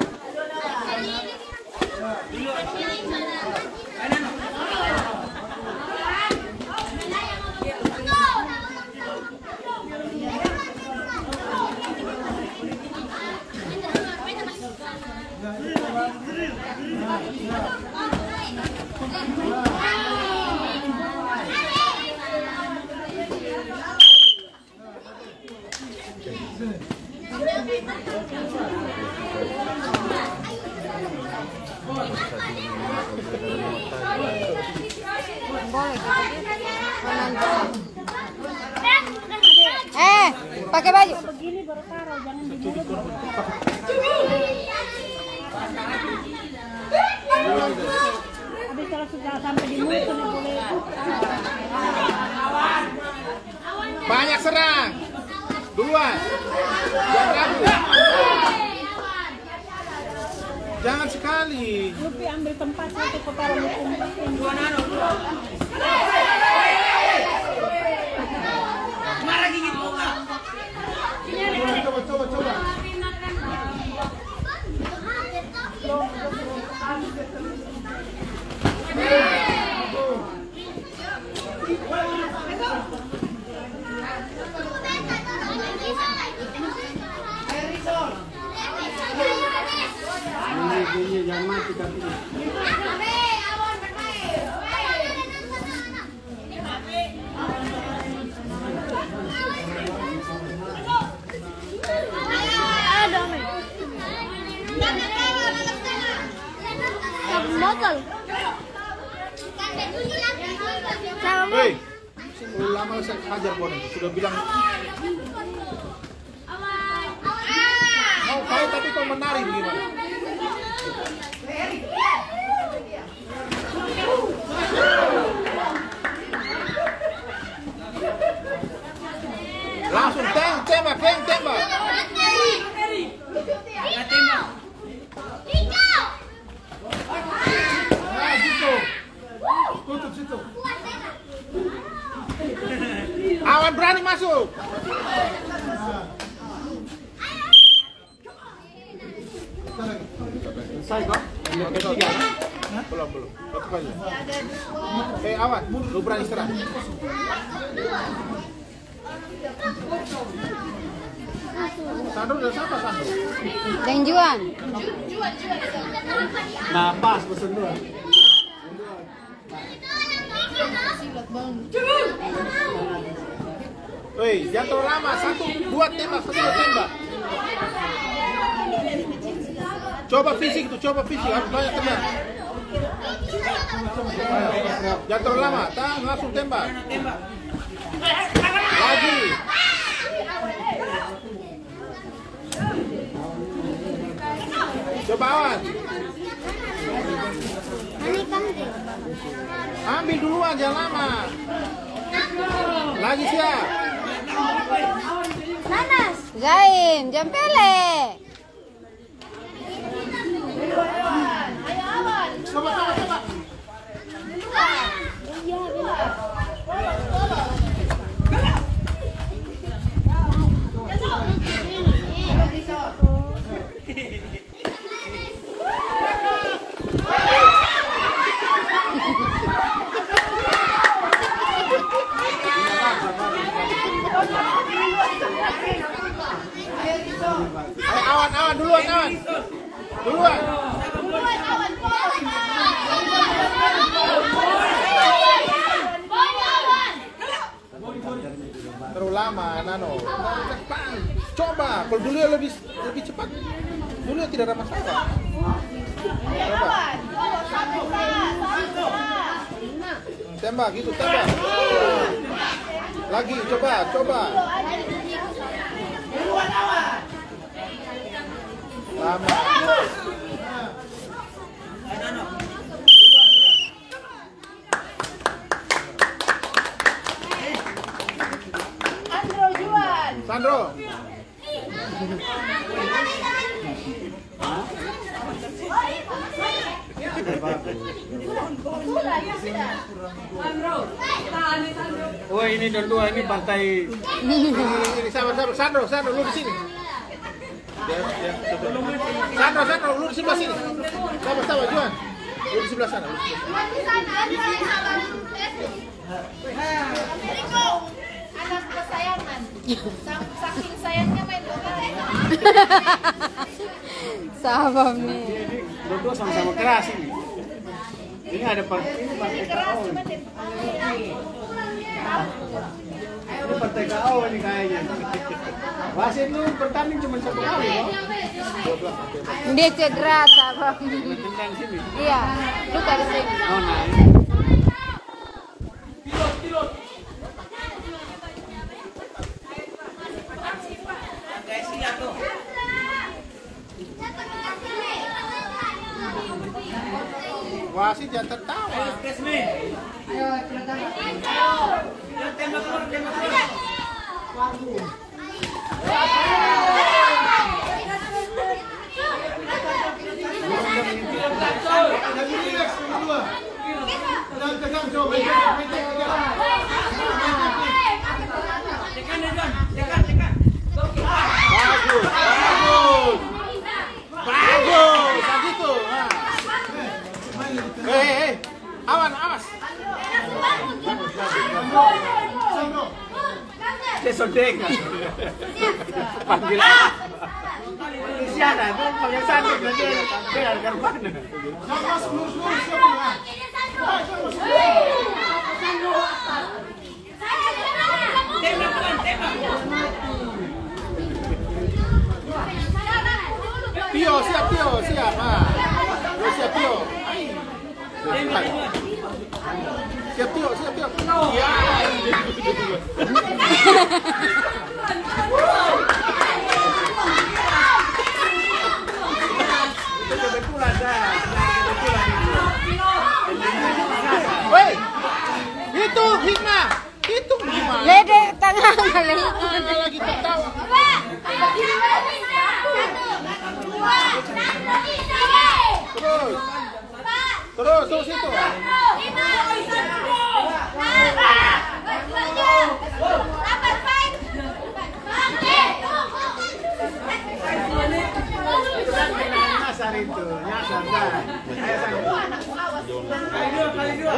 Eh, pakai baju. Begini baru taruh, jangan di mulut. Habis kalau sudah sampai di mulut sudah boleh ikut. Banyak serang. Duluan. Jangan ragu. Jangan sekali. Lupi ambil tempat satu kau taruh di tempat yang dua nano. Marah gigit muka. Coba, coba, coba. Ini, ini jangan mati tapi. Botol. Hei, ulama saya hajar bodoh. Sudah bilang mau fight tapi kau menari bagaimana? Langsung tembak, tembak, tembak. masuk. Selesai kok? Ketiga. Belum, belum. Satu kali. Eh, awan. Lu berani istirahat. Sandro udah siapa Sandro? Dan Juan. Nah, pas pesan dua. Woi, jangan terlalu lama. Satu, dua tembak, satu dua tembak. Coba fisik tuh, coba fisik. Harus banyak tembak. Jangan terlalu lama. Tang, langsung tembak. Lagi. Coba awan. Ambil duluan, jangan lama. Lagi siap. Nanas. Zain, jempele. Coba, coba, coba. Ayo awan, awan, duluan, awan. Duluan. Terlalu lama, Nano. Cepat. Coba, kalau dulu ya lebih lebih cepat. Dulu ya tidak ada masalah. Coba. Tembak gitu, tembak. Lagi, coba, coba. Lama. Sandro. Oh ini dua ini partai. Ini sabar sabar Sandro, Sandro lu di sini. Sandro, Sandro lu di sebelah sini. Sabar sabar Juan. Lu di sebelah sana. Anak kesayangan. Saking sayangnya main bola. Sabar nih. Dua-dua sama-sama keras ini. Ini ada partai ini partai K O. Ini partai K O ini kayaknya. Wasit lu bertanding cuma satu kali loh. Dia cedera, sabar. Tendang sini. Iya, luka di sini. Oh nah. Wasit jangan tertawa. Bagus, bagus, bagus, begitu. Hei, hei, awan, awas. Sesodeka. Panggil. Siapa itu pakai sanduk nanti dengan karpana. Pio, siap Pio, siap. Ah. Siap Pio. Siap Pio, siap Pio. Ya. Woi, itu hikmah, itu hikmah. Lede tangan kali. Mana lagi tertawa? Terus, terus, terus itu. Lima, itu. Nyasar dah. Ayo San. Kali dua, kali dua.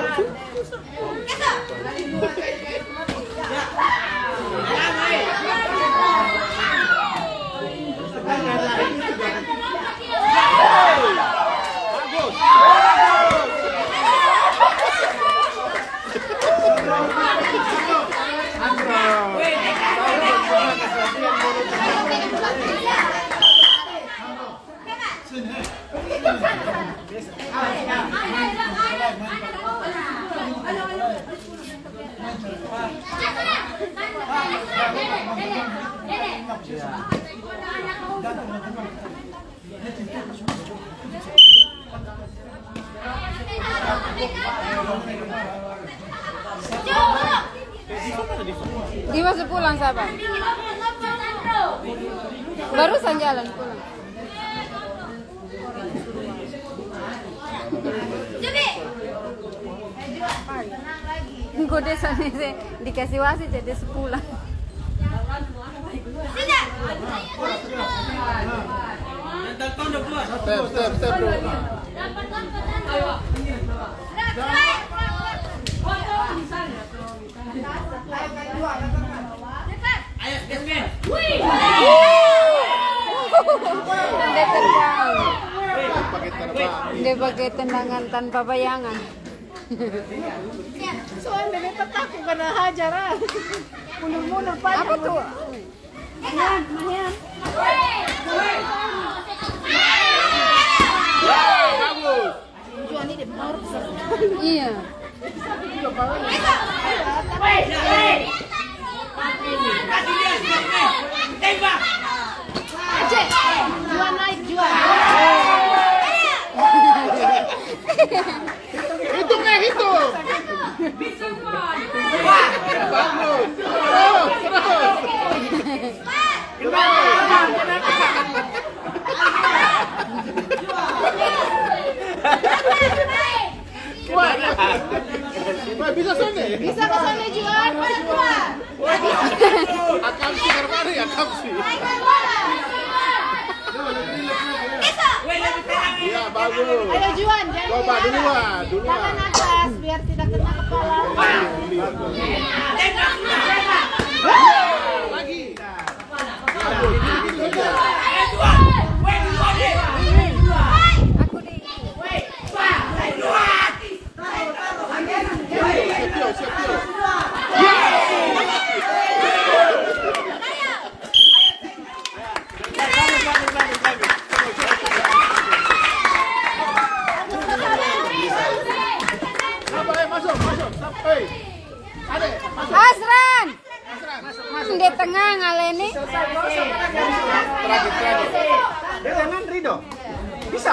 Dia masuk pulang sahabat. Barusan jalan pulang. Kode sana sih dikasih wasit jadi sepulang. Step, step, step bro. Ayo, Desmond. Dia terbang. Pakai terbang. Dia pakai tendangan tanpa bayangan. Soalnya dia takut kena hajar ah. Mundur-mundur panjang. Apa tuh? Mayan, mayan. Bagus. Juan ini benar. Iya. Kasih dia, tembak. Cek, Juan naik Juan. Hitung nih, hitung. Bagus. Terus, terus. Wah, bisa sana. Bisa ke sana Juan. Akam sih termari, akam sih. Iya, bagus. Ayo Juan, jangan Coba di atas. duluan, duluan. Tangan atas biar tidak kena kepala. Lagi. Bagus, gitu aja. Aku di. Siap, siap, siap. Masuk, masuk. Hei. Ade, masuk. Asran. Asran. Di tengah ngaleni. Terakhir, terakhir. Dengan Rido. Bisa.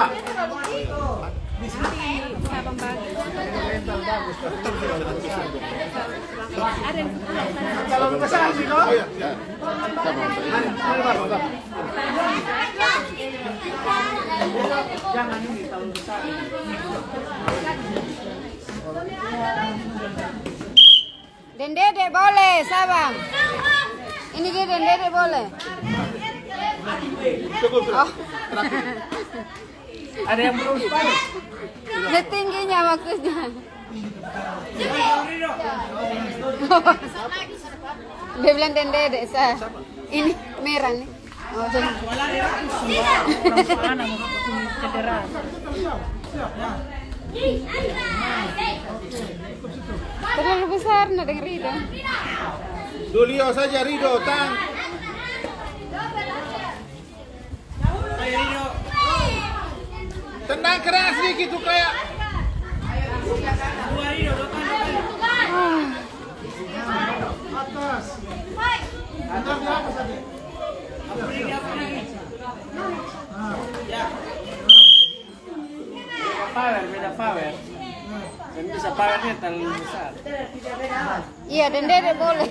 Kalau besar sih kok. Oh iya, ya. Jangan ini kalau besar. Dendede boleh, Sabang. Ini dia dendede boleh. Cukup, Oh. terakhir. Ada yang belum separuh. Dia tingginya maksudnya. Dia bilang dendede, Sa. Ini merah nih. Oh, Cedera. terlalu besar nah dengan Rido. Dulio saja Rido, tang. Tendang keras nih gitu kayak. Atas. Atas di atas tadi. Power, beda power. Dan bisa powernya terlalu besar. Iya, dendede boleh.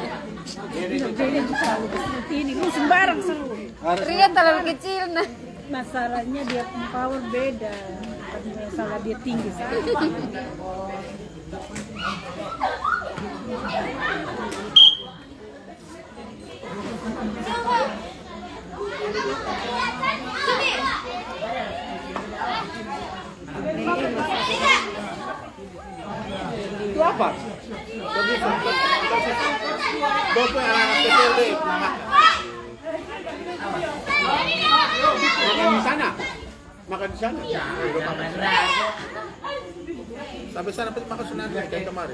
Ini lu sembarang seru. Rido terlalu kecil nah. Masalahnya dia power beda. Masalah dia tinggi sekali. Cepat. Dopo anak-anak kecil deh. Makan di sana. Makan di sana. Sampai sana makan sunat kayak kemarin.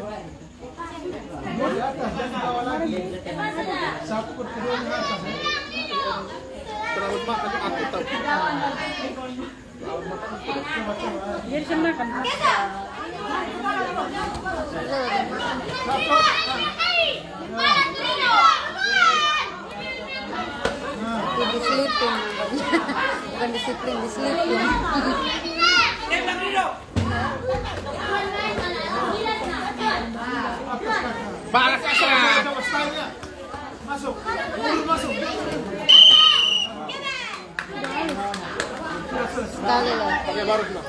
Satu kedua di atas. Terlalu makan aku tahu. Dia bisa makan. Diselipin. Bukan disiplin, diselipin. Tembak Rido. Balas asal. Coba stylenya. Masuk. Mundur masuk. Sekali lah. Pakai baru sudah.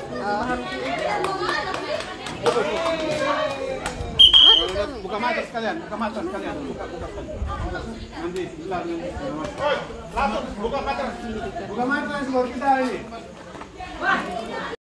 Buka mata sekalian, buka mata sekalian, buka buka sekalian. Nanti sebentar nanti. Langsung buka mata. Buka mata baru kita ini.